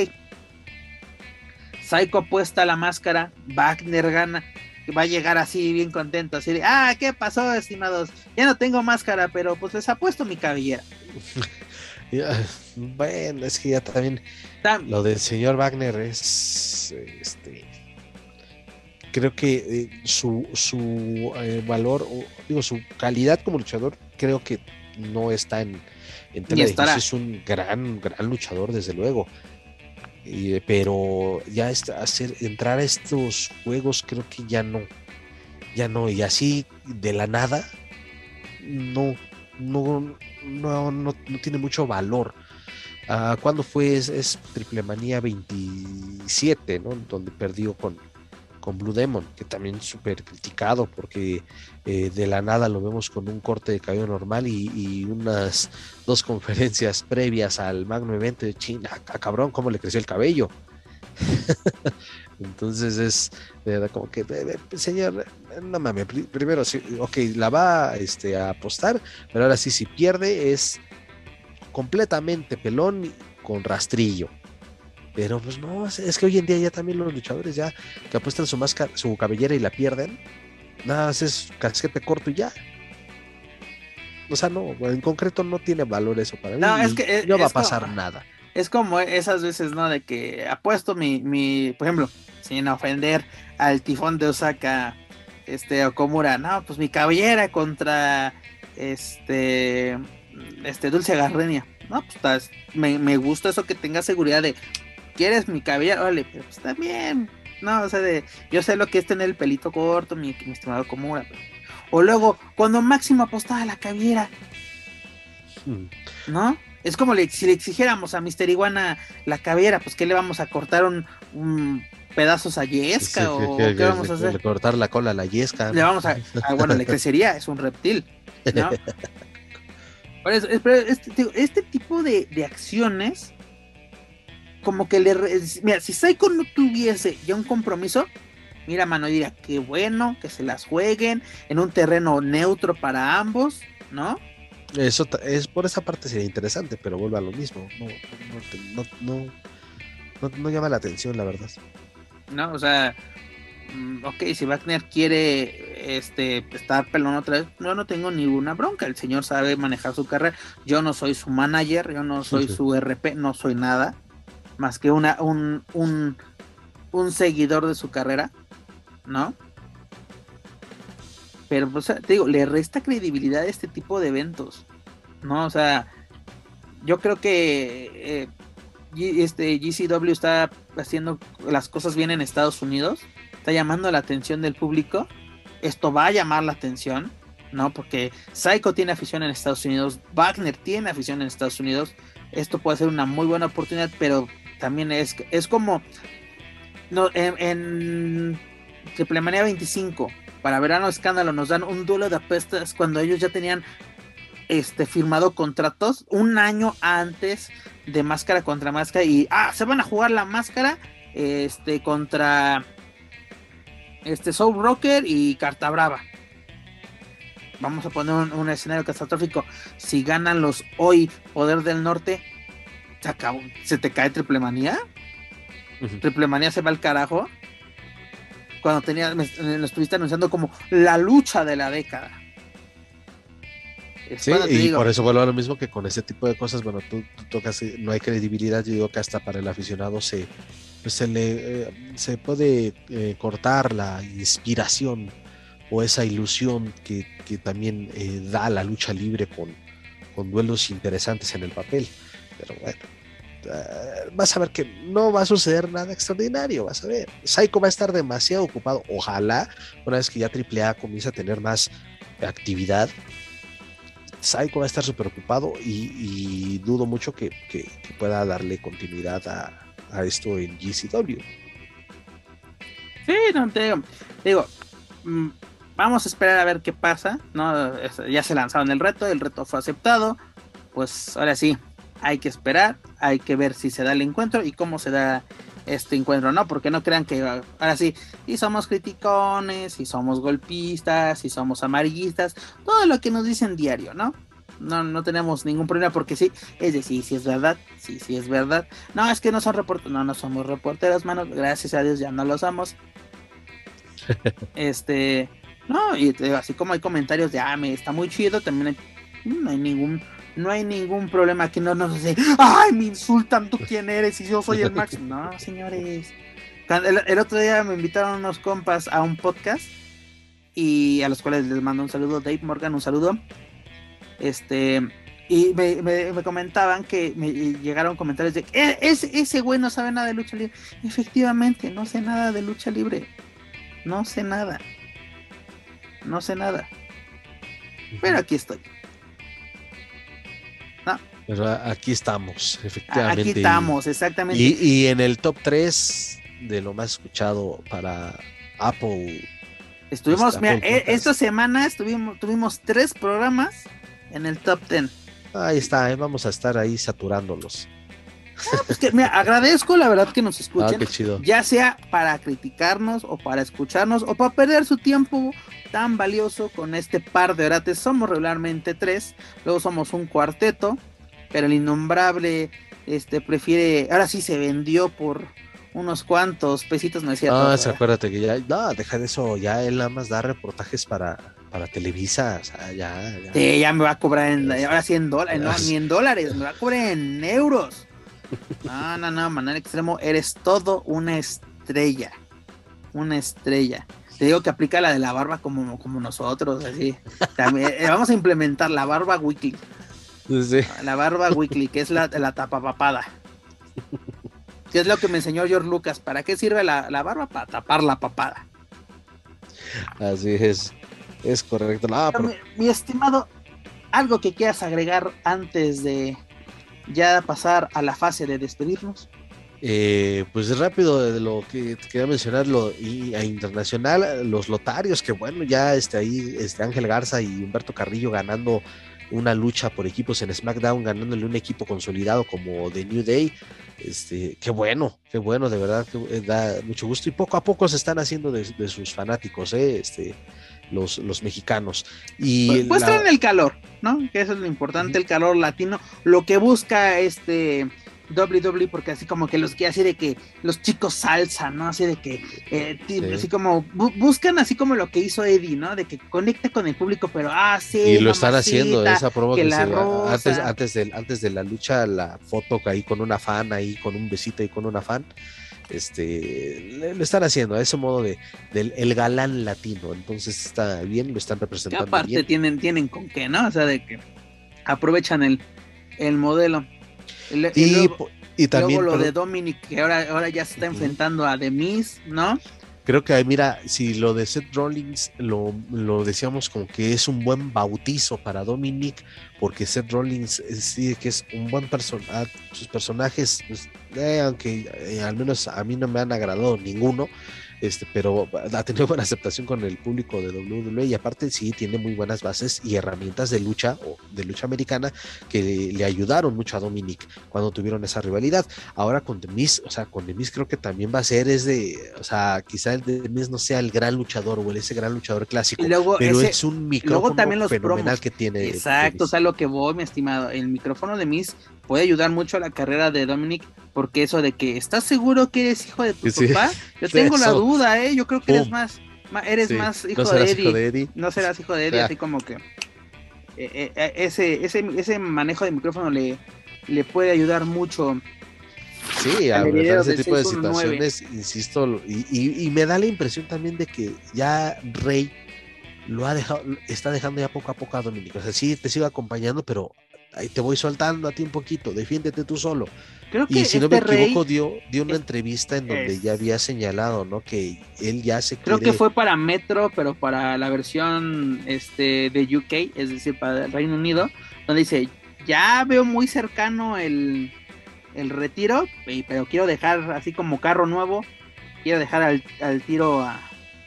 Psycho apuesta a la máscara, Wagner gana, va a llegar así bien contento, así de, ah, ¿qué pasó, estimados? Ya no tengo máscara, pero pues les apuesto mi cabellera. Bueno, es que ya también Tam- lo del señor Wagner es, este, creo que eh, su, su eh, valor, o, digo, su calidad como luchador, creo que no está en, en tela de juicio. Es un gran, gran luchador, desde luego. Y, pero ya está, hacer entrar a estos juegos creo que ya no, ya no, y así de la nada no, no, no, no, no tiene mucho valor. Uh, ¿Cuándo fue? Es, es Triple Manía veintisiete, ¿no? Donde perdió con, con Blue Demon, que también súper criticado porque eh, de la nada lo vemos con un corte de cabello normal y, y unas dos conferencias previas al magno evento de China, a cabrón, cómo le creció el cabello. Entonces es de verdad como que, señor, no mames, primero, sí, ok, la va este, a apostar, pero ahora sí, si pierde es completamente pelón con rastrillo. Pero pues no, es que hoy en día ya también los luchadores ya que apuestan su máscara, su cabellera y la pierden, nada más es casquete corto y ya. O sea, no, en concreto no tiene valor eso para mí. No, es que es, no va es a pasar como, nada. Es como esas veces, ¿no? De que apuesto mi, mi, por ejemplo, sin ofender al tifón de Osaka, este, Okomura, no, pues mi cabellera contra este, este Dulce Garrenia. No, pues estás, me, me gusta eso que tenga seguridad de, ¿quieres mi cabellera? Órale, pero pues también, no, o sea, de, yo sé lo que es tener el pelito corto, mi, mi estimado Okomura. Pero, o luego, cuando Máximo apostaba la cabellera, hmm. ¿no? Es como le, si le exigiéramos a mister Iguana la cabellera, pues ¿qué le vamos a cortar? ¿Un, un pedazos a Yesca? Sí, ¿o que, que, qué vamos a hacer? Le cortar la cola a la Yesca. Le vamos a, a bueno, le crecería, es un reptil, ¿no? Por eso, pero este, este tipo de, de acciones, como que le... Mira, si Psycho no tuviese ya un compromiso, mira, mano, diría, qué bueno que se las jueguen en un terreno neutro para ambos, ¿no? Eso es, por esa parte sería interesante, pero vuelve a lo mismo. No, no, no, no, no, no llama la atención, la verdad. No, o sea, ok, si Wagner quiere este estar pelón otra vez, yo no tengo ninguna bronca. El señor sabe manejar su carrera. Yo no soy su manager, yo no soy sí, sí. su R P, no soy nada más que una un, un, un seguidor de su carrera, ¿no? Pero, o sea, te digo, le resta credibilidad a este tipo de eventos, ¿no? O sea, yo creo que eh, este G C W está haciendo las cosas bien en Estados Unidos, está llamando la atención del público, esto va a llamar la atención, ¿no? Porque Psycho tiene afición en Estados Unidos, Wagner tiene afición en Estados Unidos, esto puede ser una muy buena oportunidad, pero también es, es como, no, en, en Triple Manía veinticinco, para Verano Escándalo nos dan un duelo de apuestas cuando ellos ya tenían este firmado contratos un año antes de Máscara contra Máscara y ah, se van a jugar la máscara este contra este Soul Rocker y Carta Brava. Vamos a poner un, un escenario catastrófico. Si ganan los hoy Poder del Norte, se acabó, se te cae Triple Manía. Uh-huh. Triple Manía se va al carajo. Cuando tenía, me, me lo estuviste anunciando como la lucha de la década. Sí, y digo, por eso vuelvo a lo mismo que con ese tipo de cosas, bueno, tú, tú tocas, no hay credibilidad, yo digo que hasta para el aficionado se, pues se le eh, se puede eh, cortar la inspiración o esa ilusión que, que también eh, da la lucha libre con, con duelos interesantes en el papel, pero bueno. uh, vas a ver que no va a suceder nada extraordinario, vas a ver. Psycho va a estar demasiado ocupado, ojalá, una vez que ya Triple A comience a tener más actividad, Psycho va a estar súper ocupado y, y dudo mucho que, que, que pueda darle continuidad a, a esto en G C W. Sí, no te digo, te digo mmm, vamos a esperar a ver qué pasa, ¿no? Ya se lanzaron el reto, el reto fue aceptado, pues ahora sí, hay que esperar, hay que ver si se da el encuentro y cómo se da este encuentro, ¿no? Porque no crean que ahora sí, si somos criticones, si somos golpistas, si somos amarillistas, todo lo que nos dicen diario, ¿no? No, no tenemos ningún problema porque sí, es decir, si es verdad, sí, sí es verdad. No, es que no son reporteros, no, no somos reporteros, mano, gracias a Dios ya no lo somos. Este, no, y así como hay comentarios de, ah, me está muy chido, también hay, no hay ningún, no hay ningún problema que no nos dice, ay, me insultan, tú quién eres y yo soy el máximo. No, señores. El, el otro día me invitaron unos compas a un podcast y a los cuales les mando un saludo, Dave Morgan, un saludo. Este, y me, me, me comentaban que me llegaron comentarios de que ese, ese güey no sabe nada de lucha libre. Efectivamente, no sé nada de lucha libre. No sé nada. No sé nada. Pero aquí estoy. No. Pero aquí estamos, efectivamente. Aquí estamos, exactamente. Y, y en el top tres de lo más escuchado para Apple. Estuvimos, mira, Apple esta semana estuvimos, tuvimos tres programas en el top diez. Ahí está, ¿eh? Vamos a estar ahí saturándolos. Ah, pues que, mira, agradezco la verdad que nos escuchen, ah, qué chido. Ya sea para criticarnos o para escucharnos o para perder su tiempo tan valioso con este par de orates. Somos regularmente tres, luego somos un cuarteto, pero el innombrable este prefiere, ahora sí se vendió por unos cuantos pesitos, no decía. Ah, todo, acuérdate que ya, no, deja de eso, ya él nada más da reportajes para, para Televisa, o sea, ya, ya. Sí, ya me va a cobrar en, ahora sí en dólares, no, ni en dólares, me va a cobrar en euros. No, no, no, Manuel Extremo, eres todo una estrella, una estrella. Te digo que aplica la de la barba como, como nosotros, así. También, vamos a implementar la barba weekly. Sí. La barba weekly, que es la, la tapapapada. Que es lo que me enseñó George Lucas. ¿Para qué sirve la, la barba? Para tapar la papada. Así es, es correcto. No, pero... mi, mi estimado, algo que quieras agregar antes de ya pasar a la fase de despedirnos. Eh, pues rápido de lo que quería mencionar, lo y a internacional, los lotarios, que bueno, ya este ahí este Ángel Garza y Humberto Carrillo ganando una lucha por equipos en SmackDown, ganándole un equipo consolidado como The New Day. Este, qué bueno, qué bueno, de verdad que da mucho gusto y poco a poco se están haciendo de, de sus fanáticos, eh, este, los, los mexicanos. Y pues, pues la... traen el calor, ¿no? Que eso es lo importante, uh-huh. El calor latino, lo que busca este doble u doble u E, porque así como que los que así de que los chicos salsa, ¿no? Así de que eh, sí. así como bu- buscan así como lo que hizo Eddie, ¿no? De que conecte con el público, pero ah, sí. Y lo están haciendo, esa promo que, que se, rosa... antes, antes, de, antes de la lucha, la foto ahí con una fan, ahí con un besito y con una fan. Este, lo están haciendo a ese modo de del el galán latino, entonces está bien, lo están representando. Y aparte bien. tienen, tienen con qué, ¿no? O sea, de que aprovechan el, el modelo. El, y, y, luego, y también luego lo pero, de Dominic, que ahora, ahora ya se está enfrentando a The Miz, ¿no? Creo que, mira, si lo de Seth Rollins lo, lo decíamos como que es un buen bautizo para Dominic, porque Seth Rollins sí que es un buen personaje, sus personajes, pues, eh, aunque eh, al menos a mí no me han agradado ninguno, este, pero ha tenido buena aceptación con el público de doble u doble u E y aparte sí tiene muy buenas bases y herramientas de lucha o de lucha americana que le, le ayudaron mucho a Dominic cuando tuvieron esa rivalidad. Ahora con The Miz, o sea, con The Miz creo que también va a ser es de, o sea, quizá el The Miz no sea el gran luchador o el ese gran luchador clásico, pero ese, es un micrófono fenomenal promos. Que tiene. Exacto, o sea, lo que voy, mi estimado, el micrófono de Miz puede ayudar mucho a la carrera de Dominic, porque eso de que ¿estás seguro que eres hijo de tu sí, papá? Yo tengo eso. La duda, eh, yo creo que eres más, más eres sí. más hijo, ¿No de Eddie. hijo de Eddie, no serás hijo de Eddie, así como que eh, eh, ese, ese, ese manejo de micrófono le, le puede ayudar mucho. Sí, a ver, ese tipo de situaciones, insisto, y, y, y me da la impresión también de que ya Rey lo ha dejado, está dejando ya poco a poco a Dominic, o sea, sí te sigo acompañando, pero ahí te voy soltando a ti un poquito, defiéndete tú solo. Creo que y si este no me equivoco, Rey dio, dio una es, entrevista en donde es, ya había señalado, ¿no? Que él ya se creo quiere... que fue para Metro, pero para la versión este, de U K, es decir, para el Reino Unido, donde dice, ya veo muy cercano el, el retiro, pero quiero dejar así como carro nuevo, quiero dejar al, al tiro a,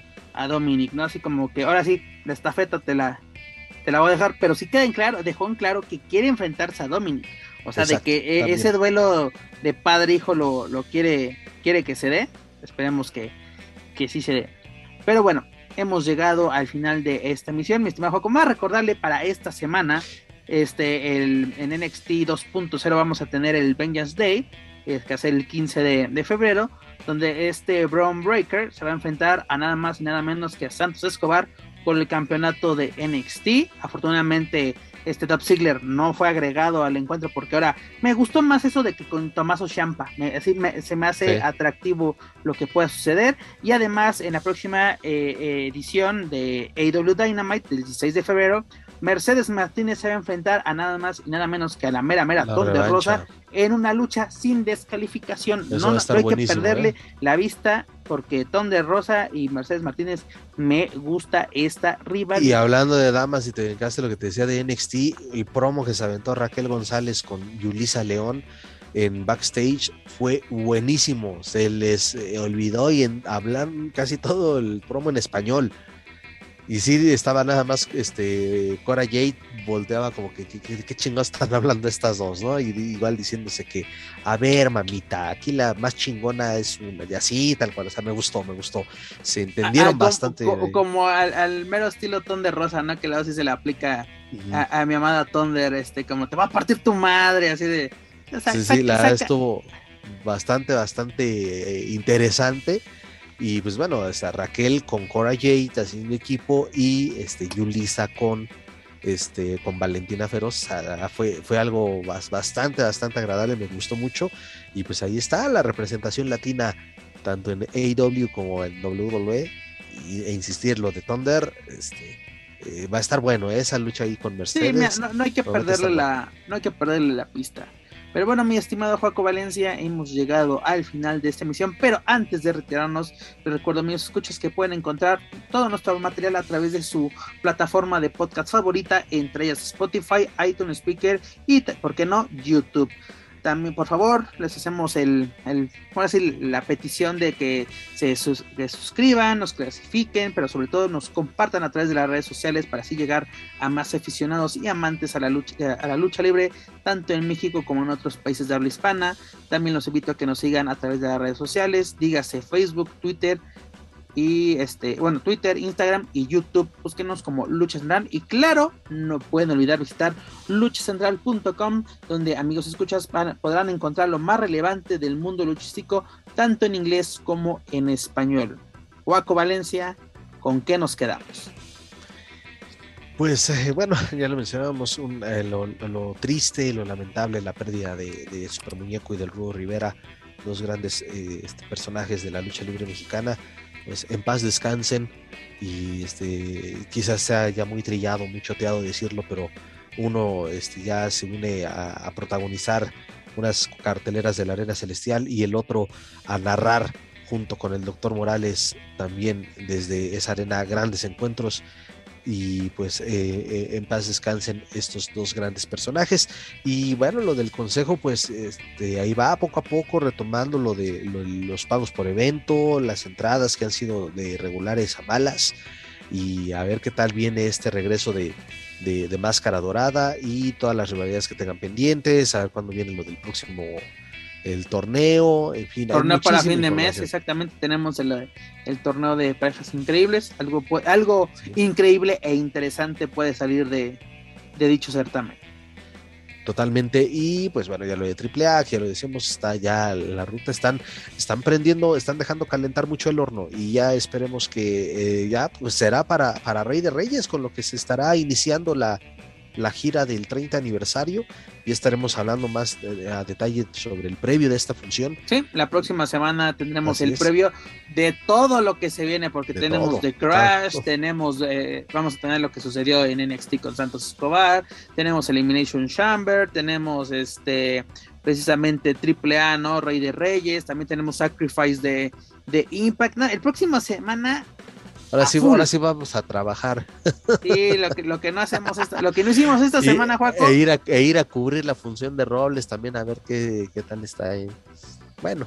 a Dominic, ¿no? Así como que ahora sí, la estafeta te la, te la voy a dejar, pero sí queda en claro, dejó en claro que quiere enfrentarse a Dominic. O sea, Exacto, de que también. Ese duelo de padre-hijo lo, lo quiere, quiere que se dé. Esperemos que, que sí se dé. Pero bueno, hemos llegado al final de esta emisión, mi estimado Joaco. Más recordarle para esta semana, este, el, en N X T dos punto cero vamos a tener el Vengeance Day, que es el quince de, de febrero, donde este Braun Breaker se va a enfrentar a nada más y nada menos que a Santos Escobar por el campeonato de N X T. Afortunadamente, este Top Ziggler no fue agregado al encuentro porque ahora me gustó más eso de que con Tommaso Ciampa, me, así me, se me hace sí. atractivo lo que pueda suceder. Y además en la próxima eh, edición de A E W Dynamite del dieciséis de febrero, Mercedes Martínez se va a enfrentar a nada más y nada menos que a la mera mera Thunder Rosa en una lucha sin descalificación. Eso no, no hay que perderle ¿eh? la vista porque Thunder Rosa y Mercedes Martínez me gusta esta rivalidad. Y hablando de damas, y te dedicaste lo que te decía de N X T, el promo que se aventó Raquel González con Yulisa León en backstage fue buenísimo, se les eh, olvidó y en, hablar casi todo el promo en español. Y sí, estaba nada más, este, Cora Jade volteaba como que, que, que, que chingados están hablando estas dos, ¿no? Y igual diciéndose que, a ver, mamita, aquí la más chingona es una, y así, tal cual, o sea, me gustó, me gustó. Se entendieron ah, bastante. Como, como, como al, al mero estilo Thunder Rosa, ¿no? Que luego sí se le aplica uh-huh. a, a mi amada Thunder, este, como te va a partir tu madre, así de... O sea, sí, saca, sí, la verdad estuvo bastante, bastante eh, interesante. Y pues bueno, o sea, Raquel con Cora Jade haciendo equipo y este Yulisa con este con Valentina Feroz, o sea, fue, fue algo bastante, bastante agradable, me gustó mucho. Y pues ahí está la representación latina, tanto en A E W como en W W E. Y, e insistir, lo de Thunder, este, eh, va a estar bueno, ¿eh? Esa lucha ahí con Mercedes. Sí, mira, no, no hay que no, perderle la, bueno. no hay que perderle la pista. Pero bueno, mi estimado Joaco Valencia, hemos llegado al final de esta emisión, pero antes de retirarnos, les recuerdo a mis escuchas que pueden encontrar todo nuestro material a través de su plataforma de podcast favorita, entre ellas Spotify, iTunes Speaker y, ¿por qué no?, YouTube. También, por favor, les hacemos el, el ¿cómo decir? la petición de que se sus, que suscriban, nos clasifiquen, pero sobre todo nos compartan a través de las redes sociales para así llegar a más aficionados y amantes a la lucha, a la lucha libre, tanto en México como en otros países de habla hispana. También los invito a que nos sigan a través de las redes sociales, dígase Facebook, Twitter, y este, bueno, Twitter, Instagram y YouTube. Búsquenos como Lucha Central y claro, no pueden olvidar visitar lucha central punto com, donde amigos escuchas van, podrán encontrar lo más relevante del mundo luchístico, tanto en inglés como en español. Joaco Valencia, ¿con qué nos quedamos? Pues eh, bueno, ya lo mencionábamos, un, eh, lo, lo triste, lo lamentable, la pérdida de, de Super Muñeco y del Rudo Rivera, dos grandes eh, este, personajes de la lucha libre mexicana. Pues en paz descansen, y este quizás sea ya muy trillado, muy choteado decirlo, pero uno este, ya se une a, a protagonizar unas carteleras de la Arena Celestial y el otro a narrar junto con el Doctor Morales también desde esa arena grandes encuentros. Y pues eh, eh, en paz descansen estos dos grandes personajes. Y bueno, lo del consejo, pues este, ahí va poco a poco retomando lo de lo, los pagos por evento, las entradas que han sido de regulares a malas, y a ver qué tal viene este regreso de, de, de Máscara Dorada y todas las rivalidades que tengan pendientes, a ver cuándo viene lo del próximo el torneo, en fin. Torneo para fin de mes, exactamente, tenemos el, el torneo de parejas increíbles, algo, algo sí. increíble e interesante puede salir de, de dicho certamen. Totalmente, y pues bueno, ya lo de Triple A, ya lo decíamos, está ya la ruta, están, están prendiendo, están dejando calentar mucho el horno, y ya esperemos que eh, ya pues será para, para Rey de Reyes, con lo que se estará iniciando la la gira del treinta aniversario y estaremos hablando más eh, a detalle sobre el previo de esta función. Sí, la próxima semana tendremos Así el es. previo de todo lo que se viene, porque De tenemos todo. The Crash, Exacto. tenemos, eh, vamos a tener lo que sucedió en N X T con Santos Escobar, tenemos Elimination Chamber, tenemos este precisamente Triple A, ¿no? Rey de Reyes, también tenemos Sacrifice de, de Impact. No, el próximo semana... Ahora A sí, full. ahora sí vamos a trabajar. Sí, lo que, lo que no hacemos esta, lo que no hicimos esta Y- semana, Juaco. E ir, a, e ir a cubrir la función de Robles también, a ver qué, qué tal está ahí. Bueno,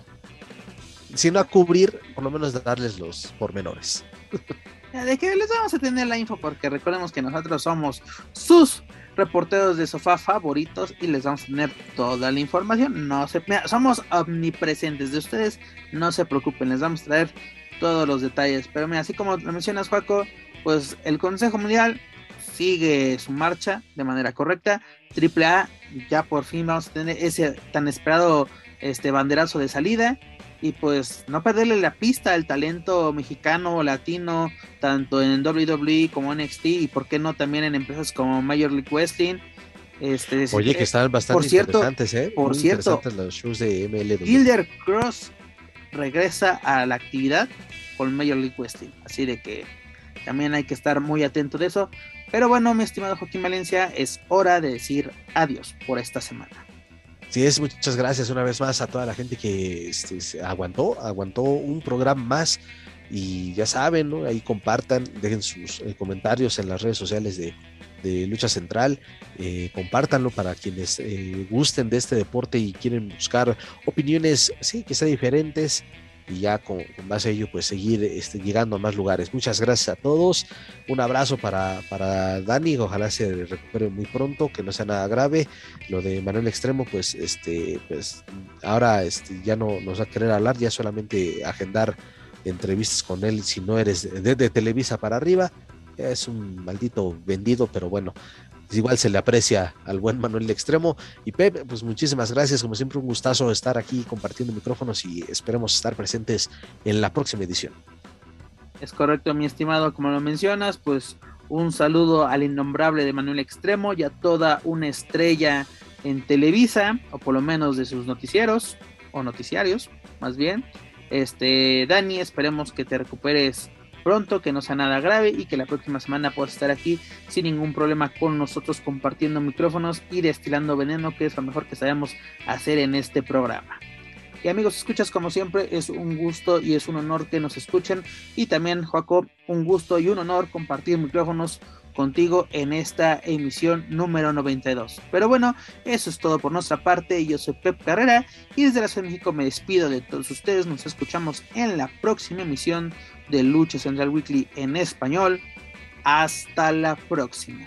si no a cubrir, por lo menos darles los pormenores. De que les vamos a tener la info, porque recordemos que nosotros somos sus reporteros de sofá favoritos y les vamos a tener toda la información. No se, mira, somos omnipresentes de ustedes, no se preocupen, les vamos a traer todos los detalles. Pero mira, así como lo mencionas, Juaco, pues el Consejo Mundial sigue su marcha de manera correcta. Triple A, ya por fin vamos a tener ese tan esperado este banderazo de salida. Y pues no perderle la pista al talento mexicano o latino, tanto en W W E como N X T, y por qué no también en empresas como Major League Wrestling. Este, Oye, eh, que están bastante por cierto, interesantes, ¿eh? por Muy cierto, interesantes los shows de M L W. Gilder Cross regresa a la actividad con Major League Wrestling, así de que también hay que estar muy atento de eso. Pero bueno, mi estimado Joaquín Valencia, es hora de decir adiós por esta semana. Sí, es, muchas gracias una vez más a toda la gente que este, se aguantó, aguantó un programa más. Y ya saben, ¿no? Ahí compartan, dejen sus eh, comentarios en las redes sociales de, de Lucha Central, eh, compártanlo para quienes eh, gusten de este deporte y quieren buscar opiniones, sí, que sean diferentes, y ya con, con base a ello, pues seguir este, llegando a más lugares. Muchas gracias a todos, un abrazo para, para Dani, ojalá se recupere muy pronto, que no sea nada grave. Lo de Manuel Extremo, pues, este, pues ahora este, ya no nos va a querer hablar, ya solamente agendar entrevistas con él si no eres de, de Televisa para arriba. Es un maldito vendido, pero bueno, igual se le aprecia al buen Manuel Extremo. Y Pep, pues muchísimas gracias, como siempre un gustazo estar aquí compartiendo micrófonos y esperemos estar presentes en la próxima edición. Es correcto, mi estimado, como lo mencionas, pues un saludo al innombrable de Manuel Extremo y a toda una estrella en Televisa, o por lo menos de sus noticieros, o noticiarios, más bien. Este, Dani, esperemos que te recuperes pronto, que no sea nada grave y que la próxima semana puedas estar aquí sin ningún problema con nosotros compartiendo micrófonos y destilando veneno, que es lo mejor que sabemos hacer en este programa. Y amigos, escuchas, como siempre, es un gusto y es un honor que nos escuchen. Y también, Joaco, un gusto y un honor compartir micrófonos contigo en esta emisión número noventa y dos. Pero bueno, eso es todo por nuestra parte. Yo soy Pep Carrera y desde la Ciudad de México me despido de todos ustedes. Nos escuchamos en la próxima emisión de Lucha Central Weekly en español. Hasta la próxima.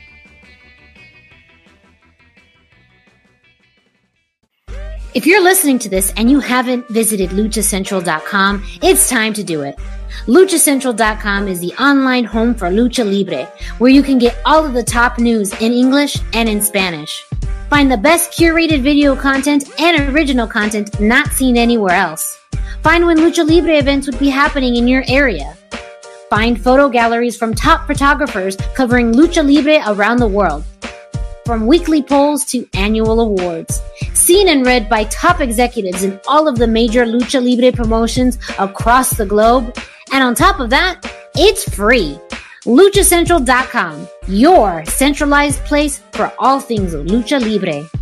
If you're listening to this and you haven't visited lucha central dot com, it's time to do it. lucha central dot com is the online home for Lucha Libre, where you can get all of the top news in English and in Spanish. Find the best curated video content and original content not seen anywhere else. Find when Lucha Libre events would be happening in your area. Find photo galleries from top photographers covering Lucha Libre around the world. From weekly polls to annual awards. Seen and read by top executives in all of the major Lucha Libre promotions across the globe. And on top of that, it's free. lucha central dot com, your centralized place for all things Lucha Libre.